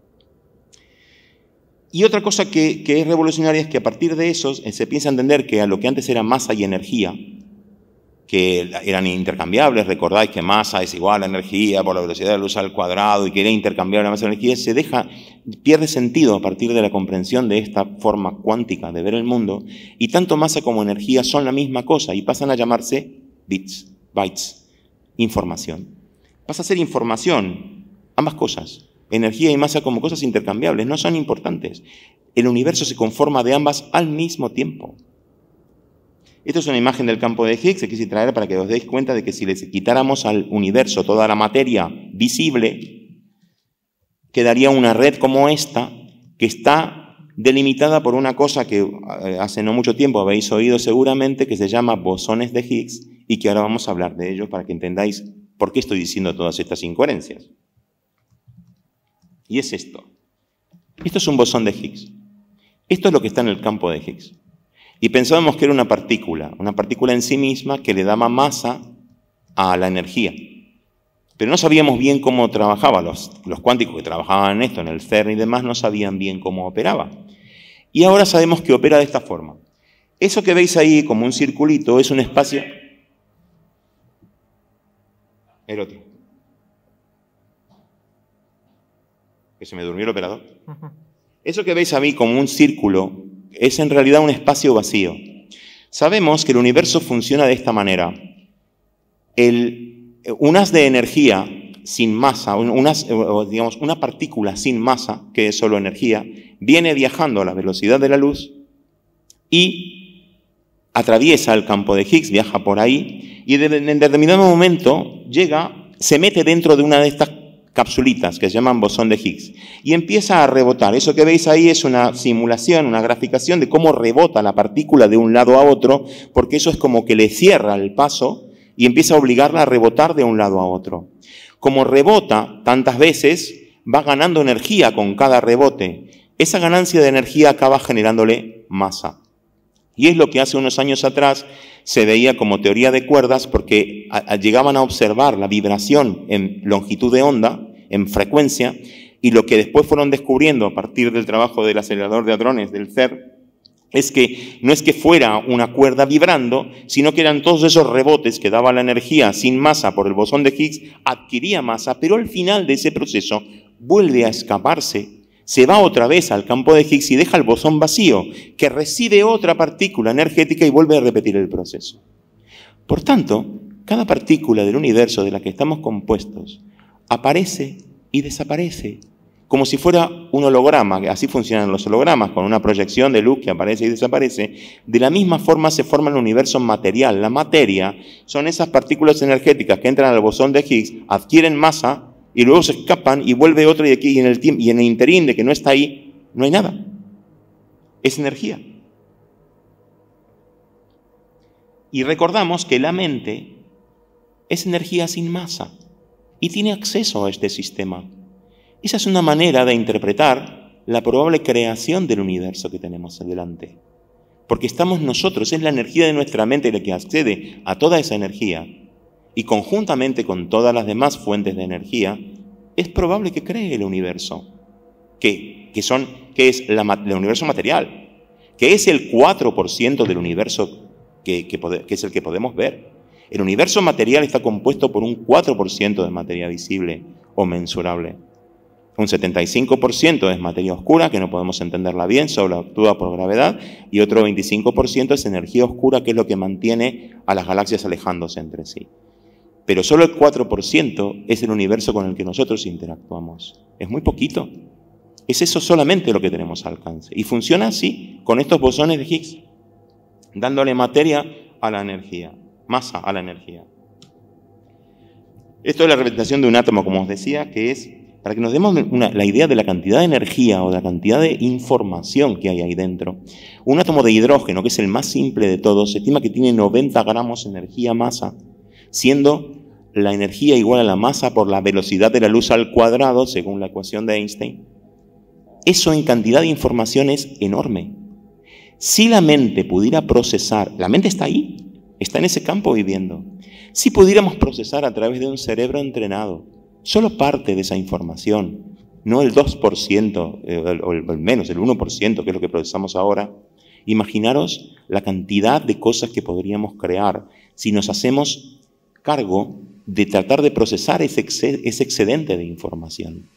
Y otra cosa que, que es revolucionaria es que a partir de eso eh, se piensa entender que a lo que antes era masa y energía, que eran intercambiables, recordáis que masa es igual a energía por la velocidad de la luz al cuadrado y que era intercambiable la masa y la energía, se deja, pierde sentido a partir de la comprensión de esta forma cuántica de ver el mundo, y tanto masa como energía son la misma cosa y pasan a llamarse bits, bytes, información. Pasa a ser información, ambas cosas, energía y masa como cosas intercambiables, no son importantes. El universo se conforma de ambas al mismo tiempo. Esto es una imagen del campo de Higgs que quise traer para que os deis cuenta de que si le quitáramos al universo toda la materia visible, quedaría una red como esta, que está delimitada por una cosa que hace no mucho tiempo habéis oído seguramente, que se llama bosones de Higgs, y que ahora vamos a hablar de ellos para que entendáis por qué estoy diciendo todas estas incoherencias. Y es esto. Esto es un bosón de Higgs. Esto es lo que está en el campo de Higgs. Y pensábamos que era una partícula, una partícula en sí misma que le daba masa a la energía. Pero no sabíamos bien cómo trabajaba. Los, los cuánticos que trabajaban en esto, en el CERN y demás, no sabían bien cómo operaba. Y ahora sabemos que opera de esta forma. Eso que veis ahí como un circulito es un espacio... El otro. Que se me durmió el operador. Eso que veis a mí como un círculo es en realidad un espacio vacío. Sabemos que el universo funciona de esta manera. El, un haz de energía sin masa, unas, digamos, una partícula sin masa, que es solo energía, viene viajando a la velocidad de la luz y atraviesa el campo de Higgs, viaja por ahí, y en determinado momento llega, se mete dentro de una de estas capsulitas que se llaman bosón de Higgs y empieza a rebotar. Eso que veis ahí es una simulación, una graficación de cómo rebota la partícula de un lado a otro, porque eso es como que le cierra el paso y empieza a obligarla a rebotar de un lado a otro. Como rebota tantas veces, va ganando energía con cada rebote. Esa ganancia de energía acaba generándole masa. Y es lo que hace unos años atrás se veía como teoría de cuerdas, porque a, a, llegaban a observar la vibración en longitud de onda, en frecuencia, y lo que después fueron descubriendo a partir del trabajo del acelerador de hadrones del CERN, es que no es que fuera una cuerda vibrando, sino que eran todos esos rebotes que daba la energía sin masa por el bosón de Higgs, adquiría masa, pero al final de ese proceso vuelve a escaparse se va otra vez al campo de Higgs y deja el bosón vacío, que recibe otra partícula energética y vuelve a repetir el proceso. Por tanto, cada partícula del universo de la que estamos compuestos aparece y desaparece, como si fuera un holograma, que así funcionan los hologramas, con una proyección de luz que aparece y desaparece. De la misma forma se forma el universo material. La materia son esas partículas energéticas que entran al bosón de Higgs, adquieren masa y luego se escapan y vuelve otro y aquí y en el tiempo, y en el interín de que no está ahí, no hay nada. Es energía. Y recordamos que la mente es energía sin masa y tiene acceso a este sistema. Esa es una manera de interpretar la probable creación del universo que tenemos delante. Porque estamos nosotros, es la energía de nuestra mente la que accede a toda esa energía y conjuntamente con todas las demás fuentes de energía, es probable que cree el universo, que, que, son, que es la, el universo material, que es el cuatro por ciento del universo que, que, que es el que podemos ver. El universo material está compuesto por un cuatro por ciento de materia visible o mensurable. Un setenta y cinco por ciento es materia oscura, que no podemos entenderla bien, solo actúa por gravedad, y otro veinticinco por ciento es energía oscura, que es lo que mantiene a las galaxias alejándose entre sí. Pero solo el cuatro por ciento es el universo con el que nosotros interactuamos. Es muy poquito. Es eso solamente lo que tenemos al alcance. Y funciona así, con estos bosones de Higgs, dándole materia a la energía, masa a la energía. Esto es la representación de un átomo, como os decía, que es, para que nos demos una, la idea de la cantidad de energía o de la cantidad de información que hay ahí dentro. Un átomo de hidrógeno, que es el más simple de todos, se estima que tiene noventa gramos de energía-masa, siendo la energía igual a la masa por la velocidad de la luz al cuadrado, según la ecuación de Einstein. Eso en cantidad de información es enorme. Si la mente pudiera procesar, la mente está ahí, está en ese campo viviendo. Si pudiéramos procesar a través de un cerebro entrenado solo parte de esa información, no el dos por ciento eh, o el, el menos, el uno por ciento, que es lo que procesamos ahora, imaginaros la cantidad de cosas que podríamos crear si nos hacemos cargo de tratar de procesar ese, ese excedente de información.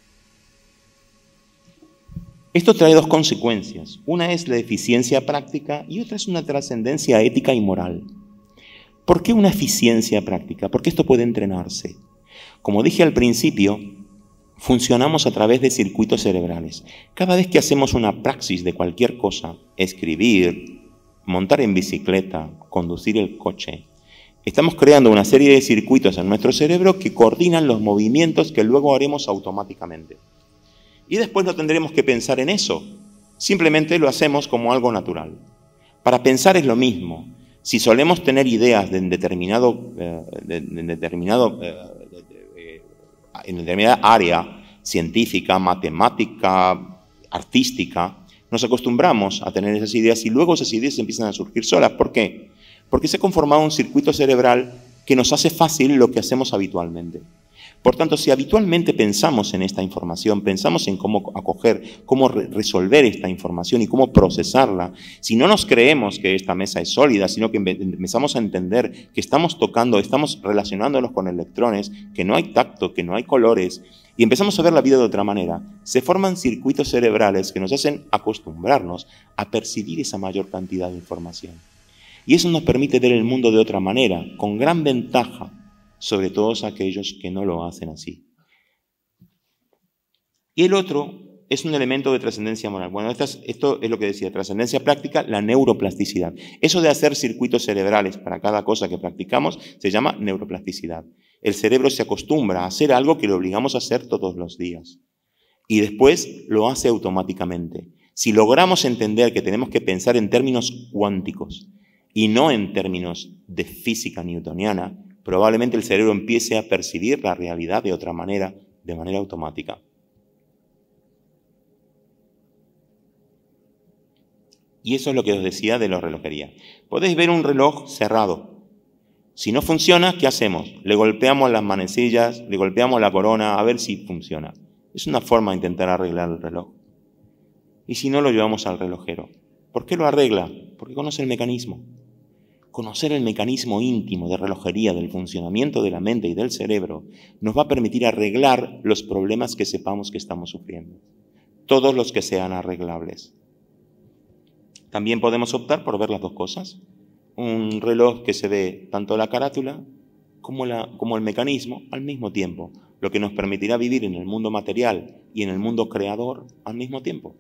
Esto trae dos consecuencias. Una es la eficiencia práctica y otra es una trascendencia ética y moral. ¿Por qué una eficiencia práctica? Porque esto puede entrenarse. Como dije al principio, funcionamos a través de circuitos cerebrales. Cada vez que hacemos una praxis de cualquier cosa, escribir, montar en bicicleta, conducir el coche, estamos creando una serie de circuitos en nuestro cerebro que coordinan los movimientos que luego haremos automáticamente. Y después no tendremos que pensar en eso. Simplemente lo hacemos como algo natural. Para pensar es lo mismo. Si solemos tener ideas de en determinado, eh, de, de determinado, eh, de, de, en determinada área científica, matemática, artística, nos acostumbramos a tener esas ideas y luego esas ideas empiezan a surgir solas. ¿Por qué? Porque se ha conformado un circuito cerebral que nos hace fácil lo que hacemos habitualmente. Por tanto, si habitualmente pensamos en esta información, pensamos en cómo acoger, cómo re resolver esta información y cómo procesarla, si no nos creemos que esta mesa es sólida, sino que empezamos a entender que estamos tocando, estamos relacionándonos con electrones, que no hay tacto, que no hay colores, y empezamos a ver la vida de otra manera, se forman circuitos cerebrales que nos hacen acostumbrarnos a percibir esa mayor cantidad de información. Y eso nos permite ver el mundo de otra manera, con gran ventaja sobre todos aquellos que no lo hacen así. Y el otro es un elemento de trascendencia moral. Bueno, esto es, esto es lo que decía, trascendencia práctica, la neuroplasticidad. Eso de hacer circuitos cerebrales para cada cosa que practicamos se llama neuroplasticidad. El cerebro se acostumbra a hacer algo que le obligamos a hacer todos los días. Y después lo hace automáticamente. Si logramos entender que tenemos que pensar en términos cuánticos y no en términos de física newtoniana, probablemente el cerebro empiece a percibir la realidad de otra manera, de manera automática. Y eso es lo que os decía de la relojería. Podéis ver un reloj cerrado. Si no funciona, ¿qué hacemos? Le golpeamos las manecillas, le golpeamos la corona, a ver si funciona. Es una forma de intentar arreglar el reloj. Y si no, lo llevamos al relojero. ¿Por qué lo arregla? Porque conoce el mecanismo. Conocer el mecanismo íntimo de relojería del funcionamiento de la mente y del cerebro nos va a permitir arreglar los problemas que sepamos que estamos sufriendo. todos los que sean arreglables. También podemos optar por ver las dos cosas. Un reloj que se ve tanto la carátula como, la, como el mecanismo al mismo tiempo, lo que nos permitirá vivir en el mundo material y en el mundo creador al mismo tiempo.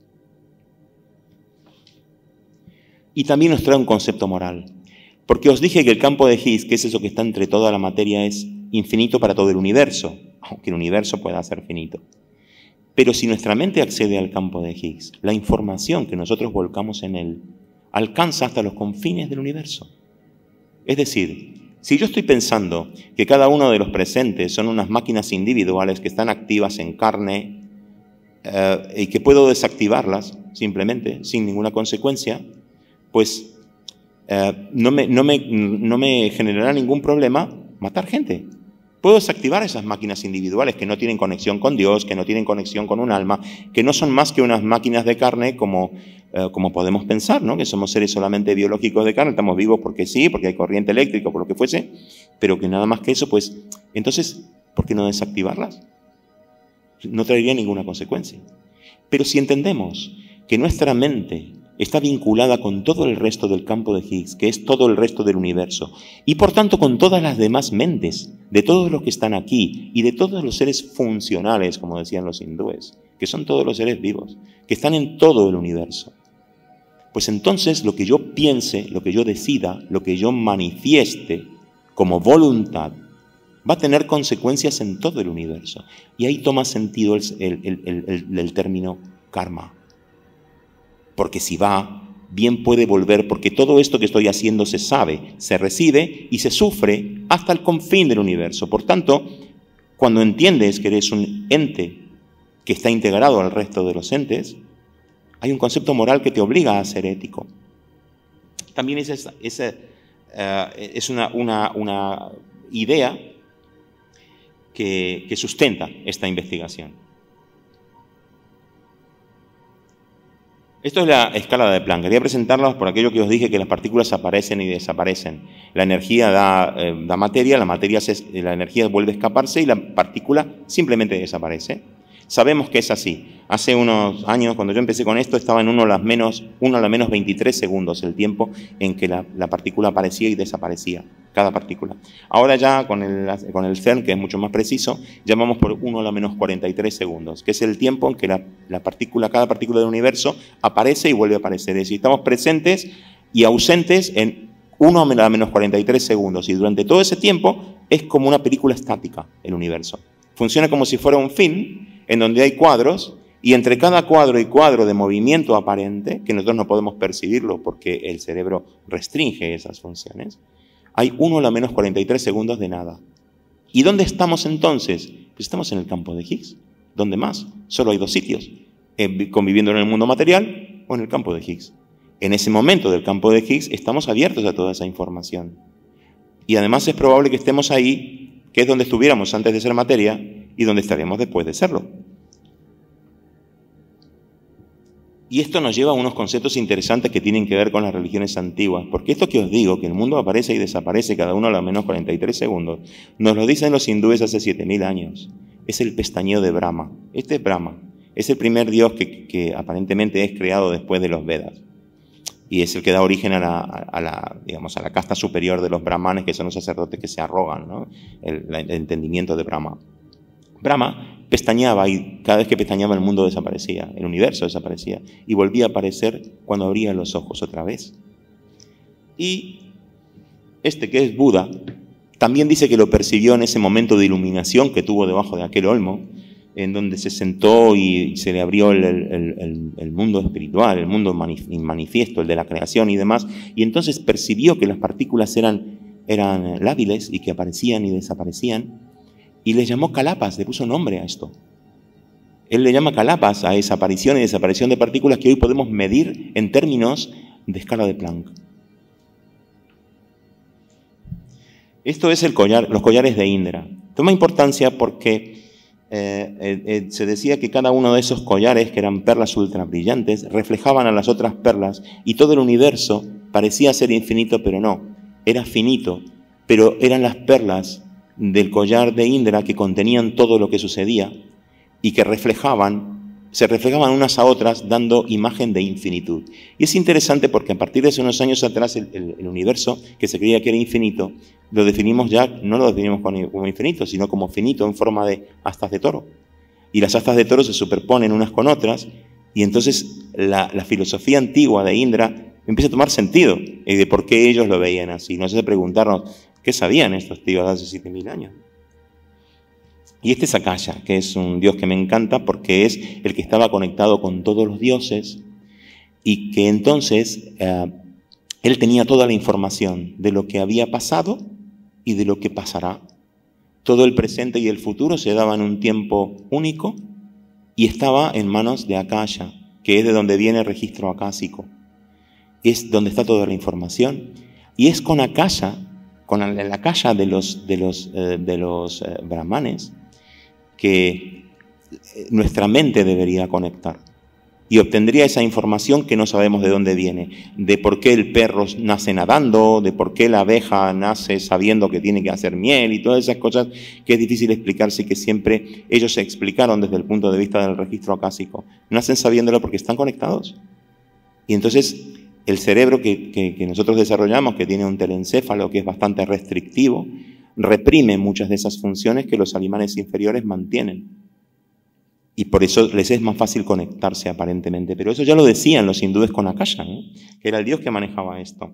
Y también nos trae un concepto moral, porque os dije que el campo de Higgs, que es eso que está entre toda la materia, es infinito para todo el universo, aunque el universo pueda ser finito. Pero si nuestra mente accede al campo de Higgs, la información que nosotros volcamos en él alcanza hasta los confines del universo. Es decir, si yo estoy pensando que cada uno de los presentes son unas máquinas individuales que están activas en carne eh, y que puedo desactivarlas simplemente, sin ninguna consecuencia, pues eh, no, me, no, me, no me generará ningún problema matar gente. Puedo desactivar esas máquinas individuales que no tienen conexión con Dios, que no tienen conexión con un alma, que no son más que unas máquinas de carne como, eh, como podemos pensar, ¿no? Que somos seres solamente biológicos de carne, estamos vivos porque sí, porque hay corriente eléctrica, por lo que fuese, pero que nada más que eso, pues, entonces, ¿por qué no desactivarlas? No traería ninguna consecuencia. Pero si entendemos que nuestra mente está vinculada con todo el resto del campo de Higgs, que es todo el resto del universo, y por tanto con todas las demás mentes, de todos los que están aquí, y de todos los seres funcionales, como decían los hindúes, que son todos los seres vivos, que están en todo el universo. Pues entonces lo que yo piense, lo que yo decida, lo que yo manifieste como voluntad, va a tener consecuencias en todo el universo. Y ahí toma sentido el, el, el, el, el término karma. Porque si va, bien puede volver, porque todo esto que estoy haciendo se sabe, se recibe y se sufre hasta el confín del universo. Por tanto, cuando entiendes que eres un ente que está integrado al resto de los entes, hay un concepto moral que te obliga a ser ético. También es, esa, esa, uh, es una, una, una idea que, que sustenta esta investigación. Esto es la escala de Planck. Quería presentarlos por aquello que os dije, que las partículas aparecen y desaparecen. La energía da, eh, da materia, la, materia se, la energía vuelve a escaparse y la partícula simplemente desaparece. Sabemos que es así. Hace unos años, cuando yo empecé con esto, estaba en uno a las menos, uno a las menos veintitrés segundos el tiempo en que la, la partícula aparecía y desaparecía, cada partícula. Ahora ya con el, con el CERN, que es mucho más preciso, llamamos por uno a la menos cuarenta y tres segundos, que es el tiempo en que la, la partícula, cada partícula del universo aparece y vuelve a aparecer. Es decir, estamos presentes y ausentes en uno a la menos cuarenta y tres segundos. Y durante todo ese tiempo es como una película estática el universo. Funciona como si fuera un film en donde hay cuadros, y entre cada cuadro y cuadro de movimiento aparente, que nosotros no podemos percibirlo porque el cerebro restringe esas funciones, hay uno a la menos cuarenta y tres segundos de nada. ¿Y dónde estamos entonces? Pues estamos en el campo de Higgs. ¿Dónde más? Solo hay dos sitios, eh, conviviendo en el mundo material o en el campo de Higgs. En ese momento del campo de Higgs estamos abiertos a toda esa información. Y además es probable que estemos ahí, que es donde estuviéramos antes de ser materia, y donde estaremos después de serlo. Y esto nos lleva a unos conceptos interesantes que tienen que ver con las religiones antiguas, porque esto que os digo, que el mundo aparece y desaparece cada uno a lo menos cuarenta y tres segundos, nos lo dicen los hindúes hace siete mil años. Es el pestañeo de Brahma. Este es Brahma. Es el primer dios que, que aparentemente es creado después de los Vedas. Y es el que da origen a la, a la, digamos, a la casta superior de los brahmanes, que son los sacerdotes que se arrogan, ¿no? el, el entendimiento de Brahma. Brahma pestañeaba y cada vez que pestañeaba el mundo desaparecía, el universo desaparecía y volvía a aparecer cuando abría los ojos otra vez. Y este que es Buda también dice que lo percibió en ese momento de iluminación que tuvo debajo de aquel olmo, en donde se sentó y se le abrió el, el, el, el mundo espiritual, el mundo manifiesto, el de la creación y demás, y entonces percibió que las partículas eran, eran lábiles y que aparecían y desaparecían. Y les llamó Kalapas, le puso nombre a esto. Él le llama Kalapas a esa aparición y desaparición de partículas que hoy podemos medir en términos de escala de Planck. Esto es el collar, los collares de Indra. Toma importancia porque eh, eh, eh, se decía que cada uno de esos collares, que eran perlas ultra brillantes, reflejaban a las otras perlas y todo el universo parecía ser infinito, pero no. Era finito, pero eran las perlas del collar de Indra que contenían todo lo que sucedía y que reflejaban se reflejaban unas a otras dando imagen de infinitud. Y es interesante porque a partir de hace unos años atrás el, el, el universo, que se creía que era infinito, lo definimos ya, no lo definimos como infinito, sino como finito en forma de astas de toro. Y las astas de toro se superponen unas con otras, y entonces la, la filosofía antigua de Indra empieza a tomar sentido, y de por qué ellos lo veían así. Nos hace preguntarnos, ¿qué sabían estos tíos de hace siete mil años? Y este es Akasha, que es un dios que me encanta porque es el que estaba conectado con todos los dioses y que entonces eh, él tenía toda la información de lo que había pasado y de lo que pasará. Todo el presente y el futuro se daban en un tiempo único y estaba en manos de Akasha, que es de donde viene el registro acásico. Es donde está toda la información. Y es con Akasha, con la Akasha de los, de los, eh, de los eh, brahmanes, que nuestra mente debería conectar y obtendría esa información que no sabemos de dónde viene, de por qué el perro nace nadando, de por qué la abeja nace sabiendo que tiene que hacer miel y todas esas cosas que es difícil explicarse y que siempre ellos se explicaron desde el punto de vista del registro acásico. Nacen sabiéndolo porque están conectados. Y entonces el cerebro que, que, que nosotros desarrollamos, que tiene un telencéfalo que es bastante restrictivo, reprime muchas de esas funciones que los animales inferiores mantienen. Y por eso les es más fácil conectarse aparentemente. Pero eso ya lo decían los hindúes con Akasha, ¿no? Que era el dios que manejaba esto.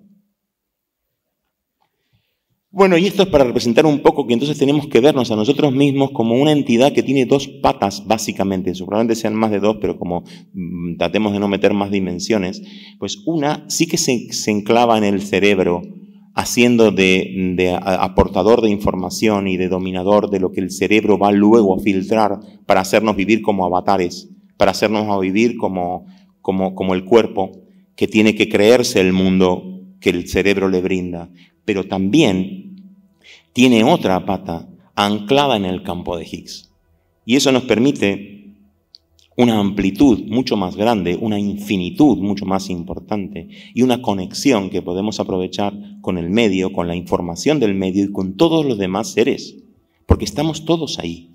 Bueno, y esto es para representar un poco que entonces tenemos que vernos a nosotros mismos como una entidad que tiene dos patas, básicamente. Seguramente sean más de dos, pero como mm, tratemos de no meter más dimensiones, pues una sí que se, se enclava en el cerebro, haciendo de, de aportador de información y de dominador de lo que el cerebro va luego a filtrar para hacernos vivir como avatares, para hacernos a vivir como, como, como el cuerpo que tiene que creerse el mundo que el cerebro le brinda. Pero también tiene otra pata anclada en el campo de Higgs. Y eso nos permite una amplitud mucho más grande, una infinitud mucho más importante y una conexión que podemos aprovechar con el medio, con la información del medio y con todos los demás seres, porque estamos todos ahí.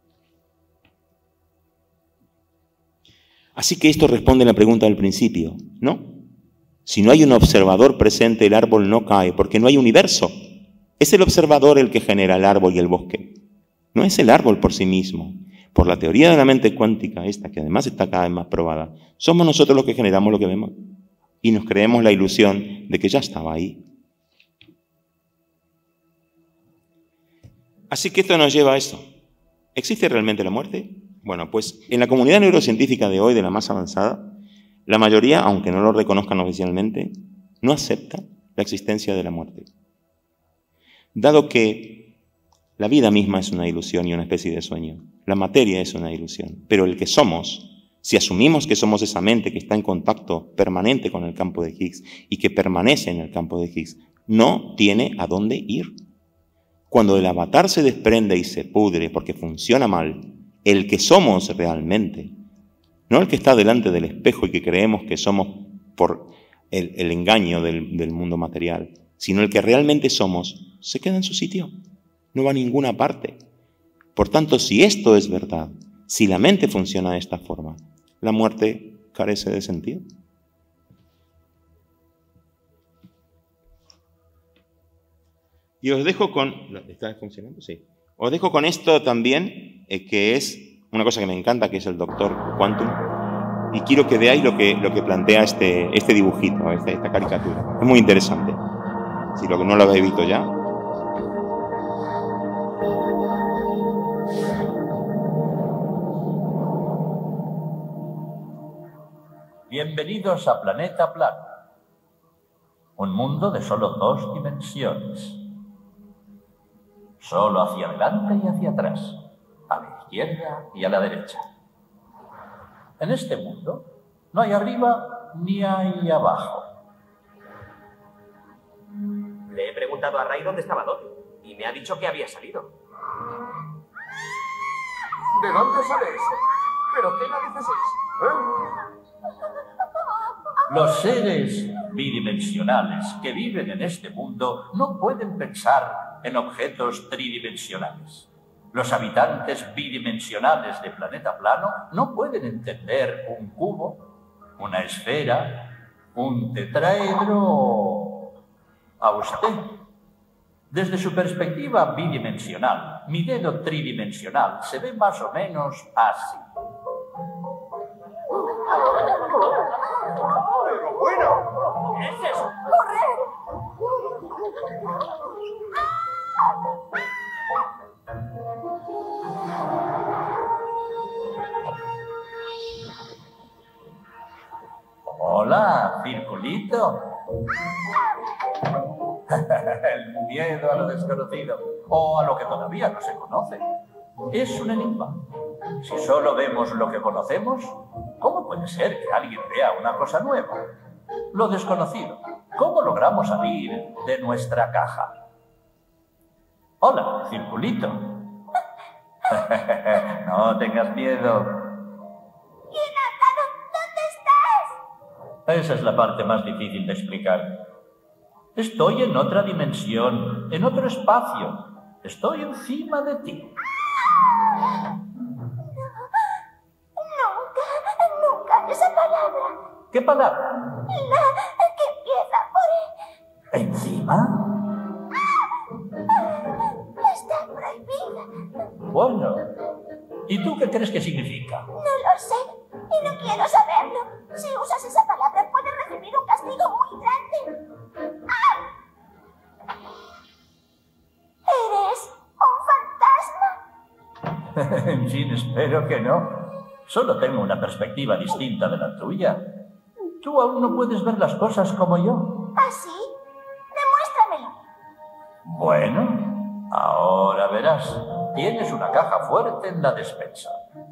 Así que esto responde a la pregunta del principio, ¿no? Si no hay un observador presente, el árbol no cae, porque no hay universo. Es el observador el que genera el árbol y el bosque. No es el árbol por sí mismo. Por la teoría de la mente cuántica, esta que además está cada vez más probada, somos nosotros los que generamos lo que vemos y nos creemos la ilusión de que ya estaba ahí. Así que esto nos lleva a esto. ¿Existe realmente la muerte? Bueno, pues en la comunidad neurocientífica de hoy, de la más avanzada, la mayoría, aunque no lo reconozcan oficialmente, no acepta la existencia de la muerte. Dado que la vida misma es una ilusión y una especie de sueño. La materia es una ilusión, pero el que somos, si asumimos que somos esa mente que está en contacto permanente con el campo de Higgs y que permanece en el campo de Higgs, no tiene a dónde ir. Cuando el avatar se desprende y se pudre porque funciona mal, el que somos realmente, no el que está delante del espejo y que creemos que somos por el, el engaño del, del mundo material, sino el que realmente somos, se queda en su sitio, no va a ninguna parte. Por tanto, si esto es verdad, si la mente funciona de esta forma, la muerte carece de sentido. Y os dejo con... ¿Está funcionando? Sí. Os dejo con esto también, eh, que es una cosa que me encanta, que es el doctor Quantum. Y quiero que veáis lo que, lo que plantea este, este dibujito, esta, esta caricatura. Es muy interesante. Si lo, no lo habéis visto ya. Bienvenidos a Planeta Plano, un mundo de solo dos dimensiones. Solo hacia adelante y hacia atrás, a la izquierda y a la derecha. En este mundo no hay arriba ni hay abajo. Le he preguntado a Ray dónde estaba Dottie y me ha dicho que había salido. ¿De dónde sale eso? ¿Pero qué narices es? ¿Eh? Los seres bidimensionales que viven en este mundo no pueden pensar en objetos tridimensionales. Los habitantes bidimensionales de planeta plano no pueden entender un cubo, una esfera, un tetraedro. A usted, desde su perspectiva bidimensional, mi dedo tridimensional se ve más o menos así. ¡Pero bueno! ¿Qué es eso? Hola, circulito. El miedo a lo desconocido, o a lo que todavía no se conoce, es un enigma. Si solo vemos lo que conocemos, ¿cómo puede ser que alguien vea una cosa nueva? Lo desconocido, ¿cómo logramos salir de nuestra caja? Hola, circulito. No tengas miedo. Esa es la parte más difícil de explicar. Estoy en otra dimensión, en otro espacio. Estoy encima de ti. Nunca, nunca esa palabra. ¿Qué palabra? La que empieza por... ¿Encima? Está prohibida. Bueno. ¿Y tú qué crees que significa? No lo sé y no quiero saberlo. Si usas esa palabra puedes recibir un castigo muy grande. ¡Ah! ¿Eres un fantasma? En fin, espero que no. Solo tengo una perspectiva distinta de la tuya. Tú aún no puedes ver las cosas como yo. ¿Ah, sí? Demuéstramelo. Bueno, ahora verás. Tienes una caja fuerte en la despensa.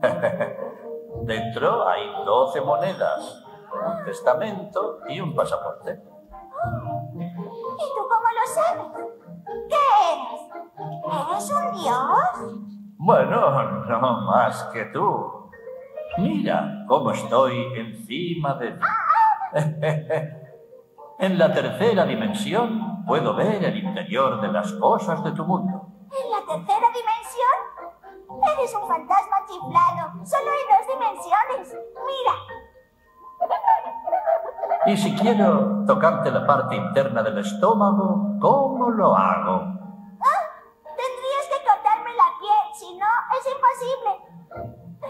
Dentro hay doce monedas, un testamento y un pasaporte. ¿Y tú cómo lo sabes? ¿Qué eres? ¿Eres un dios? Bueno, no más que tú. Mira cómo estoy encima de ti. En la tercera dimensión puedo ver el interior de las cosas de tu mundo. ¿En la tercera dimensión? Eres un fantasma chiflado. Solo hay dos dimensiones. Mira. Y si quiero tocarte la parte interna del estómago, ¿cómo lo hago? ¿Ah? Tendrías que cortarme la piel, si no, es imposible.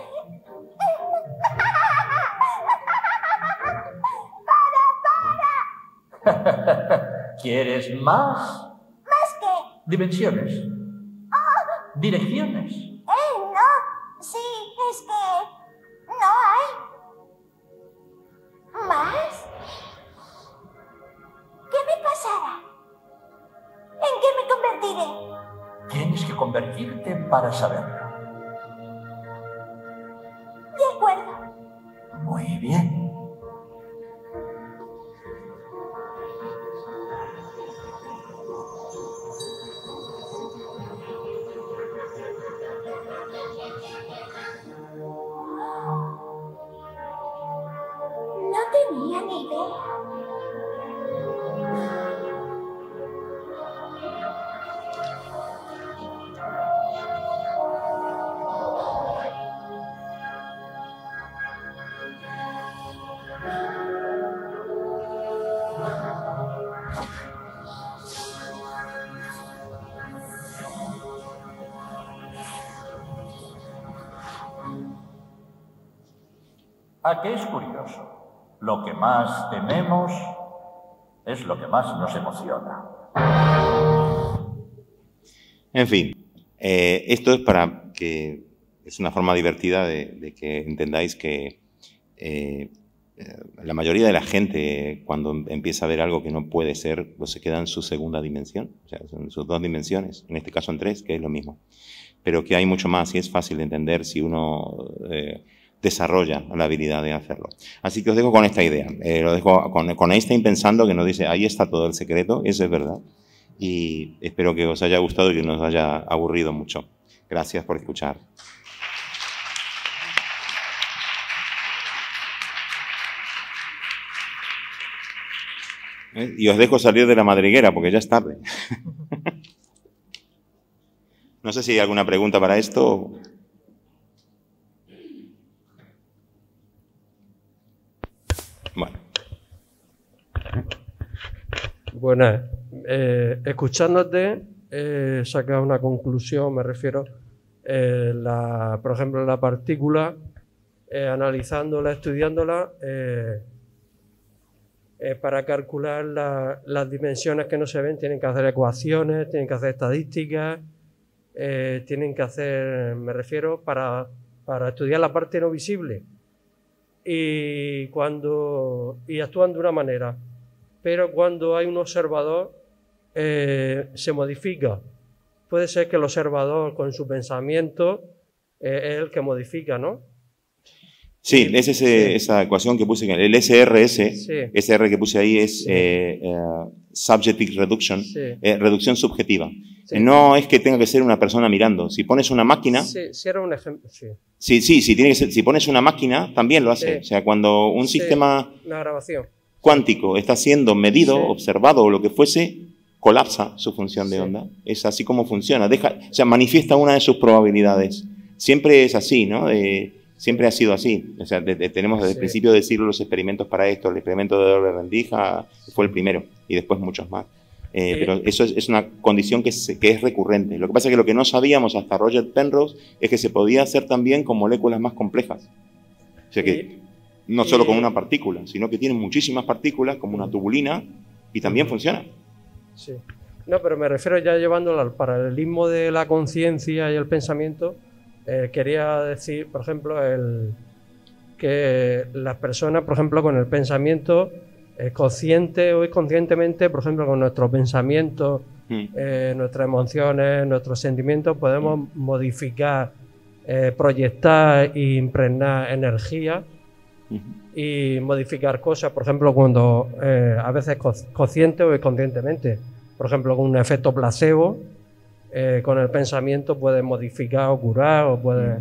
¡Para, para! ¿Quieres más? ¿Más qué? Dimensiones. Oh. Direcciones. Eh, no. Sí, es que no hay. ¿Más? ¿Qué me pasará? ¿En qué me convertiré? Tienes que convertirte para saberlo. De acuerdo. Muy bien. No tenía ni idea. ¿A qué es curioso? Lo que más tememos es lo que más nos emociona. En fin, eh, esto es para que es una forma divertida de, de que entendáis que eh, la mayoría de la gente cuando empieza a ver algo que no puede ser, pues se queda en su segunda dimensión, o sea, en sus dos dimensiones, en este caso en tres, que es lo mismo, pero que hay mucho más y es fácil de entender si uno eh, desarrolla la habilidad de hacerlo. Así que os dejo con esta idea, eh, lo dejo con, con Einstein pensando que nos dice, ahí está todo el secreto, eso es verdad, y espero que os haya gustado y que no os haya aburrido mucho. Gracias por escuchar. Y os dejo salir de la madriguera porque ya es tarde. No sé si hay alguna pregunta para esto. Bueno. Buenas. Eh, escuchándote, he sacado una conclusión, me refiero, eh, la, por ejemplo, la partícula, eh, analizándola, estudiándola, eh, eh, para calcular la, las dimensiones que no se ven, tienen que hacer ecuaciones, tienen que hacer estadísticas, eh, tienen que hacer, me refiero, para, para estudiar la parte no visible. Y, cuando, y actúan de una manera. Pero cuando hay un observador, eh, se modifica. Puede ser que el observador, con su pensamiento, eh, es el que modifica, ¿no? Sí, es ese, sí. esa ecuación que puse, el S R S, sí. S R que puse ahí es sí. eh, eh, Subjective Reduction, sí. eh, reducción subjetiva. Sí. No es que tenga que ser una persona mirando. Si pones una máquina... Sí, sí era un ejemplo, sí. Sí, sí, sí tiene que ser, si pones una máquina, también lo hace. Sí. O sea, cuando un sí. sistema Una grabación. cuántico está siendo medido, sí. observado o lo que fuese, colapsa su función de sí. onda. Es así como funciona. Deja, o sea, manifiesta una de sus probabilidades. Siempre es así, ¿no? Eh, siempre ha sido así. O sea, de, de, tenemos desde sí. el principio de decir los experimentos para esto. El experimento de doble rendija fue el primero y después muchos más. Eh, sí. Pero eso es, es una condición que es, que es recurrente. Lo que pasa es que lo que no sabíamos hasta Roger Penrose es que se podía hacer también con moléculas más complejas. O sea que sí. no solo con una partícula, sino que tienen muchísimas partículas como una tubulina y también funciona. Sí. No, pero me refiero ya llevándolo al paralelismo de la conciencia y el pensamiento. Eh, quería decir, por ejemplo, el, que las personas, por ejemplo, con el pensamiento, eh, consciente o inconscientemente, por ejemplo, con nuestros pensamientos, mm. eh, nuestras emociones, nuestros sentimientos, podemos mm. modificar, eh, proyectar e impregnar energía mm. y modificar cosas, por ejemplo, cuando eh, a veces consciente o inconscientemente, por ejemplo, con un efecto placebo. Eh, con el pensamiento puede modificar o curar o puede,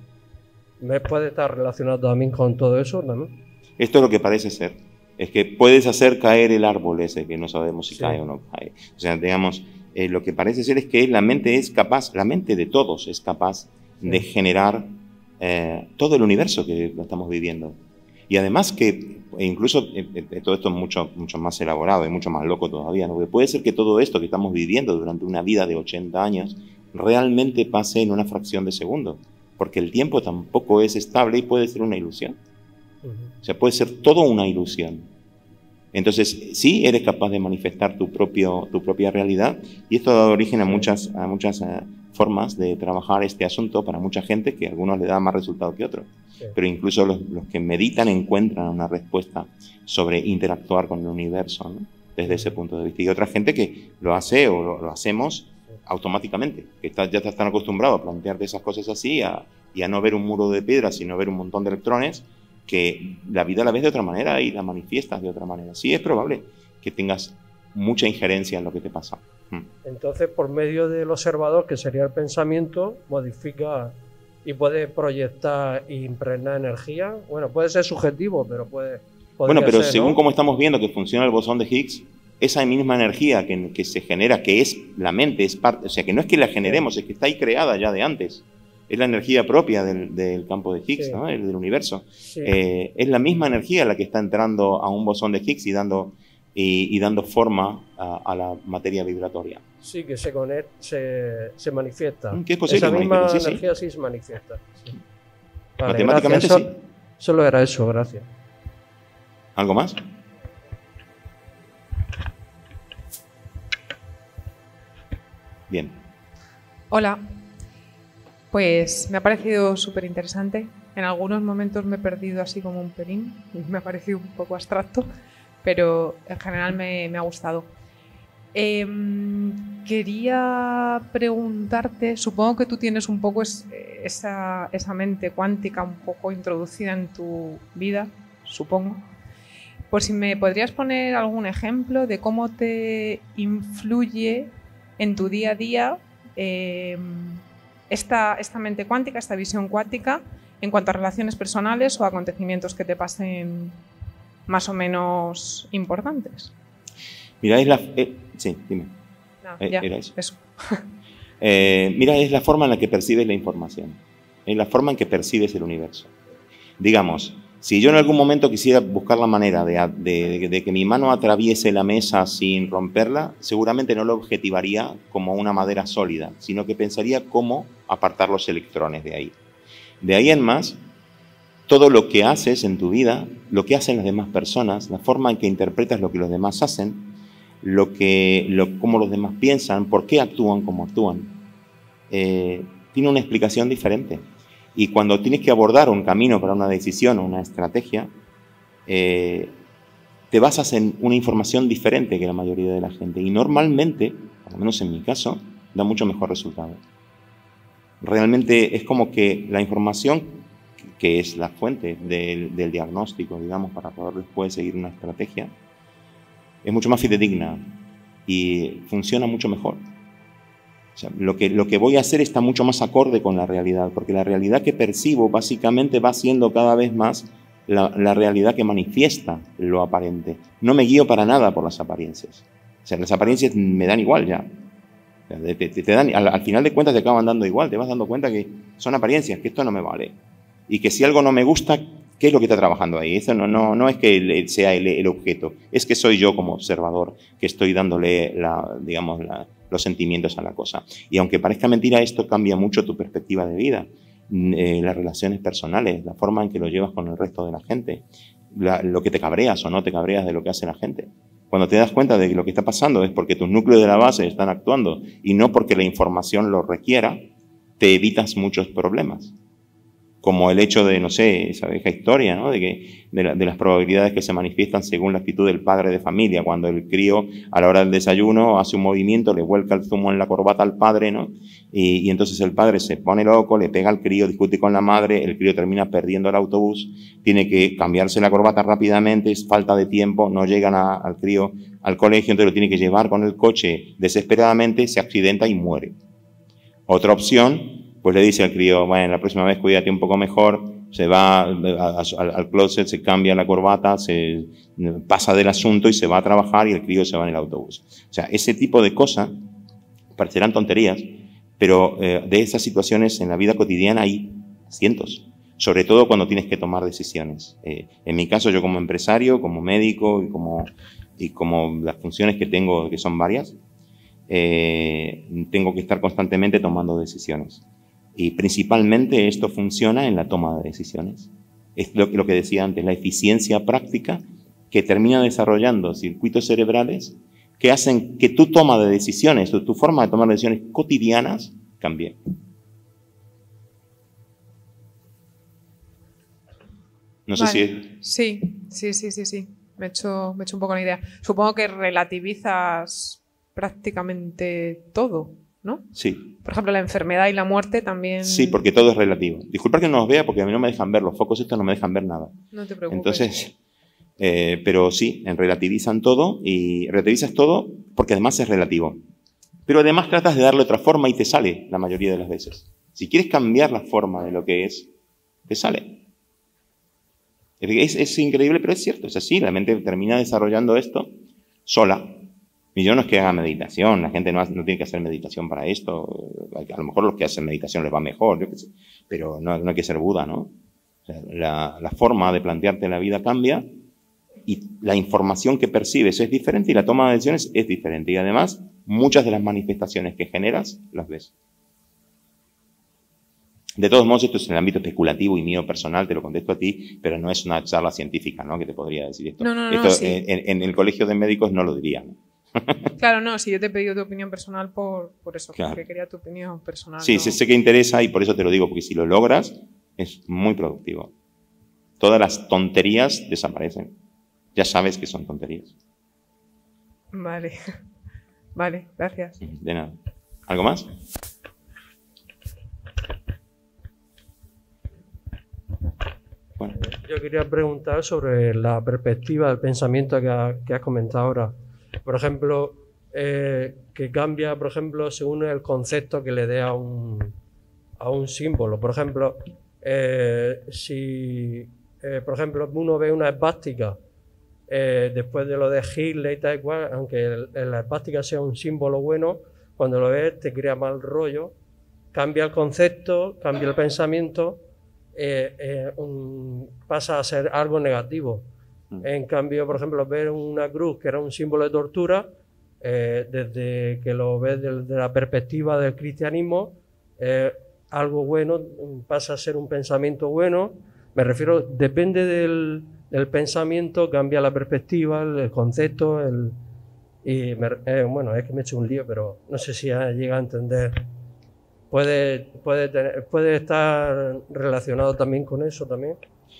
me puede estar relacionado también con todo eso, ¿no? Esto es lo que parece ser, es que puedes hacer caer el árbol ese que no sabemos si sí. cae o no cae. O sea, digamos, eh, lo que parece ser es que la mente es capaz, la mente de todos es capaz sí. de generar eh, todo el universo que lo estamos viviendo. Y además que, incluso eh, todo esto es mucho, mucho más elaborado y mucho más loco todavía, ¿no? Porque puede ser que todo esto que estamos viviendo durante una vida de ochenta años realmente pase en una fracción de segundo, porque el tiempo tampoco es estable y puede ser una ilusión. Uh-huh. O sea, puede ser todo una ilusión. Entonces, sí eres capaz de manifestar tu, propio, tu propia realidad, y esto ha dado origen a muchas, a muchas uh, formas de trabajar este asunto para mucha gente, que a algunos le da más resultado que a otros. Sí. Pero incluso los, los que meditan encuentran una respuesta sobre interactuar con el universo, ¿no? Desde ese punto de vista. Y otra gente que lo hace o lo, lo hacemos automáticamente, que está, ya están acostumbrados a plantearte esas cosas así a, y a no ver un muro de piedra, sino ver un montón de electrones, que la vida la ves de otra manera y la manifiestas de otra manera. Sí, es probable que tengas mucha injerencia en lo que te pasa. Hmm. Entonces, por medio del observador, que sería el pensamiento, modifica y puede proyectar e impregnar energía. Bueno, puede ser subjetivo, pero puede... Bueno, pero ser, según ¿no? cómo estamos viendo que funciona el bosón de Higgs, esa misma energía que, que se genera, que es la mente, es parte, o sea, que no es que la generemos, es que está ahí creada ya de antes. Es la energía propia del, del campo de Higgs, sí. ¿no? El del universo. Sí. Eh, es la misma energía la que está entrando a un bosón de Higgs y dando, y, y dando forma a, a la materia vibratoria. Sí, que se conecta, se, se manifiesta. ¿Qué es posible? Esa misma sí, sí. energía sí se manifiesta. Sí. Vale, matemáticamente gracias. sí. Solo era eso, gracias. ¿Algo más? Bien. Hola. Pues me ha parecido súper interesante. En algunos momentos me he perdido así como un pelín y me ha parecido un poco abstracto, pero en general me, me ha gustado. Eh, quería preguntarte, supongo que tú tienes un poco es, esa, esa mente cuántica un poco introducida en tu vida, supongo. Por si me podrías poner algún ejemplo de cómo te influye en tu día a día eh, Esta, esta mente cuántica, esta visión cuántica, en cuanto a relaciones personales o acontecimientos que te pasen más o menos importantes. Mira, es la... Eh, sí, dime. No, eh, ya, era eso. eso. Eh, mira, es la forma en la que percibes la información, es la forma en que percibes el universo. Digamos, si yo en algún momento quisiera buscar la manera de, de, de que mi mano atraviese la mesa sin romperla, seguramente no lo objetivaría como una madera sólida, sino que pensaría cómo apartar los electrones de ahí. De ahí en más, todo lo que haces en tu vida, lo que hacen las demás personas, la forma en que interpretas lo que los demás hacen, lo que, lo, cómo los demás piensan, por qué actúan como actúan, eh, tiene una explicación diferente. Y cuando tienes que abordar un camino para una decisión o una estrategia, eh, te basas en una información diferente que la mayoría de la gente. Y normalmente, por lo menos en mi caso, da mucho mejor resultado. Realmente es como que la información, que es la fuente del, del diagnóstico, digamos, para poder después seguir una estrategia, es mucho más fidedigna y funciona mucho mejor. O sea, lo que, lo que voy a hacer está mucho más acorde con la realidad, porque la realidad que percibo básicamente va siendo cada vez más la, la realidad que manifiesta lo aparente. No me guío para nada por las apariencias. O sea, las apariencias me dan igual ya. O sea, te, te, te dan, al, al final de cuentas te acaban dando igual, te vas dando cuenta que son apariencias, que esto no me vale. Y que si algo no me gusta, ¿qué es lo que está trabajando ahí? Eso no, no, no es que el, sea el, el objeto, es que soy yo como observador que estoy dándole la, digamos, la, los sentimientos a la cosa. Y aunque parezca mentira, esto cambia mucho tu perspectiva de vida, eh, las relaciones personales, la forma en que lo llevas con el resto de la gente, la, lo que te cabreas o no te cabreas de lo que hace la gente. Cuando te das cuenta de que lo que está pasando es porque tus núcleos de la base están actuando y no porque la información lo requiera, te evitas muchos problemas. Como el hecho de, no sé, esa vieja historia, ¿no? De, que, de, la, de las probabilidades que se manifiestan según la actitud del padre de familia, cuando el crío a la hora del desayuno hace un movimiento, le vuelca el zumo en la corbata al padre, ¿no? Y, y entonces el padre se pone loco, le pega al crío, discute con la madre, el crío termina perdiendo el autobús, tiene que cambiarse la corbata rápidamente, es falta de tiempo, no llegan a, al crío al colegio, entonces lo tiene que llevar con el coche desesperadamente, se accidenta y muere. Otra opción, pues le dice al crío, bueno, la próxima vez cuídate un poco mejor, se va al, al closet, se cambia la corbata, se pasa del asunto y se va a trabajar y el crío se va en el autobús. O sea, ese tipo de cosas parecerán tonterías, pero eh, de esas situaciones en la vida cotidiana hay cientos, sobre todo cuando tienes que tomar decisiones. Eh, en mi caso, yo como empresario, como médico y como, y como las funciones que tengo, que son varias, eh, tengo que estar constantemente tomando decisiones. Y principalmente esto funciona en la toma de decisiones. Es lo, lo que decía antes, la eficiencia práctica que termina desarrollando circuitos cerebrales que hacen que tu toma de decisiones, tu, tu forma de tomar decisiones cotidianas cambie. No sé vale. si es... Sí, sí, sí, sí, sí. Me he hecho, me he hecho un poco la idea. Supongo que relativizas prácticamente todo, ¿no? Sí. Por ejemplo, la enfermedad y la muerte también... Sí, porque todo es relativo. Disculpa que no os vea porque a mí no me dejan ver, los focos estos no me dejan ver nada. No te preocupes. Entonces, eh, pero sí, relativizan todo y relativizas todo porque además es relativo. Pero además tratas de darle otra forma y te sale la mayoría de las veces. Si quieres cambiar la forma de lo que es, te sale. Es, es increíble, pero es cierto, es así. La mente termina desarrollando esto sola. Y yo no es que haga meditación, la gente no, no tiene que hacer meditación para esto. A lo mejor los que hacen meditación les va mejor, yo qué sé. Pero no, no hay que ser Buda, ¿no? O sea, la, la forma de plantearte la vida cambia y la información que percibes es diferente y la toma de decisiones es diferente. Y además, muchas de las manifestaciones que generas las ves. De todos modos, esto es en el ámbito especulativo y mío personal, te lo contesto a ti, pero no es una charla científica, ¿no? Que te podría decir esto. No, no, no, esto sí. en, en el colegio de médicos no lo dirían. Claro, no, si yo te he pedido tu opinión personal por, por eso, Claro. porque quería tu opinión personal. Sí, no. sé, sé que interesa y por eso te lo digo, porque si lo logras, es muy productivo. Todas las tonterías desaparecen. Ya sabes que son tonterías. Vale, vale, gracias. De nada. ¿Algo más? Bueno. Yo quería preguntar sobre la perspectiva del pensamiento que, ha, que has comentado ahora. Por ejemplo, eh, que cambia, por ejemplo, según el concepto que le dé a un, a un símbolo. Por ejemplo, eh, si, eh, por ejemplo, uno ve una esvástica, eh, después de lo de Hitler y tal y cual, aunque el, el, la esvástica sea un símbolo bueno, cuando lo ves te crea mal rollo, cambia el concepto, cambia el pensamiento, eh, eh, un, pasa a ser algo negativo. En cambio, por ejemplo, ver una cruz que era un símbolo de tortura, eh, desde que lo ves desde la perspectiva del cristianismo, eh, algo bueno pasa a ser un pensamiento bueno. Me refiero, depende del, del pensamiento, cambia la perspectiva, el, el concepto, el, y me, eh, bueno, es que me he hecho un lío, pero no sé si llega a entender. Puede, puede, tener, puede estar relacionado también con eso también.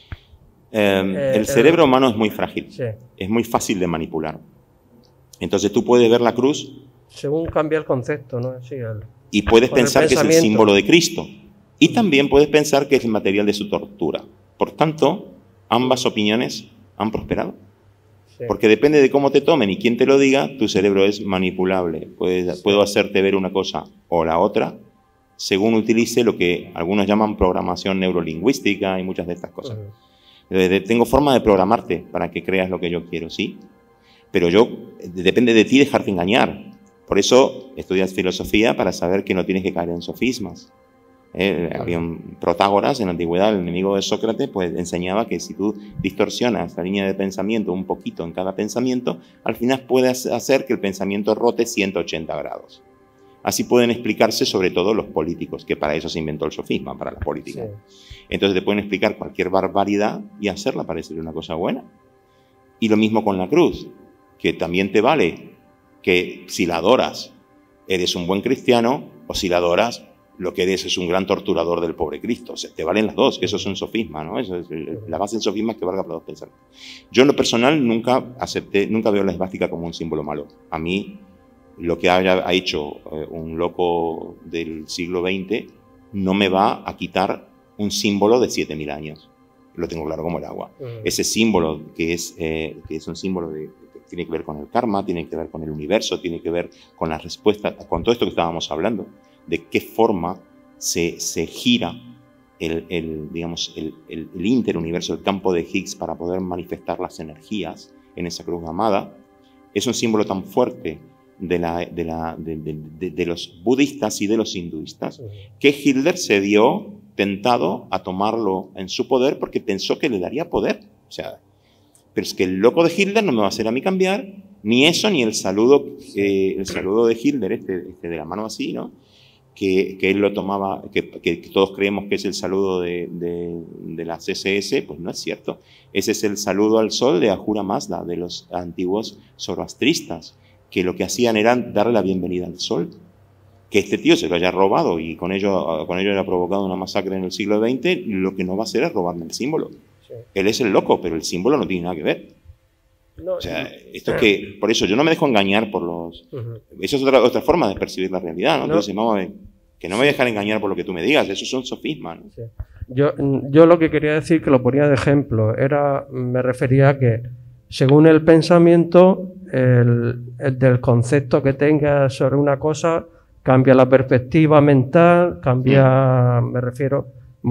Eh, Eh, el el- cerebro humano es muy frágil, Sí. es muy fácil de manipular. Entonces tú puedes ver la cruz Según cambia el concepto, ¿no? Sí, el, y puedes con el pensar que es el pensamiento. símbolo de Cristo. Y también puedes pensar que es el material de su tortura. Por tanto, ambas opiniones han prosperado. Sí. Porque depende de cómo te tomen y quién te lo diga, tu cerebro es manipulable. Puede- Puedo hacerte ver una cosa o la otra según utilice lo que algunos llaman programación neurolingüística y muchas de estas cosas. De- de- Tengo forma de programarte para que creas lo que yo quiero, ¿sí? Pero yo, eh, depende de ti dejarte engañar. Por eso estudias filosofía para saber que no tienes que caer en sofismas. Eh, había un Protágoras en la antigüedad, el enemigo de Sócrates, pues enseñaba que si tú distorsionas la línea de pensamiento un poquito en cada pensamiento, al final puedes hacer que el pensamiento rote ciento ochenta grados. Así pueden explicarse sobre todo los políticos, que para eso se inventó el sofisma, para la política. Entonces te pueden explicar cualquier barbaridad y hacerla parecer una cosa buena. Y lo mismo con la cruz, que también te vale que si la adoras eres un buen cristiano, o si la adoras lo que eres es un gran torturador del pobre Cristo. O sea, te valen las dos, que eso es un sofisma, ¿no? Eso es, la base del sofisma es que valga para dos pensamientos. Yo en lo personal nunca acepté, nunca veo la esvástica como un símbolo malo. A mí, lo que haya ha hecho eh, un loco del siglo veinte no me va a quitar un símbolo de siete mil años. Lo tengo claro como el agua. Ujú. Ese símbolo que es, eh, que es un símbolo de, que tiene que ver con el karma, tiene que ver con el universo, tiene que ver con la respuesta, con todo esto que estábamos hablando, de qué forma se, se gira el, el, digamos, el, el, el interuniverso, el campo de Higgs para poder manifestar las energías en esa cruz gamada. Es un símbolo tan fuerte de, la, de, la, de, de, de, de los budistas y de los hinduistas que Hitler se dio tentado a tomarlo en su poder porque pensó que le daría poder. O sea, pero es que el loco de Hitler no me va a hacer a mí cambiar ni eso ni el saludo, eh, el saludo de Hitler, este, este de la mano así, ¿no? Que, que él lo tomaba, que, que, que todos creemos que es el saludo de, de, de la C S S, pues no es cierto. Ese es el saludo al sol de Ahura Mazda, de los antiguos zoroastristas, que lo que hacían era darle la bienvenida al sol. Que este tío se lo haya robado y con ello, con ello haya provocado una masacre en el siglo veinte, lo que no va a hacer es robarme el símbolo. Sí. Él es el loco, pero el símbolo no tiene nada que ver. No, O sea, esto es que, por eso yo no me dejo engañar por los... Ujú. Eso es otra, otra forma de percibir la realidad, ¿no? No. Entonces, vamos a ver, que no me voy a dejar engañar por lo que tú me digas, eso es un sofisma, ¿no? Sí. Yo, yo lo que quería decir, que lo ponía de ejemplo, era, me refería a que según el pensamiento, el, el del concepto que tengas sobre una cosa, cambia la perspectiva mental, cambia, me refiero,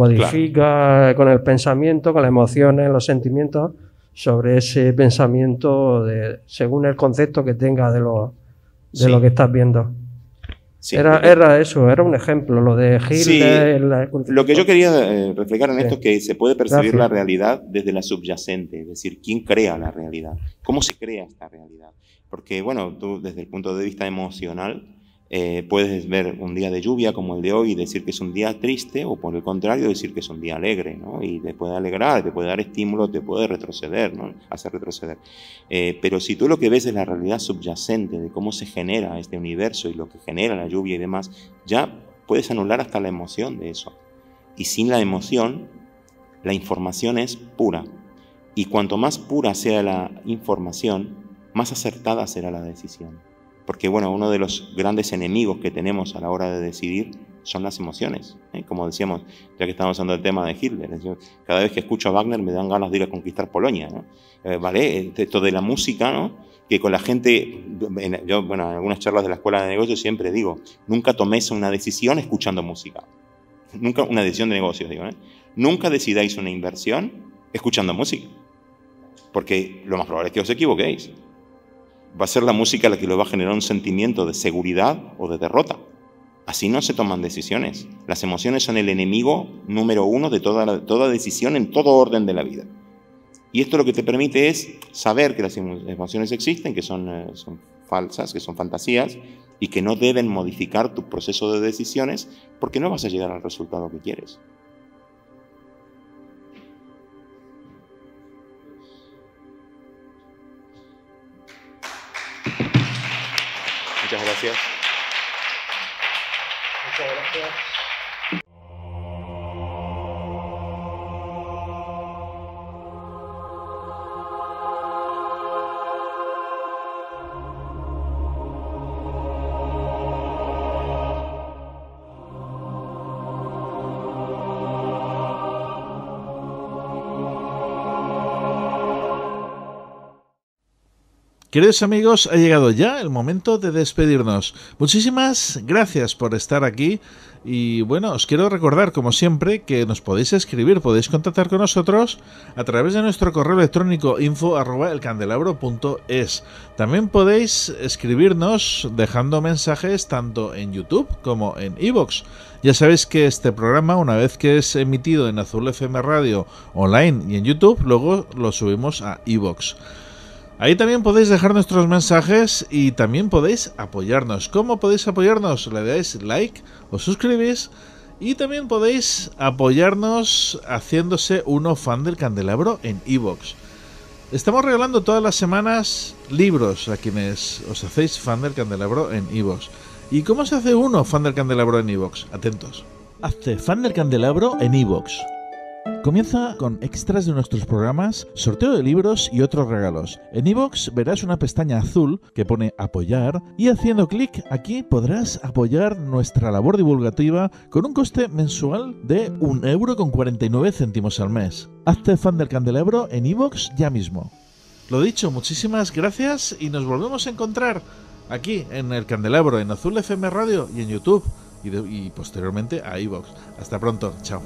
modifica con el pensamiento, con las emociones, los sentimientos, sobre ese pensamiento de, según el concepto que tenga de lo, de Sí. lo que estás viendo. Sí, era, pero- era eso, era un ejemplo, lo de Hitler. Sí, la- lo que yo quería eh, reflejar en Sí. esto es que se puede percibir Gracias. la realidad desde la subyacente, es decir, quién crea la realidad, cómo se crea esta realidad. Porque, bueno, tú desde el punto de vista emocional eh, puedes ver un día de lluvia como el de hoy y decir que es un día triste, o por el contrario decir que es un día alegre, ¿no? Y te puede alegrar, te puede dar estímulo, te puede retroceder, ¿no? Hacer retroceder. Eh, pero si tú lo que ves es la realidad subyacente de cómo se genera este universo y lo que genera la lluvia y demás, ya puedes anular hasta la emoción de eso. Y sin la emoción, la información es pura. Y cuanto más pura sea la información, más acertada será la decisión. Porque, bueno, uno de los grandes enemigos que tenemos a la hora de decidir son las emociones, ¿eh? Como decíamos, ya que estábamos hablando del tema de Hitler, es decir, cada vez que escucho a Wagner me dan ganas de ir a conquistar Polonia, ¿no? Eh, ¿Vale? Esto de la música, ¿no? Que con la gente, en- yo, bueno, en algunas charlas de la escuela de negocios siempre digo, nunca toméis una decisión escuchando música. Nunca una decisión de negocios, digo, ¿eh? Nunca decidáis una inversión escuchando música. Porque lo más probable es que os equivoquéis. va a ser la música la que le va a generar un sentimiento de seguridad o de derrota. Así no se toman decisiones. Las emociones son el enemigo número uno de toda, la, toda decisión en todo orden de la vida. Y esto lo que te permite es saber que las emociones existen, que son, eh, son falsas, que son fantasías, y que no deben modificar tu proceso de decisiones porque no vas a llegar al resultado que quieres. Muchas gracias. Muchas gracias. Queridos amigos, ha llegado ya el momento de despedirnos. Muchísimas gracias por estar aquí y bueno, os quiero recordar como siempre que nos podéis escribir, podéis contactar con nosotros a través de nuestro correo electrónico info arroba elcandelabro punto es. También podéis escribirnos dejando mensajes tanto en YouTube como en iVoox. Ya sabéis que este programa, una vez que es emitido en Azul F M Radio online y en YouTube, luego lo subimos a iVoox. Ahí también podéis dejar nuestros mensajes y también podéis apoyarnos. ¿Cómo podéis apoyarnos? Le dais like, os suscribís y también podéis apoyarnos haciéndose uno fan del Candelabro en iVoox. Estamos regalando todas las semanas libros a quienes os hacéis fan del Candelabro en iVoox. ¿Y cómo se hace uno fan del Candelabro en iVoox? Atentos. Hazte fan del Candelabro en iVoox. Comienza con extras de nuestros programas, sorteo de libros y otros regalos. En iVoox verás una pestaña azul que pone apoyar y haciendo clic aquí podrás apoyar nuestra labor divulgativa con un coste mensual de un euro con cuarenta y nueve céntimos al mes. Hazte fan del Candelabro en iVoox ya mismo. Lo dicho, muchísimas gracias y nos volvemos a encontrar aquí en el Candelabro, en Azul F M Radio y en YouTube y, de, y posteriormente a iVoox. Hasta pronto, chao.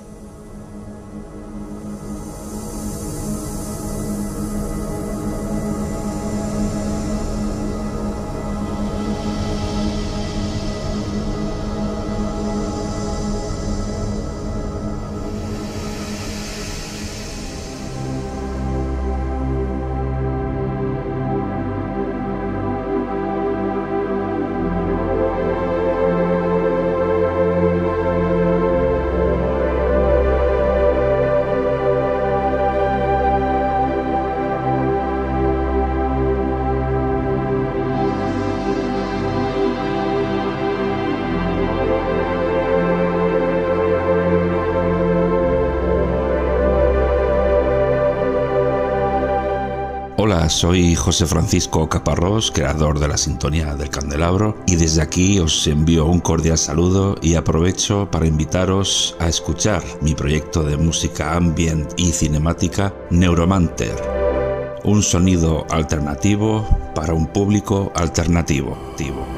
Hola, soy José Francisco Caparrós, creador de la Sintonía del Candelabro, y desde aquí os envío un cordial saludo y aprovecho para invitaros a escuchar mi proyecto de música ambient y cinemática Neuromanter, un sonido alternativo para un público alternativo.